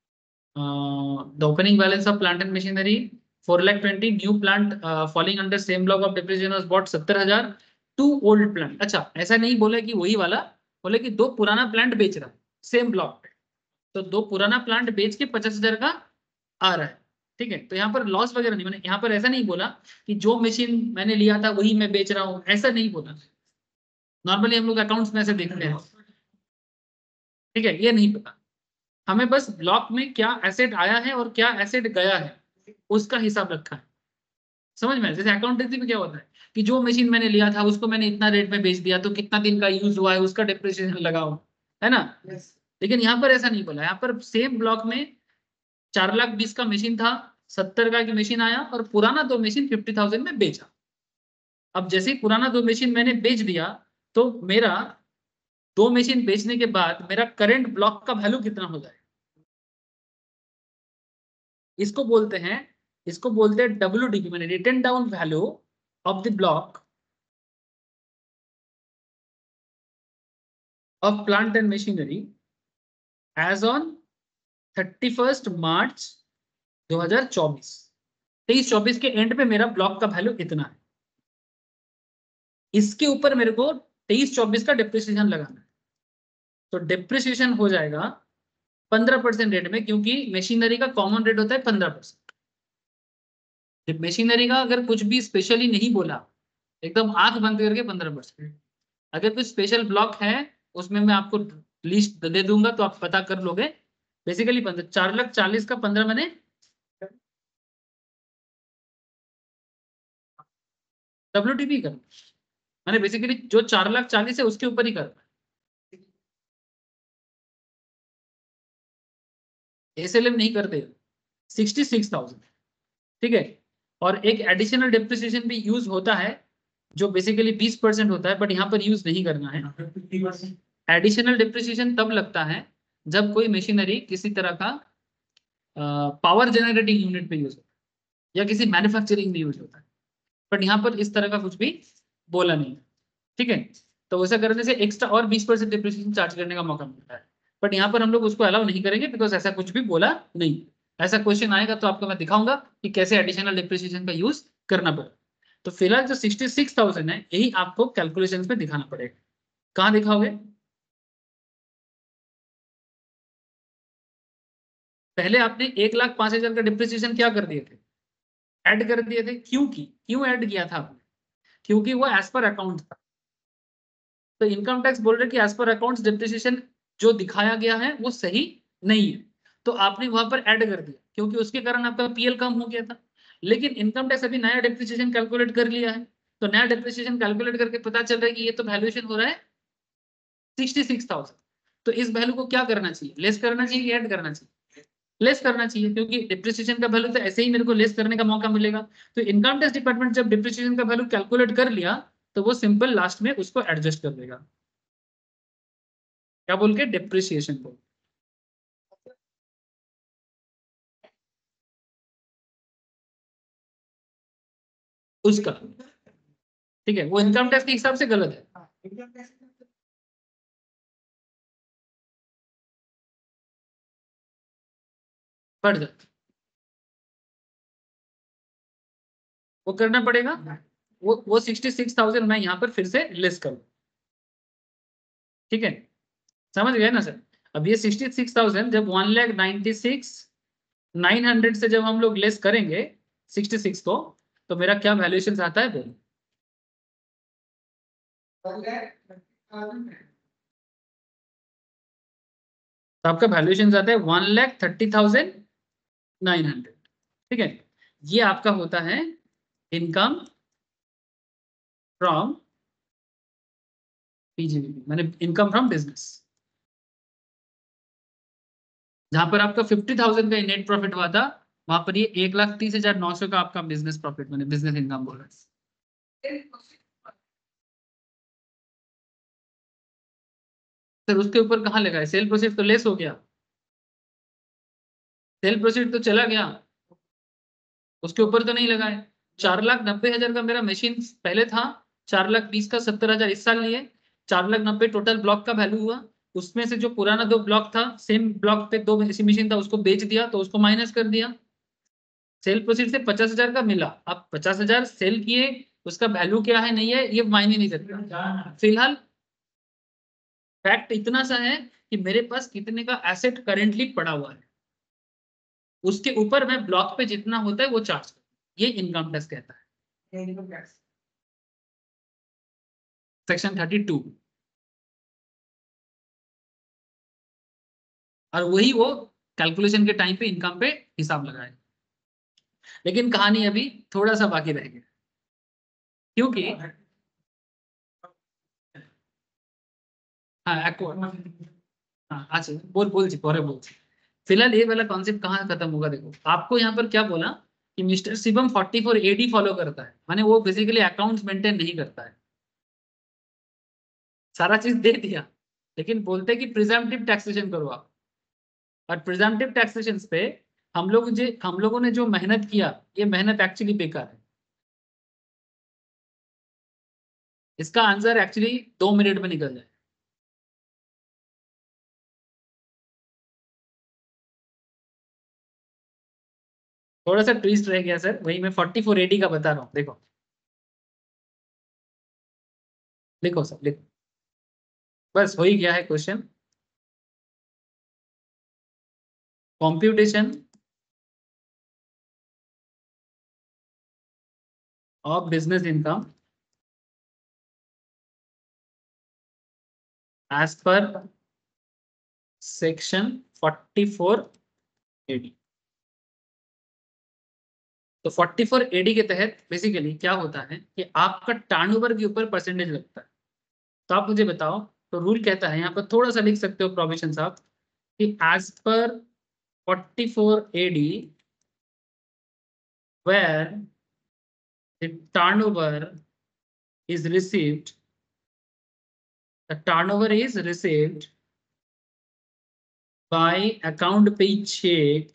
the opening balance of plant and machinery four lakh twenty, new plant falling under same block of depreciation was bought सत्तर हजार, टू ओल्ड प्लांट। अच्छा, ऐसा नहीं बोले कि वही वाला, बोले कि दो पुराना प्लांट बेच रहा है सेम ब्लॉक पे, तो दो पुराना प्लांट बेच के पचास हजार का आ रहा है। ठीक है, तो यहाँ पर लॉस वगैरह नहीं, मैंने यहाँ पर ऐसा नहीं बोला कि जो मशीन मैंने लिया था वही मैं बेच रहा हूँ, ऐसा नहीं बोला। नॉर्मली हम लोग अकाउंट्स में ऐसे देखते हैं। ठीक है, ये नहीं पता हमें, बस ब्लॉक में क्या एसेट आया है और क्या एसेट गया है उसका हिसाब रखा है। समझ में? जैसे अकाउंटेंसी में क्या होता है कि जो मशीन मैंने लिया था उसको मैंने इतना रेट में बेच दिया, तो कितना दिन का यूज हुआ है उसका डिप्रिसिएशन लगाओ, है ना। लेकिन यहाँ पर ऐसा नहीं बोला, यहाँ पर सेम ब्लॉक में चार लाख बीस का मशीन था, सत्तर का की मशीन आया और पुराना दो मशीन फिफ्टी थाउजेंड में बेचा। अब जैसे ही पुराना दो मशीन मैंने बेच दिया तो मेरा दो मशीन बेचने के बाद मेरा करंट ब्लॉक का वैल्यू कितना हो जाए, इसको बोलते हैं इसको बोलते हैं डब्ल्यू डी पी, मैंने written down value of the block of plant and machinery as on thirty first March दो हजार चौबीस। तेईस चौबीस के एंड पे मेरा ब्लॉक का वैल्यू इतना है, इसके ऊपर मेरे को तेईस चौबीस का डिप्रिसिएशन लगाना है। तो डिप्रिसिएशन हो जाएगा पंद्रह परसेंट रेट में, क्योंकि मशीनरी का कॉमन रेट होता है पंद्रह परसेंट। मशीनरी का अगर कुछ भी स्पेशली नहीं बोला, एकदम आंख बंद करके पंद्रह परसेंट। अगर कुछ स्पेशल ब्लॉक है उसमें मैं आपको लिस्ट दे दूंगा तो आप पता कर लोगे। बेसिकली पंद्रह, चार लाख चालीस का पंद्रह मैंने डब्ल्यूटीपी कर, मैंने बेसिकली जो चार लाख चालीस है उसके ऊपर ही कर, एसएलएम नहीं करते, सिक्सटी सिक्स थाउजेंड। ठीक है, और एक एडिशनल डिप्रिसिएशन भी यूज होता है जो बेसिकली बीस परसेंट होता है, बट यहाँ पर यूज नहीं करना है। एडिशनल डिप्रिसिएशन तब लगता है जब कोई मशीनरी किसी तरह का पावर जनरेटिंग यूनिट पे यूज होता है या किसी मैन्युफैक्चरिंग में यूज होता है, बट यहाँ पर इस तरह का कुछ भी बोला नहीं। ठीक है, तो वैसा करने से एक्स्ट्रा और बीस परसेंट डिप्रिसिएशन चार्ज करने का मौका मिलता है, बट यहाँ पर हम लोग उसको अलाउ नहीं करेंगे बिकॉज ऐसा कुछ भी बोला नहीं। ऐसा क्वेश्चन आएगा तो आपको मैं दिखाऊंगा कि कैसे एडिशनल डिप्रिसिएशन का यूज करना पड़ेगा। तो फिलहाल जो सिक्सटी सिक्स थाउजेंड है यही आपको कैलकुलेशंस में दिखाना पड़ेगा। कहाँ दिखाओगे? पहले आपने एक लाख पांच हजार का डिप्रिसिएशन क्या कर दिए थे, ऐड कर दिए थे। क्यों की क्यों ऐड किया था आपने? क्योंकि वो एज पर अकाउंट था। तो इनकम टैक्स बोल रहे कि एज पर अकाउंट्स डिप्रिसिएशन जो दिखाया गया है वो सही नहीं है, तो आपने वहां पर ऐड कर दिया क्योंकि उसके कारण आपका पीएल कम हो गया था। लेकिन इनकम टैक्स अभी नया डिप्रिसिएशन कैलकुलेट कर लिया है, तो नया डिप्रिसिएशन कैलकुलेट करके पता चल रहा है कि ये तो वैल्यूएशन हो रहा है सिक्सटी सिक्स थाउजेंड। तो इस वैल्यू को क्या करना चाहिए, लेस करना चाहिए कि ऐड करना चाहिए? लेस करना चाहिए, क्योंकि डिप्रिसिएशन का वैल्यू तो ऐसे ही मेरे को लेस करने का मौका मिलेगा। तो इनकम टैक्स डिपार्टमेंट जब डिप्रिसिएशन का वैल्यू कैलकुलेट कर लिया तो वो सिंपल लास्ट में उसको एडजस्ट कर देगा, क्या बोल के, डिप्रिसिएशन को। उसका ठीक है, वो इनकम टैक्स के हिसाब से गलत है। हाँ, income tax बढ़ जाता, वो करना पड़ेगा। वो वो सिक्सटी सिक्स थाउजेंड मैं यहाँ पर फिर से लेस करूँ, ठीक है, समझ गए ना सर। अब ये सिक्सटी सिक्स थाउजेंड जब one lakh ninety six nine hundred से जब हम लोग लेस करेंगे सिक्सटी सिक्स को, तो मेरा क्या वैल्यूएशन आता है वो, तो आपका वैल्यूएशन आता है one lakh thirty thousand nine hundred, ठीक है। ये आपका होता है इनकम फ्रॉम पीजीबीपी, माने इनकम फ्रॉम बिजनेस, जहां पर आपका फिफ्टी थाउजेंड का नेट प्रॉफिट हुआ था, वहां पर ये एक लाख तीस हजार नौ सौ का आपका बिजनेस प्रॉफिट, माने बिजनेस इनकम बोल रहा है सर। उसके ऊपर कहाँ लगा है, सेल प्रोसीड तो लेस हो गया, सेल प्रोसीड तो चला गया, उसके ऊपर तो नहीं लगा है। चार लाख नब्बे हजार का मेरा मशीन पहले था, चार लाख बीस का सत्तर हजार इस साल लिए, चार लाख नब्बे टोटल ब्लॉक का वैल्यू हुआ। उसमें से जो पुराना दो ब्लॉक था, सेम ब्लॉक पे दो ऐसी मशीन था, उसको बेच दिया तो उसको माइनस कर दिया। सेल प्रोसीड से पचास हजार का मिला, अब पचास हजार सेल किए, उसका वैल्यू क्या है नहीं है ये मायने नहीं करता। फिलहाल फैक्ट इतना सा है कि मेरे पास कितने का एसेट करेंटली पड़ा हुआ है, उसके ऊपर मैं ब्लॉक पे जितना होता है वो चार्ज करता हूं। ये इनकम टैक्स कहता है, income tax section thirty two. और वही वो कैलकुलेशन के टाइम पे इनकम पे हिसाब लगाए। लेकिन कहानी अभी थोड़ा सा बाकी रह गया, क्योंकि हाँ एक्वार्ड, हाँ अच्छा बोल बोल जी परे बोल। फिलहाल ये वाला कॉन्सेप्ट कहाँ खत्म होगा, देखो आपको यहाँ पर क्या बोला कि mister Shivam forty four AD follow करता है, माने वो बेसिकली अकाउंट्स मेंटेन नहीं करता है, सारा चीज दे दिया, लेकिन बोलते हैं कि प्रिजम्पटिव टैक्सेशन करो आप। और प्रिजम्पटिव टैक्सेशन पे हम लोग जो हम लोगों ने जो मेहनत किया, ये मेहनत एक्चुअली बेकार है। इसका आंसर एक्चुअली दो मिनट में निकल जाए। थोड़ा सा ट्विस्ट रह गया सर, वही मैं फोर्टी फोर एडी का बता रहा हूँ। देखो लिखो सर लिखो, बस हो ही गया है question. Computation of business income as per section forty four AD. तो फोर्टी फोर एडी के तहत बेसिकली क्या होता है कि आपका टर्नओवर के ऊपर परसेंटेज लगता है। तो आप मुझे बताओ, तो रूल कहता है यहाँ पर थोड़ा सा लिख सकते हो प्रोविजन साहब, कि as per forty four AD where the turnover is received, the turnover is received by account pay check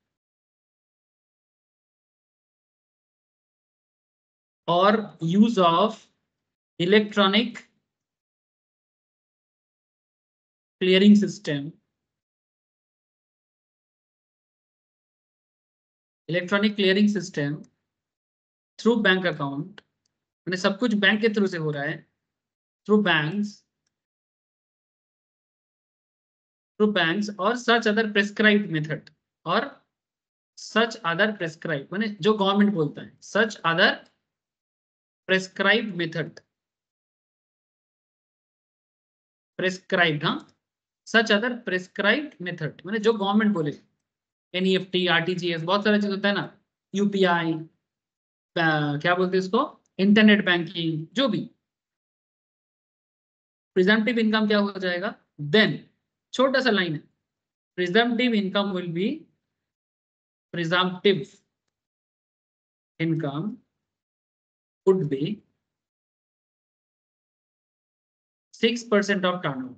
or use of electronic clearing system, electronic clearing system through bank account, मैंने सब कुछ बैंक के थ्रू से हो रहा है, थ्रू बैंक्स थ्रू बैंक्स और सच अदर प्रेस्क्राइब्ड मेथड, और सच अदर प्रेस्क्राइब माने जो गवर्नमेंट बोलता है, such other prescribed method, prescribed, हाँ सच अदर प्रेस्क्राइब्ड मेथड माने जो गवर्नमेंट बोले, एनईएफटी आरटीजीएस बहुत सारा चीज होता है ना, यूपीआई क्या बोलते हैं इसको, इंटरनेट बैंकिंग, जो भी। प्रिजम्पटिव इनकम क्या हो जाएगा, देन छोटा सा लाइन है, presumptive income will be presumptive income would be six percent of turnover.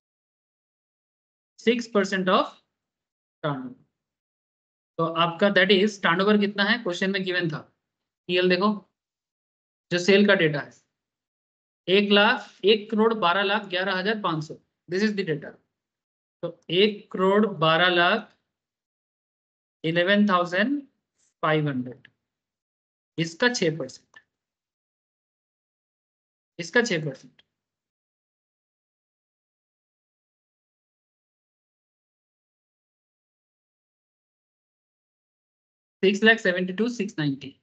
six percent of turnover. तो आपका दैट इज टर्नओवर कितना है क्वेश्चन में गिवन था। पीएल देखो जो सेल का डेटा है एक लाख एक करोड़ बारह लाख ग्यारह हजार पांच सौ, दिस इज द डेटा। तो एक करोड़ बारह lakh eleven thousand five hundred, इसका छह परसेंट, इसका छह percent. Six lakh seventy two six ninety,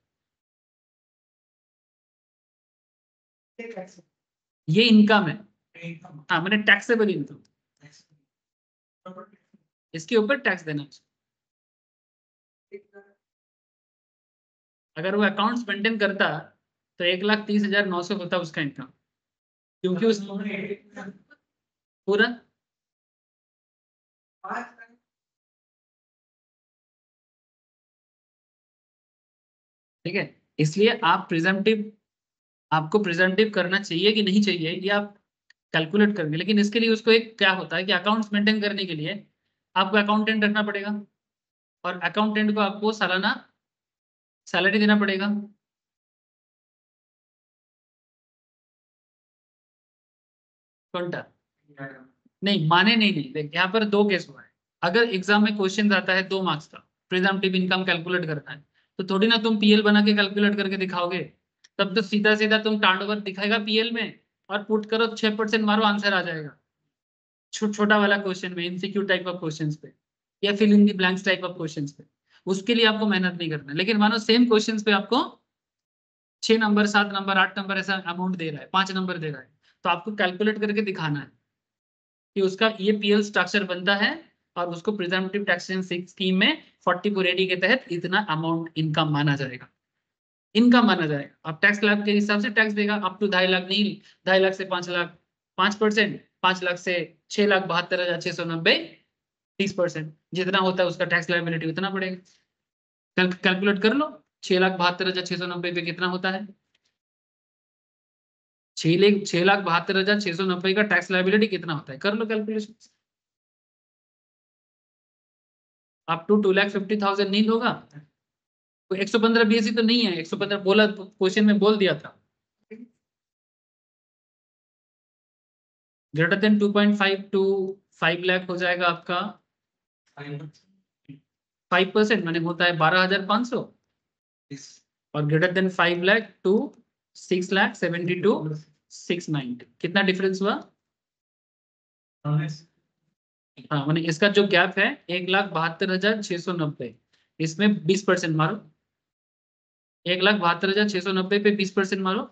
ये इनकम है। हाँ मैंने टैक्सेबल इनकम, इसके ऊपर टैक्स देना चाहिए। अगर वो अकाउंट्स मेंटेन करता तो एक लाख तीस हजार नौ सौ होता उसका इनकम, क्योंकि उस पूरा ठीक है। इसलिए आप प्रिजम्पटिव, आपको प्रिजम्पटिव करना चाहिए कि नहीं चाहिए ये आप कैलकुलेट करेंगे, लेकिन इसके लिए उसको एक क्या होता है कि अकाउंट्स मेंटेन करने के लिए आपको अकाउंटेंट रखना पड़ेगा और अकाउंटेंट को आपको सालाना सैलरी देना पड़ेगा। कौनटा नहीं माने नहीं नहीं देख, यहाँ पर दो केस हुआ है। अगर एग्जाम में क्वेश्चन आता है दो मार्क्स का, प्रिजम्पटिव इनकम कैलकुलेट करना है, तो थोड़ी ना तुम पीएल बना के कैलकुलेट करके दिखाओगे, तब तो सीधा सीधा तुम टर्नओवर दिखाएगा पीएल में और पुट करो छह परसेंट मारो आंसर आ जाएगा। छो, छोटा वाला क्वेश्चन में एमसीक्यू टाइप ऑफ क्वेश्चंस पे या fill in the blanks type of questions पे, उसके लिए आपको मेहनत नहीं करना। लेकिन मानो सेम क्वेश्चंस पे आपको छह नंबर सात नंबर आठ नंबर ऐसा अमाउंट दे रहा है, पांच नंबर दे रहा है, तो आपको कैलकुलेट करके दिखाना है कि उसका ये पीएल स्ट्रक्चर बनता है और उसको प्रिजम्पटिव टैक्सेशन स्कीम में फोर्टी फोर एडी के तहत इतना अमाउंट इनकम माना जाएगा, इनकम माना जाएगा। अब टैक्स स्लैब के हिसाब से टैक्स देगा अप टू ढाई लाख, नहीं ढाई लाख से पांच लाख पांच परसेंट, पांच लाख से छह लाख बहत्तर हजार छह सौ नब्बे तीस परसेंट, जितना होता है उसका टैक्स लायबिलिटी उतना पड़ेगा। कैलकुलेट कर लो छह लाख बहत्तर हजार छह सौ नब्बे पे कितना होता है, छह लाख छह लाख बहत्तर हजार छह सौ नब्बे का टैक्स लायबिलिटी कितना होता है, कर लो calculation. Up to two lakh fifty thousand नहीं होगा तो एक सौ पंद्रह बीएससी तो नहीं है, एक सौ पंद्रह बोला क्वेश्चन में बोल दिया था। Greater than two point five two five lakh हो जाएगा आपका फाइव परसेंट, मैंने होता है बारह हजार पांच सौ, और greater than five lakh to six lakh seventy two six ninety, कितना डिफरेंस हुआ। हाँ मैंने इसका जो गैप है एक लाख बहत्तर हजार छह सौ नब्बे, इसमें बीस परसेंट मारो, एक लाख बहत्तर हजार छह सौ नब्बे पे बीस परसेंट मारो,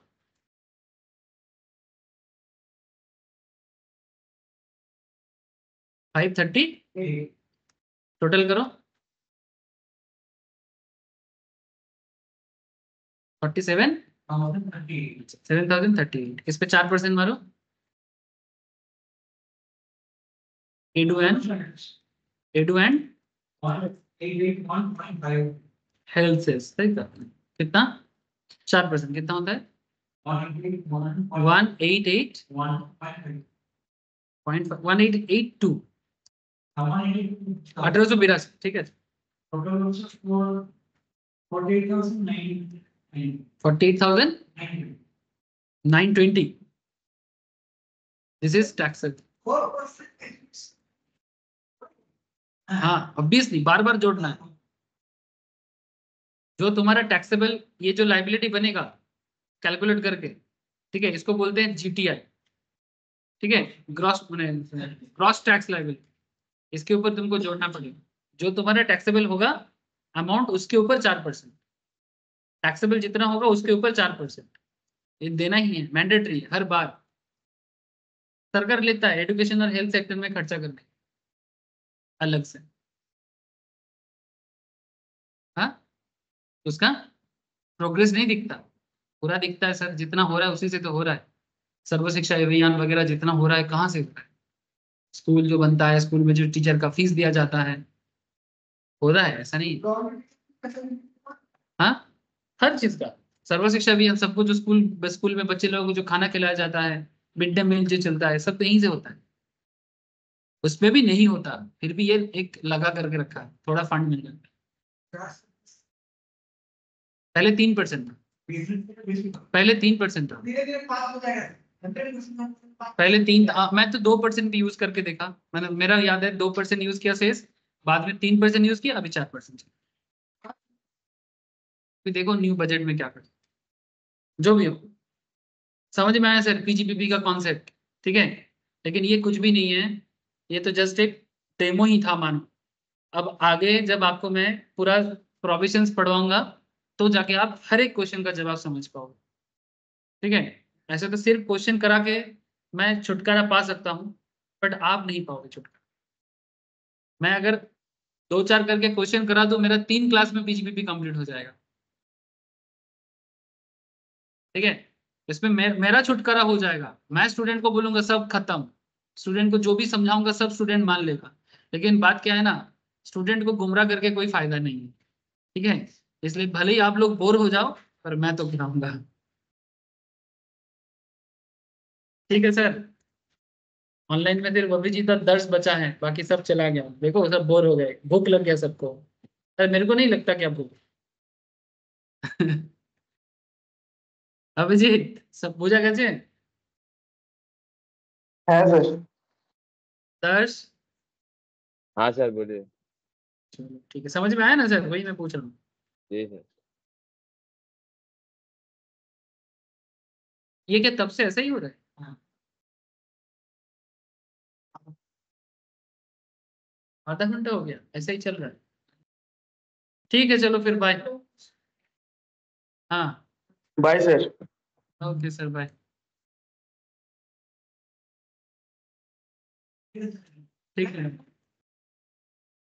फाइव थर्टी, टोटल करो forty seven seven thousand thirty eight, इस पे चार परसेंट मारो, edu and edu and health से सही था कितना, चार परसेंट कितना होता है one eight eight point one eight eight two अठारह सौ बिरासी, ठीक है forty eight thousand nine twenty, this is taxable. हाँ ऑब्वियसली बार बार जोड़ना है, जो तुम्हारा टैक्सेबल ये जो लाइबिलिटी बनेगा कैलकुलेट करके, ठीक है, इसको बोलते हैं जीटीआई, ठीक है, ग्रॉस ग्रॉस टैक्स लाइबिलिटी, इसके ऊपर तुमको जोड़ना पड़ेगा जो तुम्हारा टैक्सेबल होगा अमाउंट उसके ऊपर चार परसेंट, टैक्सेबल जितना होगा उसके ऊपर चार परसेंट, ये देना ही है, मैंडेटरी हर बार सरकार लेता है एजुकेशन और हेल्थ सेक्टर में खर्चा करने अलग से। हाँ उसका प्रोग्रेस नहीं दिखता, पूरा दिखता है सर, जितना हो रहा है उसी से तो हो रहा है, सर्व शिक्षा अभियान वगैरह जितना हो रहा है कहाँ से हो रहा है, स्कूल जो बनता है स्कूल में जो टीचर का फीस दिया जाता है, हो रहा है, ऐसा नहीं। गवर्नमेंट हाँ, हर चीज का सर्व शिक्षा अभियान, सब कुछ जो स्कूल स्कूल में बच्चे लोगों को जो खाना खिलाया जाता है, मिड डे मील जो चलता है, सब तो यहीं से होता है। उसमें भी नहीं होता, फिर भी ये एक लगा करके रखा है, थोड़ा फंड मिल जाता है। पहले तीन परसेंट था, पहले तीन परसेंट था, धीरे धीरे पास हो जाएगा। हंड्रेड परसेंट पहले तीन आ, मैं तो दो परसेंट यूज करके देखा, मैंने, मेरा याद है दो परसेंट यूज किया शेष, बाद में तीन परसेंट यूज किया, अभी चार परसेंट। फिर देखो न्यू बजट में क्या कर, जो भी हो, समझ में आया सर पीजीपीपी का कॉन्सेप्ट, ठीक है। लेकिन ये कुछ भी नहीं है, ये तो जस्ट एक डेमो ही था मानो। अब आगे जब आपको मैं पूरा प्रोविजंस पढ़वाऊंगा, तो जाके आप हर एक क्वेश्चन का जवाब समझ पाओगे, ठीक है। ऐसे तो सिर्फ क्वेश्चन करा के मैं छुटकारा पा सकता हूँ, बट आप नहीं पाओगे छुटकारा। मैं अगर दो चार करके क्वेश्चन करा दूं, मेरा तीन क्लास में पीजीपीपी कंप्लीट हो जाएगा, ठीक है। इसमें मे, मेरा छुटकारा हो जाएगा। मैं स्टूडेंट को बोलूंगा सब खत्म, स्टूडेंट को जो भी समझाऊंगा सब स्टूडेंट मान लेगा। लेकिन बात क्या है ना, स्टूडेंट को गुमराह करके कोई फायदा नहीं है, ठीक है। इसलिए भले ही आप लोग बोर हो जाओ, पर मैं तो गिराऊंगा, ठीक है सर। ऑनलाइन में सिर्फ अभिजीत का दर्श बचा है, बाकी सब चला गया। देखो सब बोर हो गए, भूख लग गया सबको। सर मेरे को नहीं लगता क्या भूख। अभिजीत सब पूजा कैसे, है सर। दर्श। हाँ सर बोलिए। चलो ठीक है, समझ में आया ना सर, वही मैं पूछ रहा हूँ। जी सर। ये क्या तब से ऐसा ही हो रहा है? हाँ, आधा घंटा हो गया ऐसा ही चल रहा है। ठीक है चलो फिर बाय। हाँ bye sir. Okay sir bye. ठीक है।